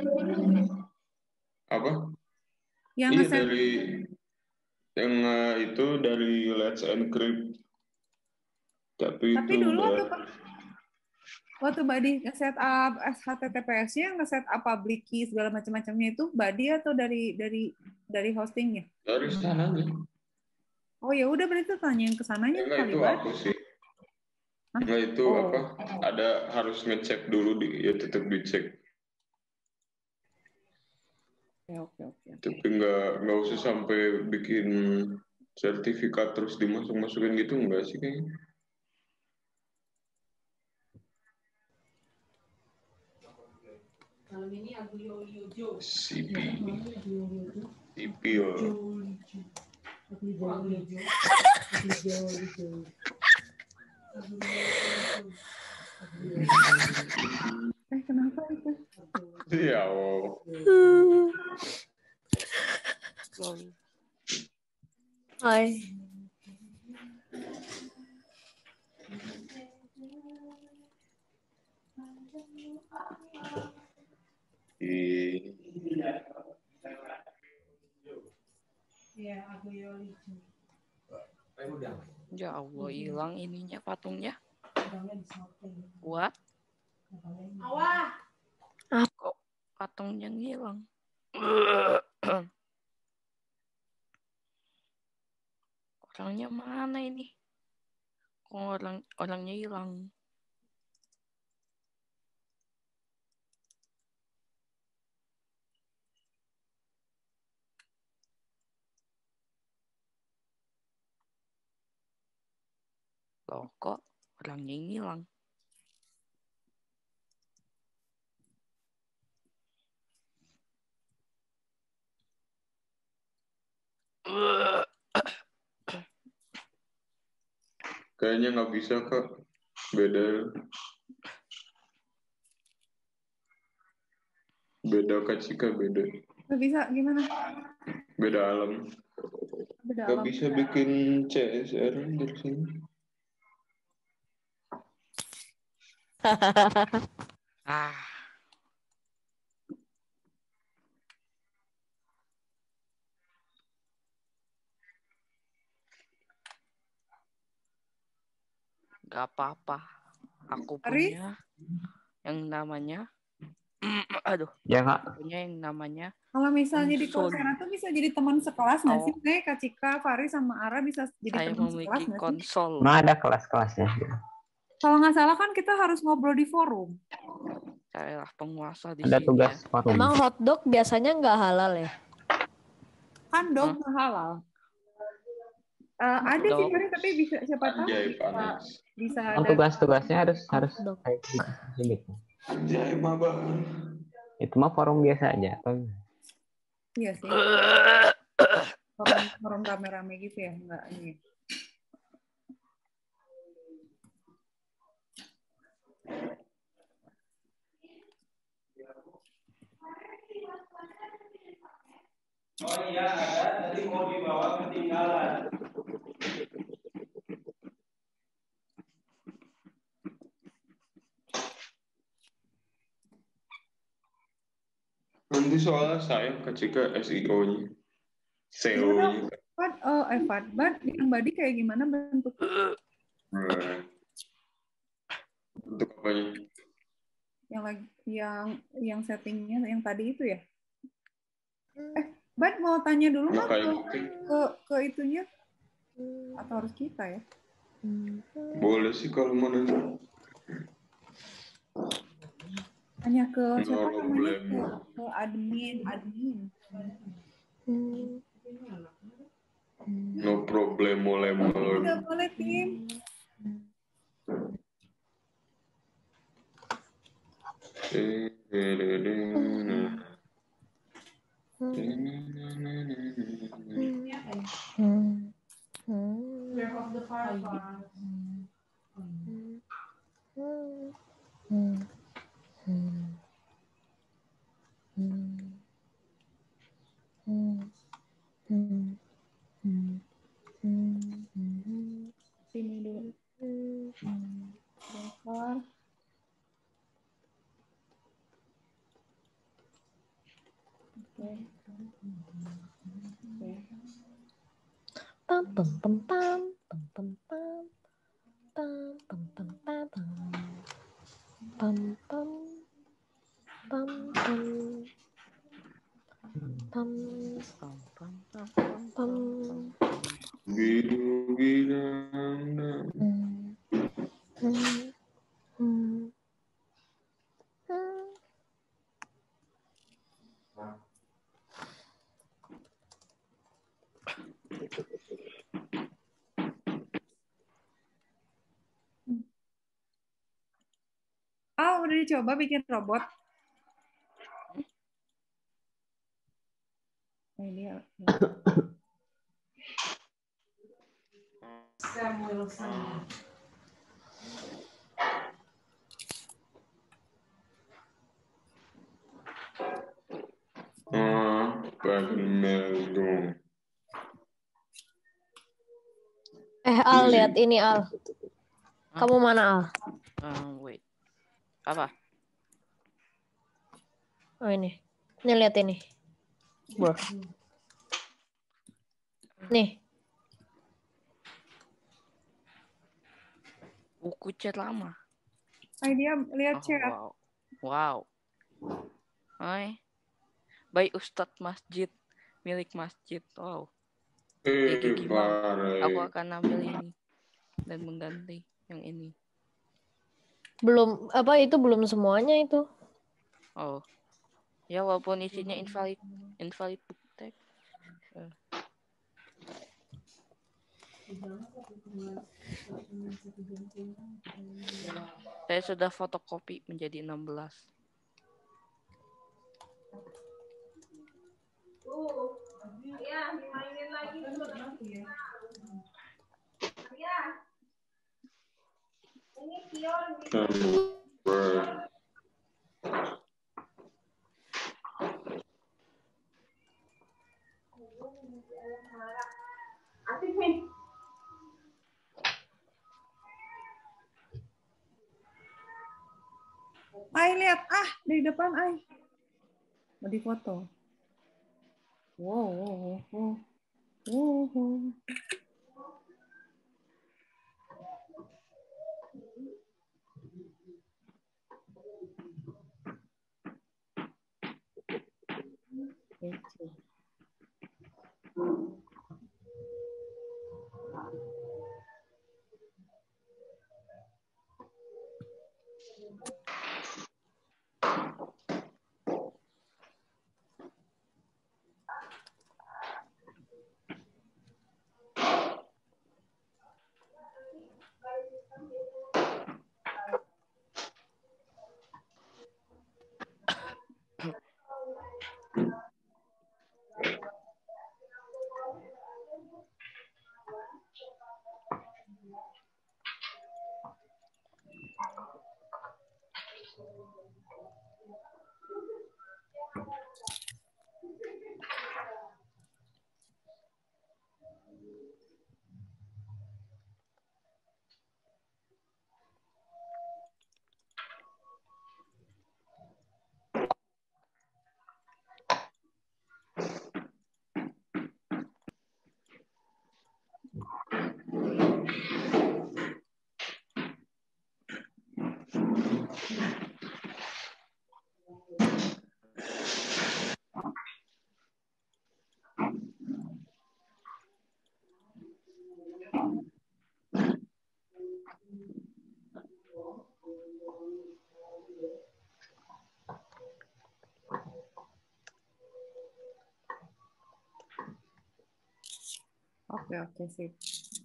Apa? Yang iya dari yang uh, itu dari Let's Encrypt. Tapi, Tapi itu dulu udah... waktu waktu Badi nge-set up H T T P S-nya, nge-set up public key segala macam-macamnya itu Badi atau dari dari dari hostingnya? Dari sananya. Oh ya udah berarti tanya yang kesananya Enggak, kali itu Bad. aku sih. Enggak itu oh. apa? Ada harus ngecek dulu di ya tetap dicek. Oke oke oke. Tapi nggak nggak usah sampai bikin sertifikat terus dimasuk-masukin gitu enggak sih kayaknya? Kalau ini Aglio Olio. C P. Sipil. Eh, kenapa itu? Iya, wow. Hai. Iya, Aglio Olio. Ya Allah, hilang ininya patungnya. What? Awah. Kok patungnya hilang? Orangnya mana ini? Kok orang orangnya hilang? Loh, kok orangnya hilang? Kayaknya nggak bisa kak, beda beda Kak Cika, beda Nggak bisa gimana? beda alam. Beda Nggak alam. bisa bikin C S R dari sini. Ah. Gak apa-apa. Aku Aris? punya yang namanya aduh. Ya, Kak. Punya yang namanya Kalau misalnya di konsol. Coursera tuh bisa jadi teman sekelas nggak Oh. sih? Nih, Kak Cika, Faris sama Ara bisa jadi Saya teman sekelas memiliki nggak sih? konsol. Emang ada kelas-kelasnya. Kalau nggak salah kan kita harus ngobrol di forum. Saya lah penguasa di Ada sini tugas ya. forum. Emang hotdog biasanya nggak halal ya? Kan dog nggak halal. Eh, ada sih Dog. Faris, tapi bisa siapa tahu Anjay, bisa, panas. bisa Kan ada. tugas-tugasnya harus harus Hotdog. kayak gitu. Anjay, mabah. Itu mah forum biasa aja. Iya sih. Forum, forum rame-rame gitu ya, nggak ini. Oh iya, ada. Tadi mau dibawa ketinggalan. Nanti soalnya saya Kak Cika S E O-nya. S E O-nya. Fad, oh, eh Fad, Bad, yang body kayak gimana bentuknya? Untuk apanya? Yang lagi, yang yang settingnya yang tadi itu ya? Eh, Bad mau tanya dulu Nggak nggak kayak ke, gitu. ke ke itunya? Atau harus kita ya? Boleh sih kalau mau nanti. Tanya ke No siapa namanya? problem. Ke, ke admin, admin. No problem, boleh boleh. Udah boleh tim. Where of the fire? Sini dulu. Bentar. Oke. Oke. Pam pam pam pam pam pam pam pam pam pam pam pam pam pam pam pam Pam, pam, pam, pam, pam. Bidu bidang. Hmm. Hmm. Hmm. udah dicoba bikin robot? Nah, dia. Samuelson. Ah, Bagmelgo. Eh, Al, lihat ini, Al. Kamu mana, Al? Um, wait. Apa? Oh, ini. Nih, lihat ini. Bro. Nih. Buku chat lama. Hai, dia lihat Oh, chat. wow. Wow. Hai. By Ustadz Masjid. Milik masjid. Wow. Eh, Kayak gimana? barai. Aku akan ambil ini. Dan mengganti yang ini. Belum, apa itu belum semuanya itu. Oh. Ya, walaupun isinya invalid. Invalid book tag. Uh. Saya sudah fotokopi menjadi enam belas. Oh, ya, dimainin lagi. Ya. Ini Kion. Asik nih. Ai, lihat. Ah, dari depan, Ai. Mau difoto. Wow, wow, wow. Wow, wow. Kece. Oke, oke, sip.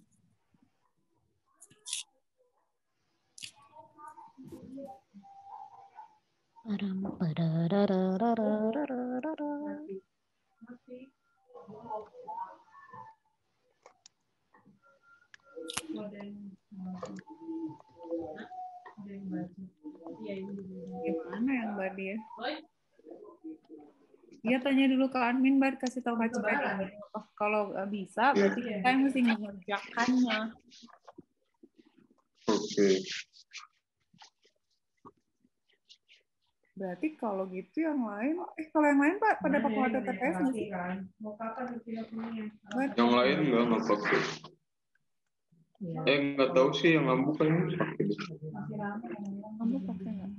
Gimana yang Mbak dia? Dia tanya dulu ke admin, Mbak, kasih tahu Kak Cika. Oh, kalau nggak bisa, berarti kita yang mesti mengerjakannya. Oke. Berarti kalau gitu yang lain, eh kalau yang lain Pak pada pakai H T T P S nggak sih? Yang lain nggak nggak pakai. Eh nggak tahu sih yang lampu kan pakai. Lampu pakai nggak?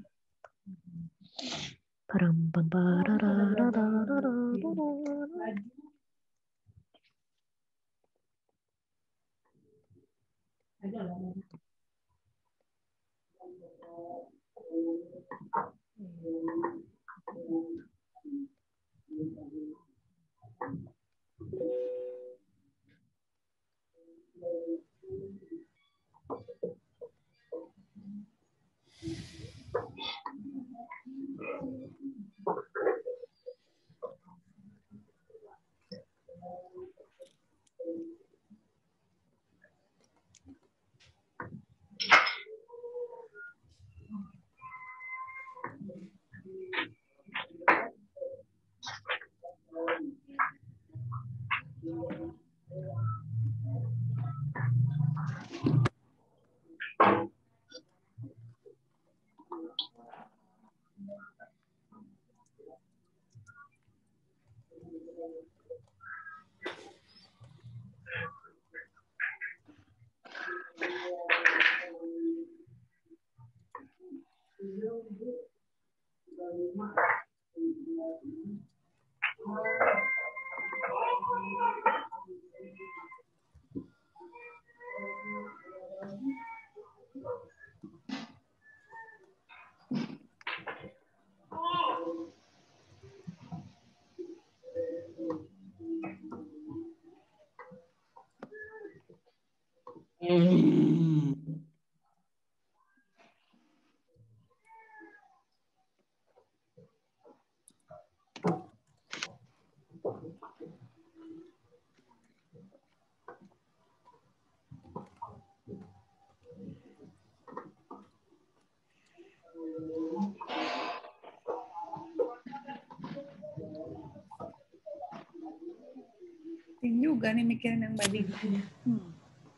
Ini juga nih mikirin yang body. Hmm.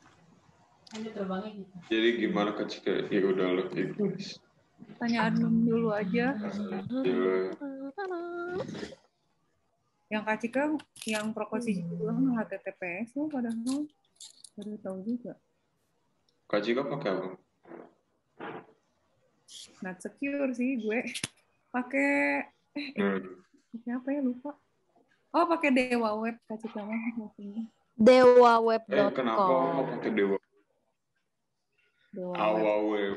Jadi gimana Kak Cika? Ya udah lo ikhlas. Tanya admin dulu aja. Gila. Yang Kak Cika, yang proposisi juga H T T P S loh, padahal baru tahu juga. Kak Cika pakai apa? Not secure sih gue. Pakai eh, eh Hmm. pakai apa ya lupa. Oh, pakai Dewa Web Kak Cika mah maksudnya. dewaweb Eh dot kenapa nggak com. pakai Dewa? Dewa Web. Awa Web.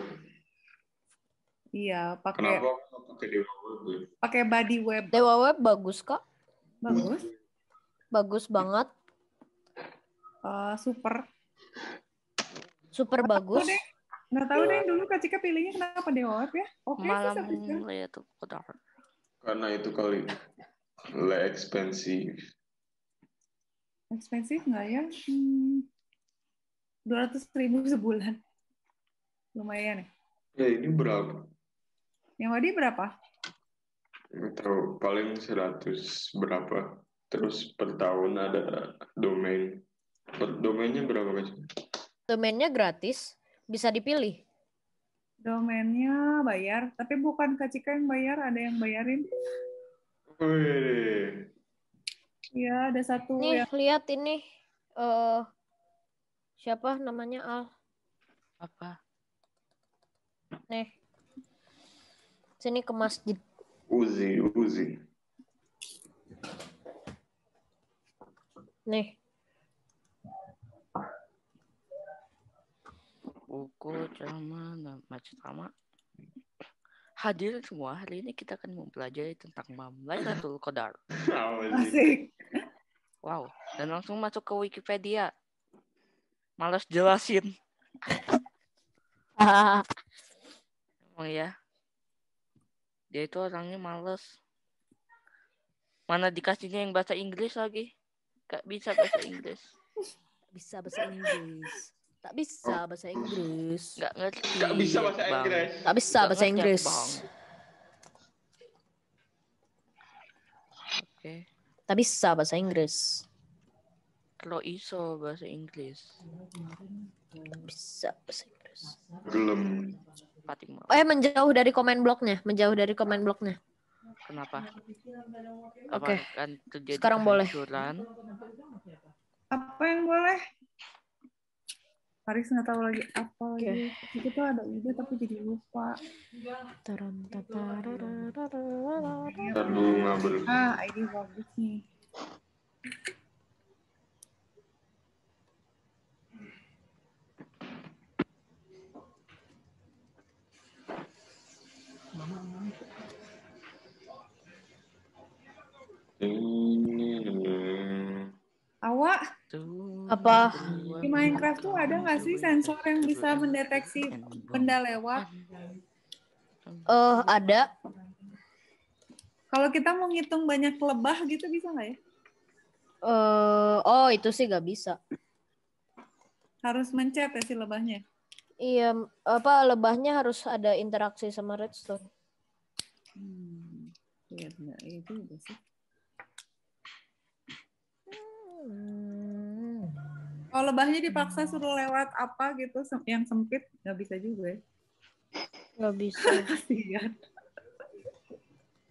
Iya, pakai Kenapa nggak pakai Dewa Web? pakai body web. Dewaweb bagus kok. Bagus. Bagus banget. Uh, super. Super Nggak tahu bagus. deh. Nggak tahu deh dulu Kak Cika pilihnya kenapa Dewa Web ya? Oke sih Malam sampai sekarang. Laylatul Qadar. Karena itu kali le expensive. Ekspensif nggak ya? Hmm, dua ratus ribu sebulan. Lumayan ya. Ya ini berapa? Yang Wadi berapa? Nggak tahu, paling seratus berapa. Terus per tahun ada domain. Per domainnya berapa Kak? Domainnya gratis, bisa dipilih. Domainnya bayar, tapi bukan Kak Cika yang bayar, ada yang bayarin. Wih. Iya, ada satu Nih, yang lihat ini. eh siapa namanya Al? Apa? Nih. Sini ke masjid. Uzi, Uzi. Nih. Buku ceramah dan macam hadir semua. Hari ini kita akan mempelajari tentang malam Laylatul Qadar. asik. Wow, dan langsung masuk ke Wikipedia. Malas jelasin. Emang ya. Dia itu orangnya males. Mana dikasihnya yang bahasa Inggris lagi? Gak bisa bahasa Inggris. Bisa bahasa Inggris. Tak bisa bahasa Inggris. Gak ngerti. Gak bisa bahasa Bang. Inggris. Tak bisa Gak bahasa ngerti, Inggris. Bang. Oke. Tak bisa bahasa Inggris. Kalau iso bahasa Inggris. Tak bisa bahasa Inggris. Gelem. Fatima. Eh, menjauh dari komen bloknya. Menjauh dari komen bloknya. Kenapa? Oke. Apa akan terjadi Sekarang boleh. kehancuran? Apa yang boleh? Faris nggak tahu lagi apa Oke. lagi. Itu tuh ada ide tapi jadi lupa. Aduh, ngabel. Ah, ide bagus nih. Awak Apa? di Minecraft tuh ada nggak sih sensor yang bisa mendeteksi benda lewat? Eh, ada. Kalau kita mau ngitung banyak lebah gitu bisa nggak ya? Eh, oh, itu sih gak bisa. Harus mencet ya si lebahnya. Iya, apa lebahnya harus ada interaksi sama redstone. Hmm, iya benar itu udah sih. Hmm. Kalau lebahnya dipaksa suruh lewat apa gitu yang sempit nggak bisa juga. Ya. Nggak bisa. Kasihan.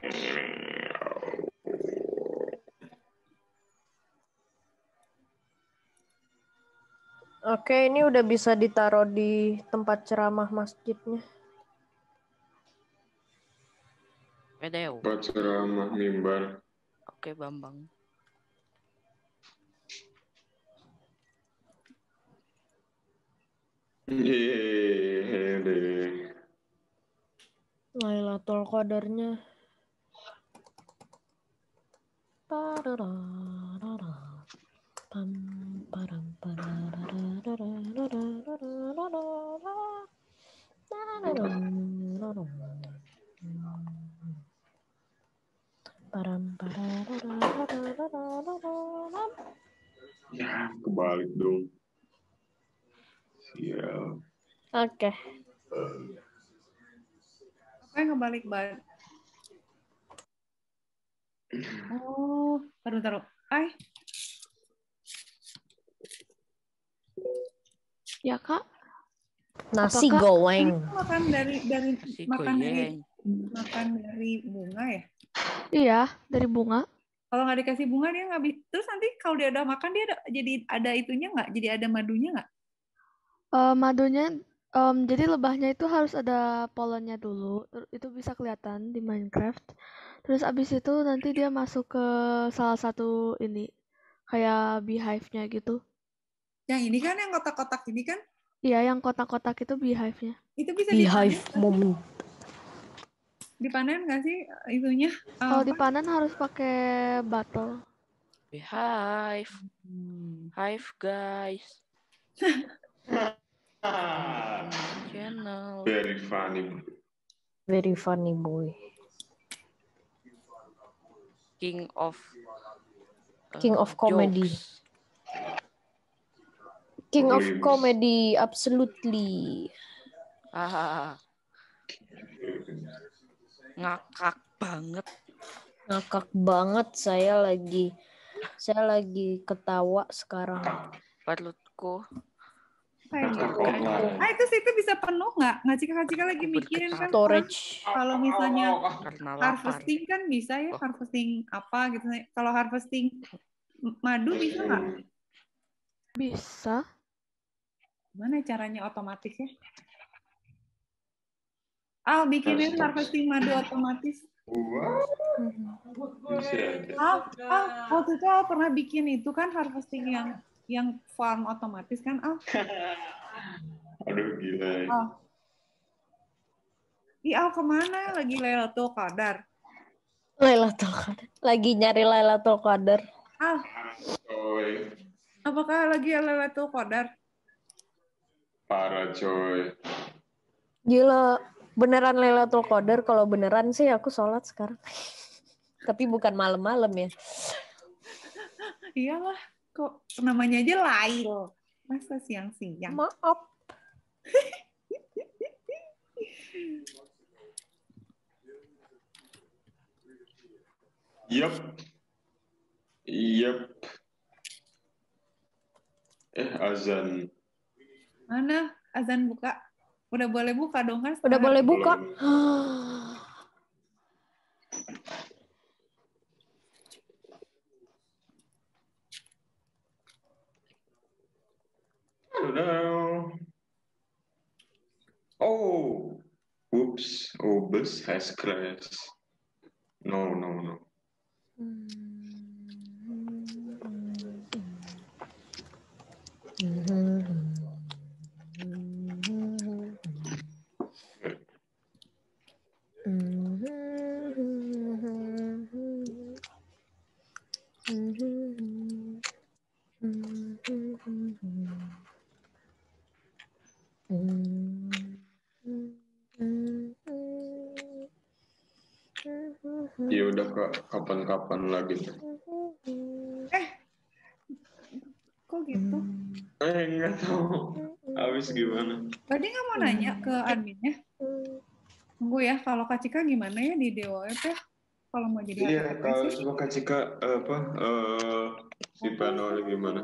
Oke, ini udah bisa ditaruh di tempat ceramah masjidnya. Pedeo. Buat ceramah mimbar. Oke, Bambang. Yeay deh. Lailatul Qadarnya. Parararara. Pam, param, pararararararararararararara. Param, pararararararararararara. Ya, kebalik dong. Sial. Oke. Apa yang kebalik balik? Oh, taruh taruh. Ay, Ya, Kak. Nasi Apakah- goreng. ini makan dari dari Nasi makan dari goreng. makan dari bunga ya? Iya, dari bunga. Kalau nggak dikasih bunga dia nggak bisa. Terus nanti kalau dia udah makan dia ada, jadi ada itunya nggak? Jadi ada madunya nggak? Eh, madunya, em, jadi lebahnya itu harus ada polennya dulu. Ter- Itu bisa kelihatan di Minecraft. Terus abis itu nanti dia masuk ke salah satu ini, kayak beehive-nya gitu. Yang ini kan yang kotak-kotak ini kan? Iya, yang kotak-kotak itu beehive-nya. Itu bisa Beehive dipanen. moment. Dipanen nggak sih itunya? Kalau Apa? dipanen harus pakai bottle. Beehive. Hive, guys. Channel. Very funny. Very funny boy. King of King uh, of comedy. jokes. King of Please. comedy, absolutely. Ah, ngakak banget. Ngakak banget saya lagi. Saya lagi ketawa sekarang. Perutku. Kayak gitu. Kayak Ah itu itu bisa penuh nggak? Nggak Cika-Cika lagi mikirin kan? Storage. Kalau misalnya karena lapar. harvesting kan bisa ya, harvesting apa gitu. Kalau harvesting madu bisa nggak? Bisa. Gimana caranya otomatis ya? Al, bikinin harvesting madu otomatis. Al, Al, waktu itu Al pernah bikin itu kan harvesting yang yang farm otomatis kan Al? Aduh gila. Al. Ih, Al kemana? Lagi Lailatul Qadar. Lailatul Qadar. Lagi nyari Lailatul Qadar. Al, Coy. apakah lagi Lailatul Qadar? Parah coy. Gila, beneran Lailatul Qadar. Kalau beneran sih aku sholat sekarang. Tapi bukan malam-malam ya. Iyalah, kok namanya aja Lail. Masa siang-siang? Maaf. Yep. Yep. Eh azan. Mana azan buka? Udah boleh buka dong kan? Udah boleh buka. No. Oh. Oops. Oh, bus has crashed. No, no, no. Ya udah Kak, kapan-kapan lagi. Eh, kok gitu? Eh, nggak tahu. Habis gimana? Tadi nggak mau nanya ke adminnya? Tunggu ya, kalau Kak Cika gimana ya di D O F ya? kalau mau jadi Iya, H T T P kalau sih. coba Kak Cika apa eh si panel gimana?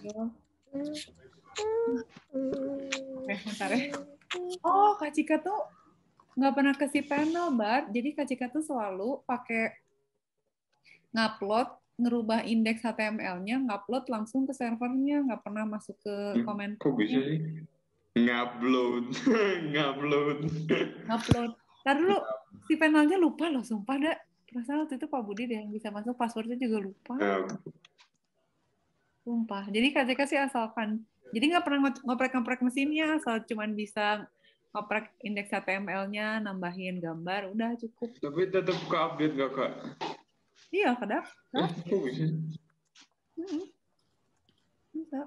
Oke, bentar ya. Oh, Kak Cika tuh nggak pernah ke si panel, Bar. Jadi Kak Cika tuh selalu pakai ngupload, ngerubah indeks H T M L-nya, ngupload langsung ke servernya, nggak pernah masuk ke komen. Kok bisa sih? Ngupload, ngupload. Ngupload. Ntar dulu, si panelnya lupa loh, sumpah dah. Perasaan waktu itu Pak Budi deh yang bisa masuk, passwordnya juga lupa. Sumpah. Jadi Kak Cika sih asalkan, jadi nggak pernah ngoprek-ngoprek mesinnya, asal cuman bisa ngoprek indeks H T M L-nya, nambahin gambar, udah cukup. Tapi tetap ke update nggak Kak? Iya, kadang. Eh, kok bisa? Hmm. Bisa.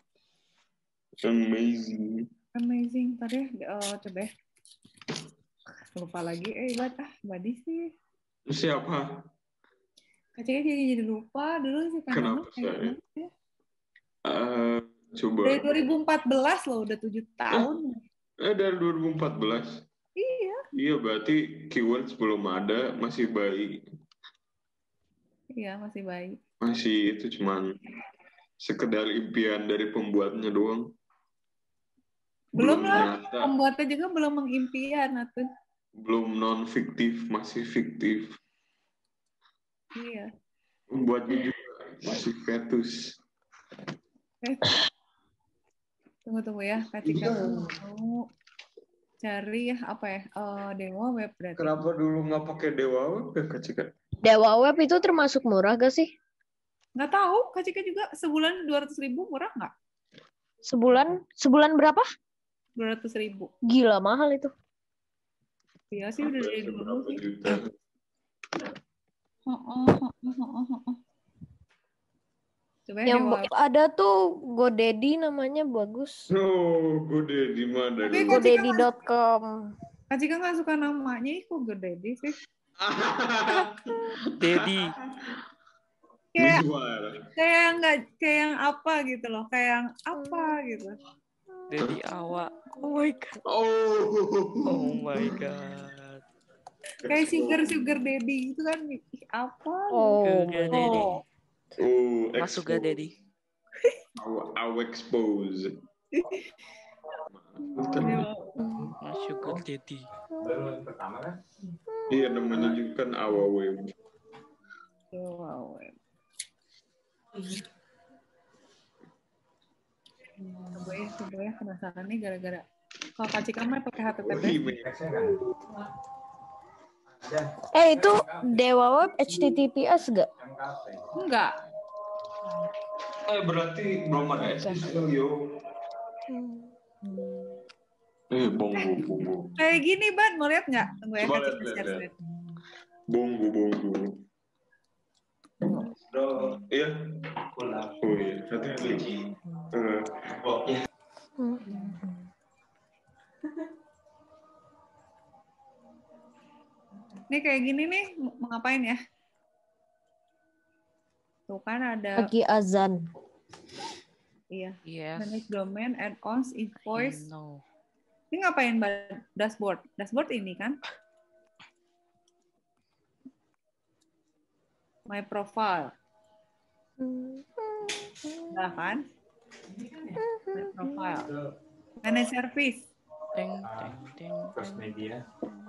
Amazing. Amazing. Tadi uh, coba ya. Lupa lagi. Eh, Bad. Ah, Badi sih. Siapa? Kacanya jadi jadi lupa. Dulu sih panel. Kenapa saya? Ya? Uh, coba. Dari dua ribu empat belas loh, udah tujuh tahun. Eh, dari dua ribu empat belas? Iya. Iya, berarti keywords belum ada, masih baik. Iya, masih baik. Masih itu cuman sekedar impian dari pembuatnya doang. Belum, belum lah, nyata. Pembuatnya juga belum mengimpian, Atun. Belum non-fiktif, masih fiktif. Iya. Pembuatnya juga masih fetus. Eh. Tunggu-tunggu ya, Kak Cika mau cari ya, apa ya, uh, Dewa Web berarti. Kenapa dulu nggak pakai Dewa Web ya, Kak Cika? Dewa Web itu termasuk murah gak sih? Nggak tahu, Kak Cika juga sebulan dua ratus ribu murah nggak? Sebulan? Sebulan berapa? dua ratus ribu. Gila, mahal itu. Iya sih, udah dari dulu sih. Oh, oh, oh, oh, oh, oh. Coba yang Dewa. ada tuh GoDaddy namanya bagus. Oh, GoDaddy mana? GoDaddy dot com. Kak Cika nggak suka namanya, kok GoDaddy sih? Daddy. Kayak kayak nggak kayak yang apa gitu loh, kayak yang apa gitu. Daddy Awa. Oh my god. Oh. Oh my god. Kayak sugar sugar daddy itu kan apa? Oh. Sugar daddy. Oh, masuk Sugar daddy. I'll, I'll expose. Masuk Sugar daddy. Iya, namanya juga kan Awa Web. Awa Web. Coba ya, coba ya, penasaran nih gara-gara kalau Kak Cika mah pakai H T T P. Eh itu Dewa Web H T T P S gak? Enggak. Eh berarti belum ada S S L yo. Eh bongo bongo. Kayak gini Ban, mau lihat nggak? Tunggu ya, Coba Kak Cika lihat, share lihat. Bongo bongo. Iya. Oh iya, hati-hati. Uh, Nih kayak gini nih, mau ngapain ya? Tuh kan ada. Lagi azan. Iya. Yes. Manage domain, add-ons, invoice. Ini ngapain Mbak? Dashboard. Dashboard ini kan? My profile. Nah kan? My profile. Manage service. Teng, teng, teng, Cross media.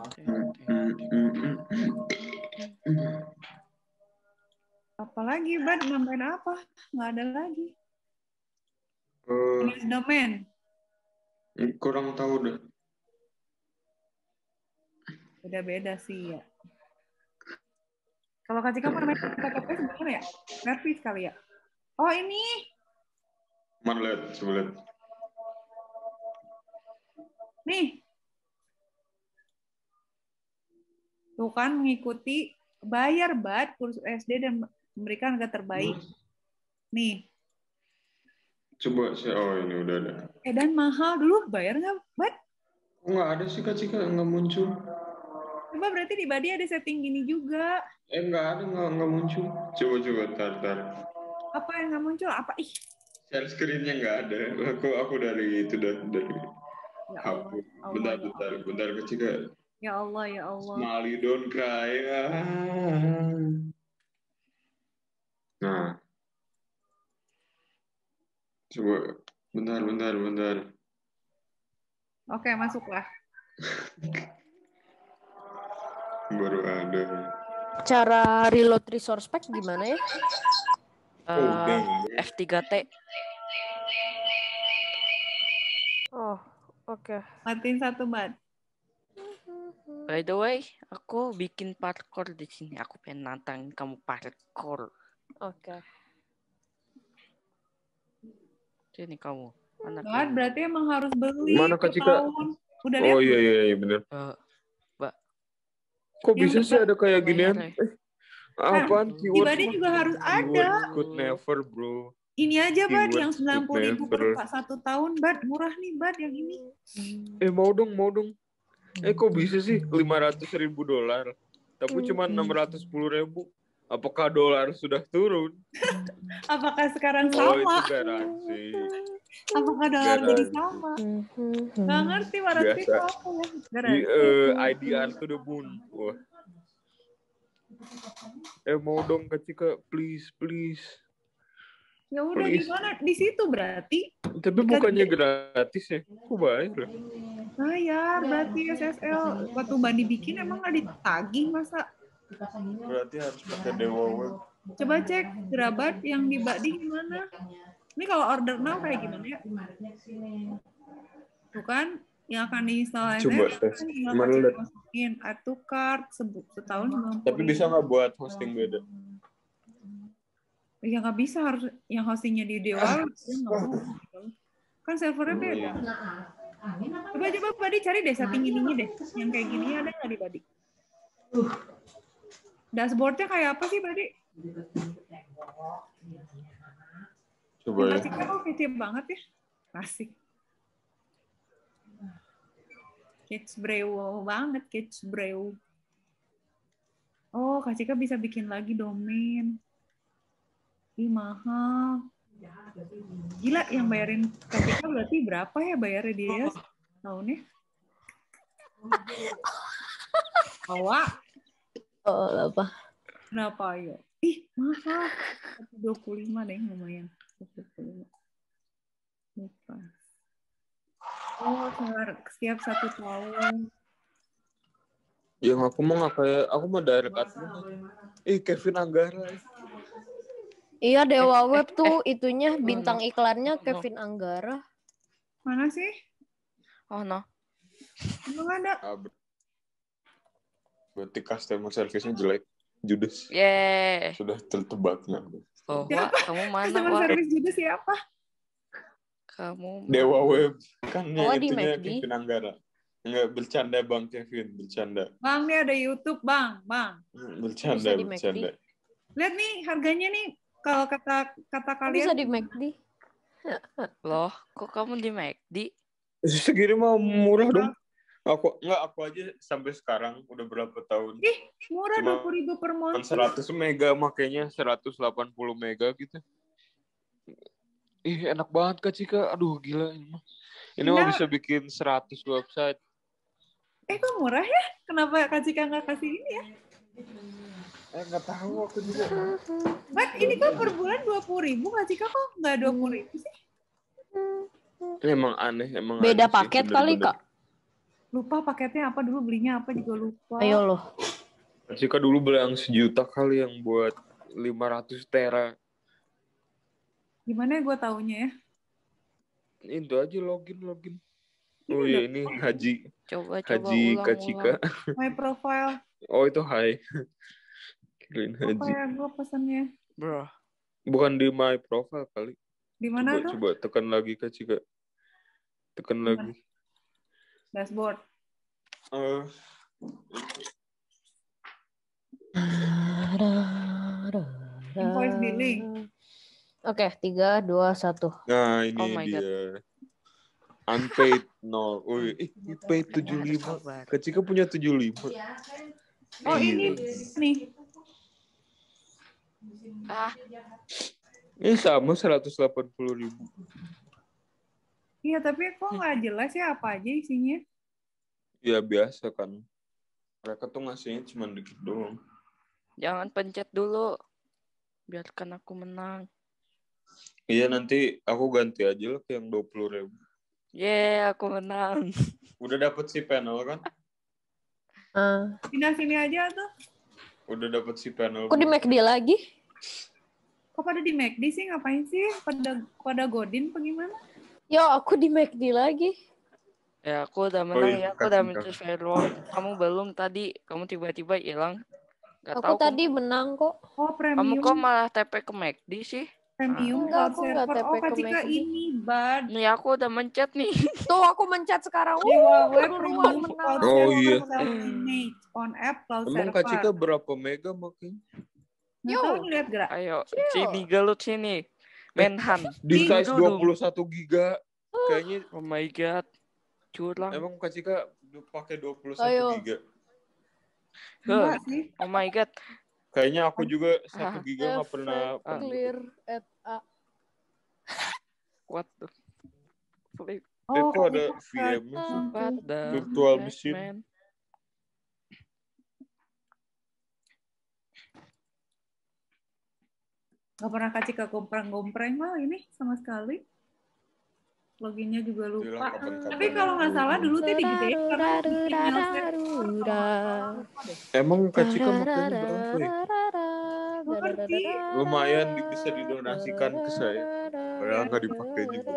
Apalagi, Bad? Nambahin apa? Nggak ada lagi. uh, Manage domain. kurang tahu deh. Beda-beda sih ya. Kalau Kak Cika mau namanya K T P sebenarnya ya? Service kali ya? Oh ini. Mana lihat, coba lihat. Nih. Tuh kan mengikuti bayar Bad kursus S D dan memberikan harga terbaik. Nih. Coba saya, oh ini udah ada. Eh dan mahal dulu, bayar nggak Bad? Nggak ada sih Kak Cika, nggak muncul. Coba berarti di Badi ada setting gini juga. Eh nggak ada, nggak nggak muncul. Coba coba tar tar. Apa yang nggak muncul? Apa ih? Share screen-nya nggak ada. Aku aku dari itu dari dari. Ya Allah, Allah, bentar ya bentar Allah. bentar Kak Cika. Ya Allah, ya Allah. Smiley don't cry. Ah. Coba, bentar, bentar, bentar. Oke, masuklah. Baru ada. Cara reload resource pack gimana ya? Oh, Eh, udah. F tiga T. Oh, oke. Matiin satu, Mbak. By the way, aku bikin parkour di sini. Aku pengen nantangin kamu parkour. Oke. Sini kamu. Anak Mbak, yang berarti emang harus beli Mana per Kak Cika? tahun. Udah lihat Oh iya belum? iya iya benar. Eh, Mbak, Kok Yang bisa sih Mbak- ada kayak bayar ginian? ya. Eh, Nah, apaan di keywords Badi mah? juga harus ada. Keywords could never, bro. Ini aja, Bad, yang Keywords sembilan could puluh ribu per never. pak satu tahun, Bad. Murah nih, Bad, yang ini. Eh mau dong, mau dong. Eh kok bisa sih lima ratus ribu dolar, tapi cuma enam ratus sepuluh ribu. Apakah dolar sudah turun? Apakah sekarang Oh itu sama? garansi. Apakah dolar jadi Garansi. sama? Nggak ngerti, Warat itu Biasa. apa ya? Di Garansi. eh, I D R to the moon. Wah. Eh mau dong Kak Cika, please, please. Ya udah Please. gimana? Di situ berarti Tapi bukannya gratis ya? Kok bayar lah? bayar. Berarti S S L waktu Bandi bikin emang nggak ditagih masa? Berarti harus pakai Dewa Web. Coba cek Grabat yang di Badi gimana? Ini kalau order now kayak gimana ya? Tuh kan, yang akan diinstal Coba S S L tes. kan tinggal Mana kasih lihat? masukin add to cart sebu- setahun sembilan puluh Tapi bisa nggak buat hosting beda? Ya nggak bisa, harus yang hostingnya di Dewa Web, ya nggak mau. Kan servernya beda. Coba coba Badi cari deh setting ininya deh, yang kayak gini ada nggak di Badi? Dashboardnya kayak apa sih Badi? Coba Yang ya. Kacika kok kece banget ya, asik. Kids Brew banget, Kids Brew. Oh, Kacika bisa bikin lagi domain. Ih, mahal. Gila, yang bayarin Kacika berarti berapa ya bayarnya dia tahunnya? Awak. Oh, apa? Kenapa ayo? Ih, mahal. dua puluh lima deh, lumayan. dua puluh lima. Lupa. Oh, setiap satu tahun. Yang aku mau nggak kayak, aku mau direct admin. Ih, Kevin Anggara. Iya, Dewa Web eh, tuh itunya Oh, bintang no. iklannya Oh, no. Kevin Anggara. Mana sih? Oh no. Emang ada? Ah, ber- berarti customer service-nya jelek. Judes. Yeay. Sudah tertebak. Nah. Oh, Siapa? Wak, kamu mana, Customer Wak? service juga siapa? Kamu Dewa Web. Kan Oh, yang di itunya McD. Kevin Anggara. Enggak, bercanda Bang Kevin. Bercanda. Bang, nih ada YouTube, Bang. Bang. Bercanda, Bisa di McD. bercanda. Lihat nih harganya nih. Kalau kata kata Kok kalian bisa di McD? Loh, kok kamu di McD? Segini mah murah dong. Aku enggak, aku aja sampai sekarang udah berapa tahun. Ih, murah Cuma dua puluh ribu per month. seratus mega makanya seratus delapan puluh mega gitu. Ih, enak banget Kak Cika. Aduh, gila ini mah. Ini mah Iya. bisa bikin seratus website. Eh, kok murah ya? Kenapa Kak Cika nggak kasih ini ya? Eh, nggak tahu aku juga. Mat, ini kan per bulan dua puluh ribu. Kak Cika kok nggak dua puluh ribu sih? Ini emang aneh, emang Beda aneh sih, paket kali, bener-bener. Kak. Lupa paketnya apa dulu, belinya apa juga lupa. Ayo loh. Kak Cika dulu beli yang sejuta kali yang buat lima ratus tera. Gimana gue taunya ya? Itu aja login, login. Oh Ini iya, udah- ini Haji. Coba, coba Haji ulang, Kak Cika. ulang. My profile. Oh, itu hai. Kirain Apa Haji. ya gue pesannya? Bro. Bukan di my profile kali. Di mana Coba, tuh? coba tekan lagi Kak Cika. Tekan Mana? lagi. Dashboard. Eh, Invoice billing. Oke, tiga, dua, satu. Nah, ini Oh my dia. God. Unpaid nol. Oh, eh, paid tujuh puluh lima. Sabar. Kak Cika punya tujuh puluh lima. Oh, Iya. ini nih. Ah, Ini sama seratus delapan puluh ribu. Iya, tapi kok nggak jelas ya apa aja isinya? Ya biasa kan. Mereka tuh ngasihnya cuma dikit doang. jangan pencet dulu. Biarkan aku menang. Iya, nanti aku ganti aja lah ke yang dua puluh ribu. Yeah, aku menang. Udah dapet si panel kan? Ah. Pindah sini aja tuh. Udah dapet si panel. Kok di McD lagi? Kok pada di McD sih? Ngapain sih? Pada pada Godin apa gimana? Yo, aku di McD lagi. Ya, aku udah Oh menang iya, ya. Aku udah kasih minta kakak. Firewall. Kamu belum tadi. Kamu tiba-tiba hilang. Gak Aku tahu tadi kamu. menang kok. Oh, Kamu premium. kok malah T P ke McD sih? Premium Enggak, cloud aku enggak server. T P Oh, ke Kak Cika McD. ini, bad. Nih, aku udah mencet nih. Tuh, aku mencet sekarang. Giveaway Wuh, duluan premium menang cloud aku. Oh server iya. self image on app cloud Emang Kak Cika server. berapa mega makin? Nggak tahu Yo, lihat gerak. Ayo, chill. sini gelut sini. Menhan. Di Ih, size dua puluh satu giga. Kayaknya Oh my god. Curang. emang Kak Cika pakai dua puluh satu Ayo. giga. Huh. enggak sih. Oh my god. Kayaknya aku juga satu Ah, giga nggak pernah Effect Ah. penuh. clear at A. what the flip? Oh, Itu Kak ada Cika V M-nya pakai sih. What itu. the Virtual heck, machine. man? Nggak pernah Kak Cika gompreng-gompreng lah ini sama sekali. Loginnya juga Bilang lupa. kapan-kapan Tapi kalau nggak aku. salah dulu tuh digedein karena email server. Emang Kak Cika makannya berapa ya? Nggak ngerti. Lumayan di- bisa didonasikan ke saya. Padahal nggak dipakai juga.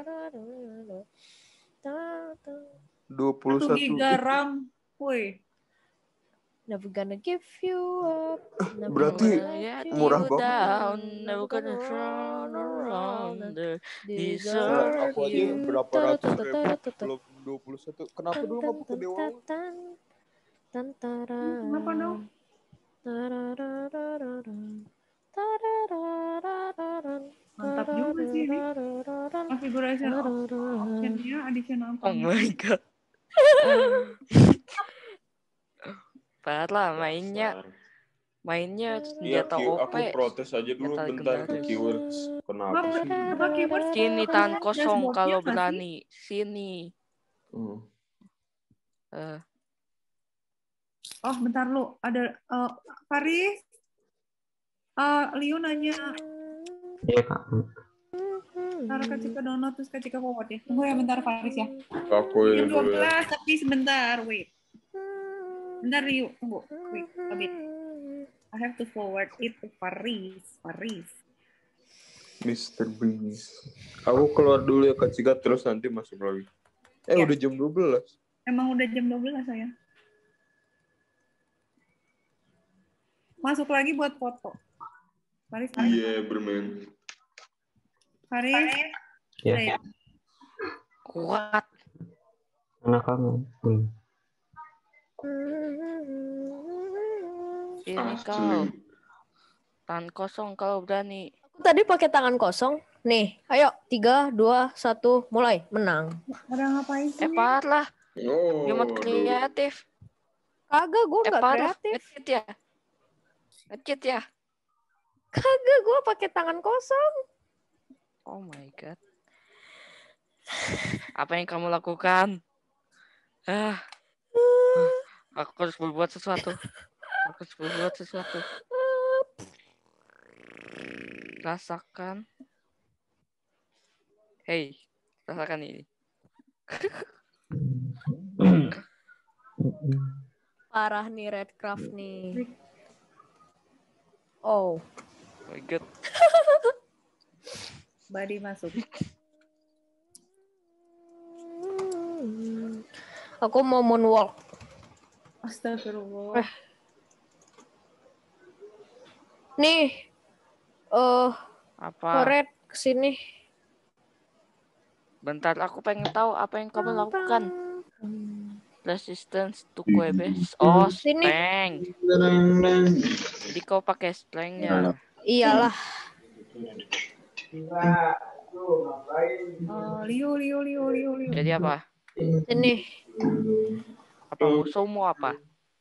dua puluh Satu satu. giga RAM. Woi. Never gonna give you up. Never Berarti gonna let you murah banget. down. Never gonna turn around the Saya deserve aku aja you. berapa ratus ribu belum dua puluh satu. Kenapa dulu nggak pakai Dewa? Kenapa dong? Mantap juga sih ini. Configuration optionnya additional Oh my god. Parah mainnya. Dasar. Mainnya Iya, senjata Ki, O aku P. protes aja dulu Senjata bentar ke legendaris. keywords. Kenapa Apa, sih? apa keywords? Sini Apa tan namanya? kosong Dashboardnya kalau nggak sih? berani. Sini. Hmm. Eh, Oh, bentar lu. Ada uh, Faris. Uh, Liu nanya. Iya kak. Taruh Kak Cika download terus Kak Cika forward ya. Tunggu ya bentar Faris ya. Aku Jam yang dulu ya. dua belas tapi sebentar. Wait. Bentar Liu. Tunggu. Wait. A bit. I have to forward it to Faris. Faris. mister Beast. Aku keluar dulu ya Kak Cika, terus nanti masuk lagi. Eh Ya. udah jam dua belas. Emang udah jam dua belas saya. Masuk lagi buat foto. Faris. Faris. Iya, bermain. Faris. Ya. Udah ya? kuat. Anak kamu. Hmm. Ini kau. Tan kosong kalau berani. Aku tadi pakai tangan kosong. Nih, ayo tiga, dua, satu, mulai. Menang. Ada ngapain sih? Eh parah. Oh, Cuma kreatif. Kagak, gue Eh nggak parah. kreatif. Ngecit ya. Ngecit ya. Kagak, gue pakai tangan kosong. Oh my god. Apa yang kamu lakukan? Ah. Aku harus berbuat sesuatu. Aku harus berbuat sesuatu. Rasakan. Hei, rasakan ini. Parah nih Redcraft nih. Oh. Oh my god. Badi masuk. Aku mau moonwalk. Astagfirullah. Eh. Nih. Eh, uh, Apa? Red kesini. Bentar, aku pengen tahu apa yang kamu lakukan. Resistance to Quebes. Oh, Sini. strength. Jadi kau pakai strength-nya. Iyalah. Oh, Liu, Liu, Liu, Liu, Liu. Jadi apa? Sini. Apa musuhmu apa?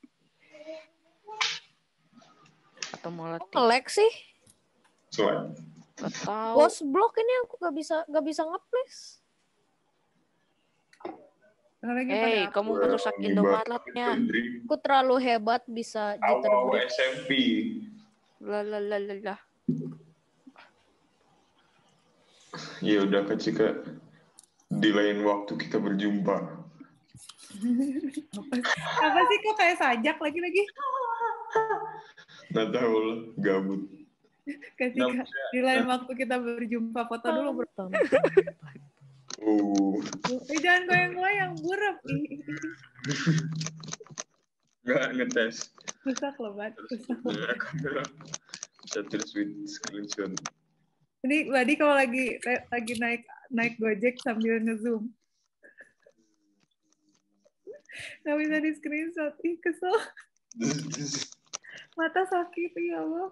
Atau mau latih? Nge-lag sih. Gak tahu. Ghost block ini aku gak bisa gak bisa nge-place. Hei, kamu merusak Indomaretnya. Aku terlalu hebat bisa jitter Awal break. S M P. Lah lah lah lah lah. Ya udah Kak Cika, di lain waktu kita berjumpa. apa, apa sih kok kayak sajak lagi-lagi? Nggak tahu lah, gabut. Ketika di lain waktu kita berjumpa, foto dulu bro. Oh. Eh, jangan goyang-goyang, burep. Nggak ngetes. Rusak loh, Bad. Rusak loh. Nah, kamera. Shutter with screenshot. Ini Badi kalau lagi lagi naik naik Gojek sambil ngezoom. Nggak bisa di screenshot. Ih, kesel. Mata sakit, ya Allah.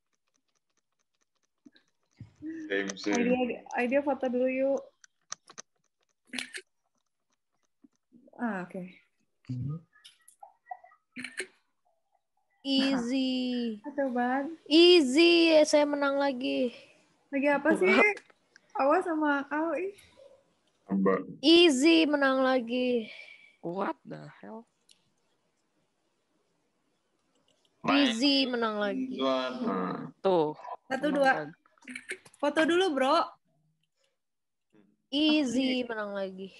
Same, same. Idea, idea foto dulu yuk. Ah, oke. Okay. Easy. Coba. Easy, saya menang lagi. Lagi apa sih? Awas sama kau ih. Easy menang lagi. What the hell? Easy menang lagi. Tuh. Satu dua. Foto dulu bro. Easy menang lagi.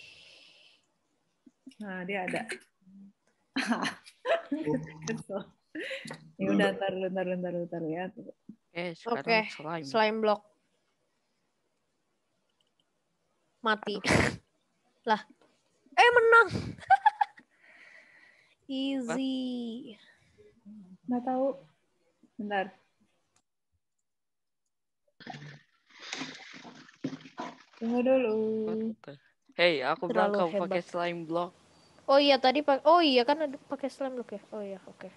Nah dia ada. Kesel. Ya udah ntar dulu, ntar dulu, ntar dulu, ntar dulu ya. Oke, okay. slime. slime block. Mati. Lah. Eh menang. Easy. Nggak tahu. Bentar. Tunggu dulu. Hey, aku bilang Terlalu kau pakai hebat. slime block. Oh iya tadi pak. Oh iya kan ada pakai slime block ya. Oh iya oke. Okay.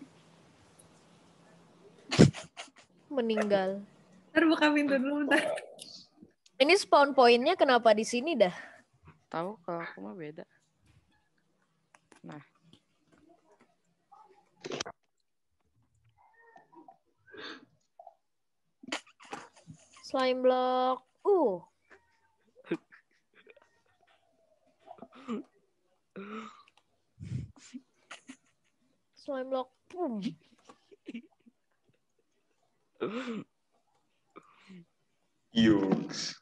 Meninggal. Ntar buka pintu dulu bentar. Ini spawn pointnya kenapa di sini dah? Tahu kalau aku mah beda. Nah. Slime block. Uh. Slime block. Boom. Yuks.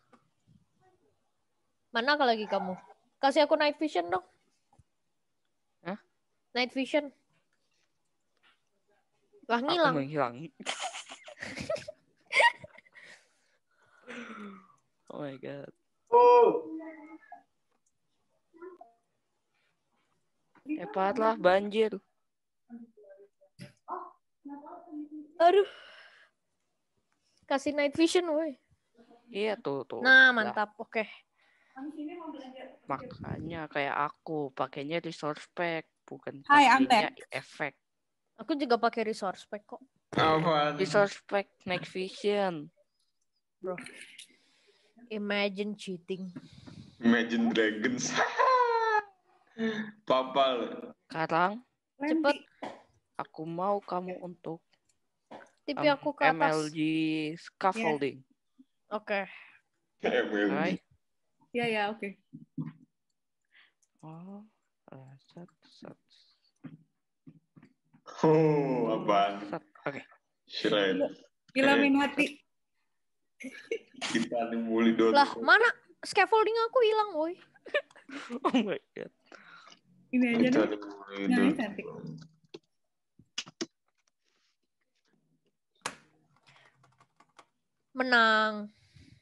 Mana lagi kamu? Kasih aku night vision dong. Hah? Night vision. Lah Aku ngilang. menghilang. Oh my god. Cepatlah banjir. Aduh. Kasih night vision, woi. Iya tuh tuh. Nah, Udah. mantap. Oke. Okay. Makanya kayak aku pakainya resource pack, bukan Hai, I'm pakainya back. efek. Aku juga pakai resource pack kok. Apa? Resource pack night vision. Bro. Imagine cheating. Imagine Dragons. Papal. Sekarang Cepet. aku mau kamu untuk T P aku ke M atas. L G scaffolding. Oke. M L G. Hai. Ya ya oke. Oh, uh, set, set. Oh, apaan? Oke. Shred. Illuminati. Kita nimuli dot. Lah, mana scaffolding aku hilang, woi. Oh my god. Ini aja Kita nih. nimuli Yang ini dot. cantik. Menang.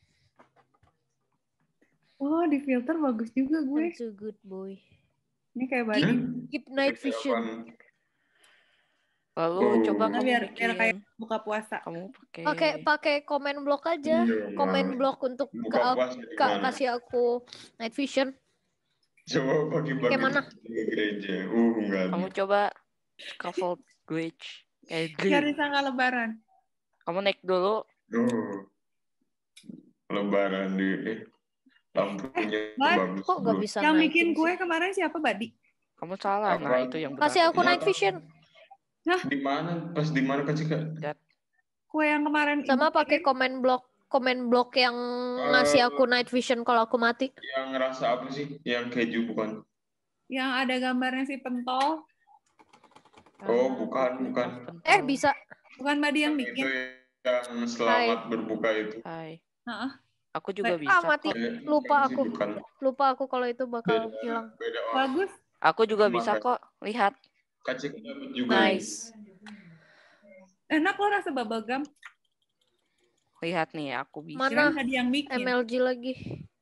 Oh, di filter bagus juga gue. I'm so good, boy. Ini kayak body. Keep, keep night vision. Lalu Oh. coba Nah, kamu biar, bikin biar kayak buka puasa. kamu pakai Pakai pakai comment block aja. Iya, Comment Mak. block untuk Buka ke, puasa di ka- mana? kasih aku night vision. Coba bagi-bagi Kayak mana? ke gereja. Uh, enggak. kamu coba scaffold glitch kayak Biar green. disangka lebaran. Kamu naik dulu. Oh. Lebaran di eh, lampunya Bad, bagus. Kok gak bro. bisa Yang naikin bikin sih? kue kemarin siapa, Badi? Kamu salah. Apa? Nah, itu yang benar. Kasih aku Iya, night Kak. vision. Di mana? Pas di mana Kak Cika? Kue yang kemarin Sama ibu pakai kirim, comment block comment block yang ngasih aku night vision kalau aku mati. Yang ngerasa apa sih? Yang keju bukan? yang ada gambarnya si pentol. Oh, bukan, bukan. Eh, bisa. Bukan Badi yang Itu bikin. yang selamat berbuka itu. Hai. Heeh. Aku juga Ah, bisa mati. kok. Lupa aku. Bukan. Lupa aku kalau itu bakal hilang. Beda orang. Bagus. Aku juga Sama bisa Kak- kok. Lihat. Kak Cika dapat juga nih. Nice. Enak loh rasa bubble gum. Lihat nih, aku bisa. Mana Kirain tadi yang bikin. M L G lagi?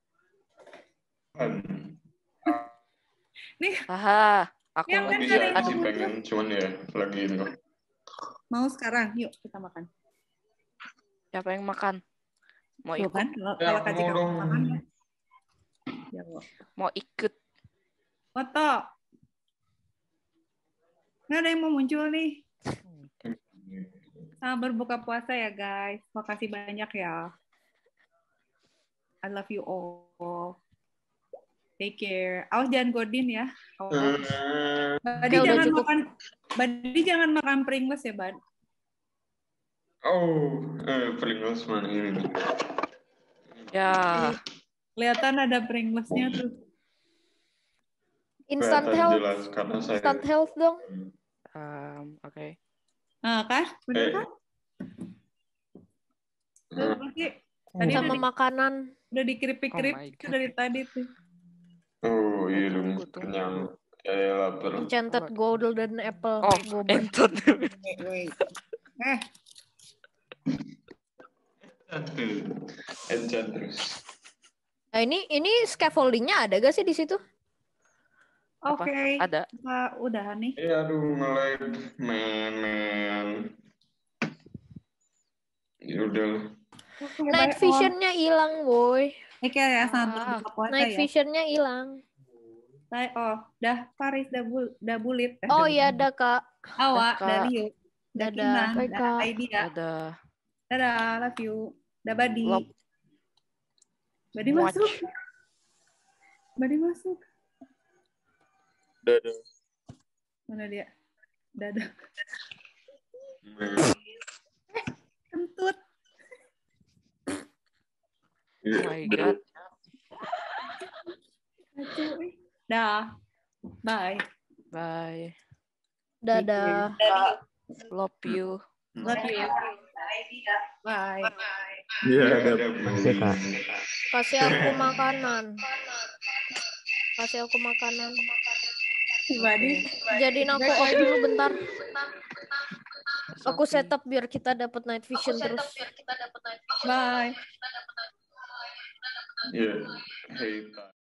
Nih, Haha, aku yang kan Bisa ada yang sih mau pengen, cuman ya lagi itu. mau sekarang. Yuk kita makan. siapa yang makan? Mau Tuh ikut? kan, kalau Ya, kalau aku Kak mau Cika dong. mau makan ya. Ya, Allah. Mau ikut? Foto. Nggak ada yang mau muncul nih. Selamat berbuka puasa ya guys. Makasih banyak ya. I love you all. Take care. Awas jangan godin ya. Awas. Badi Udah, udah jangan cukup. makan. Badi jangan makan Pringles ya, Bad. Oh, eh, Pringles mana ini nih? Ya, Kelihatan ada Pringlesnya tuh. Instant Kelihatan health. jelas karena saya. Instant health dong. um, oke. Nah, kan? Bener Eh, kan? Tuh, pasti tadi Sama udah, di- makanan. udah dikeripik-kerip Oh my God. dari tadi tuh. Oh iya dong, Tunggu, tunggu. kenyang. Ya lapar. Enchanted golden apple. Oh, Gober. entot. Wait, wait. Eh, Enchant terus. Nah, ini ini scaffoldingnya ada gak sih di situ? oke. Apa? Ada. Kita udahan nih. Eh aduh nge-lag, men, men. Ya udah. Oke, Night bye all. visionnya hilang, boy. Take care ya, selamat Ah, berbuka puasa Night ya. visionnya hilang. Bye all. Dah, Paris, dah, bul, dah bulit. Eh, Oh dah iya, bulit. ada kak. Awa, Kak. dah Rio, dah Dadah. Kinan, Bye, dah Kak. Aidia. Ada. Dadah, love you. Dah Badi. Love. Badi Watch. masuk. Badi masuk. Dadah. Mana dia? Dadah. Men. Kentut. Oh my God. Kacau, eh. Dah. Bye. Bye. Dadah. Love you. Love you. Bye. Iya, ada. Makasih, Kak. Kasih aku makanan. Kasih aku makanan. Badi. Jadiin aku off dulu bentar. Aku setup biar kita dapat night vision terus. Bye. Iya. Hey,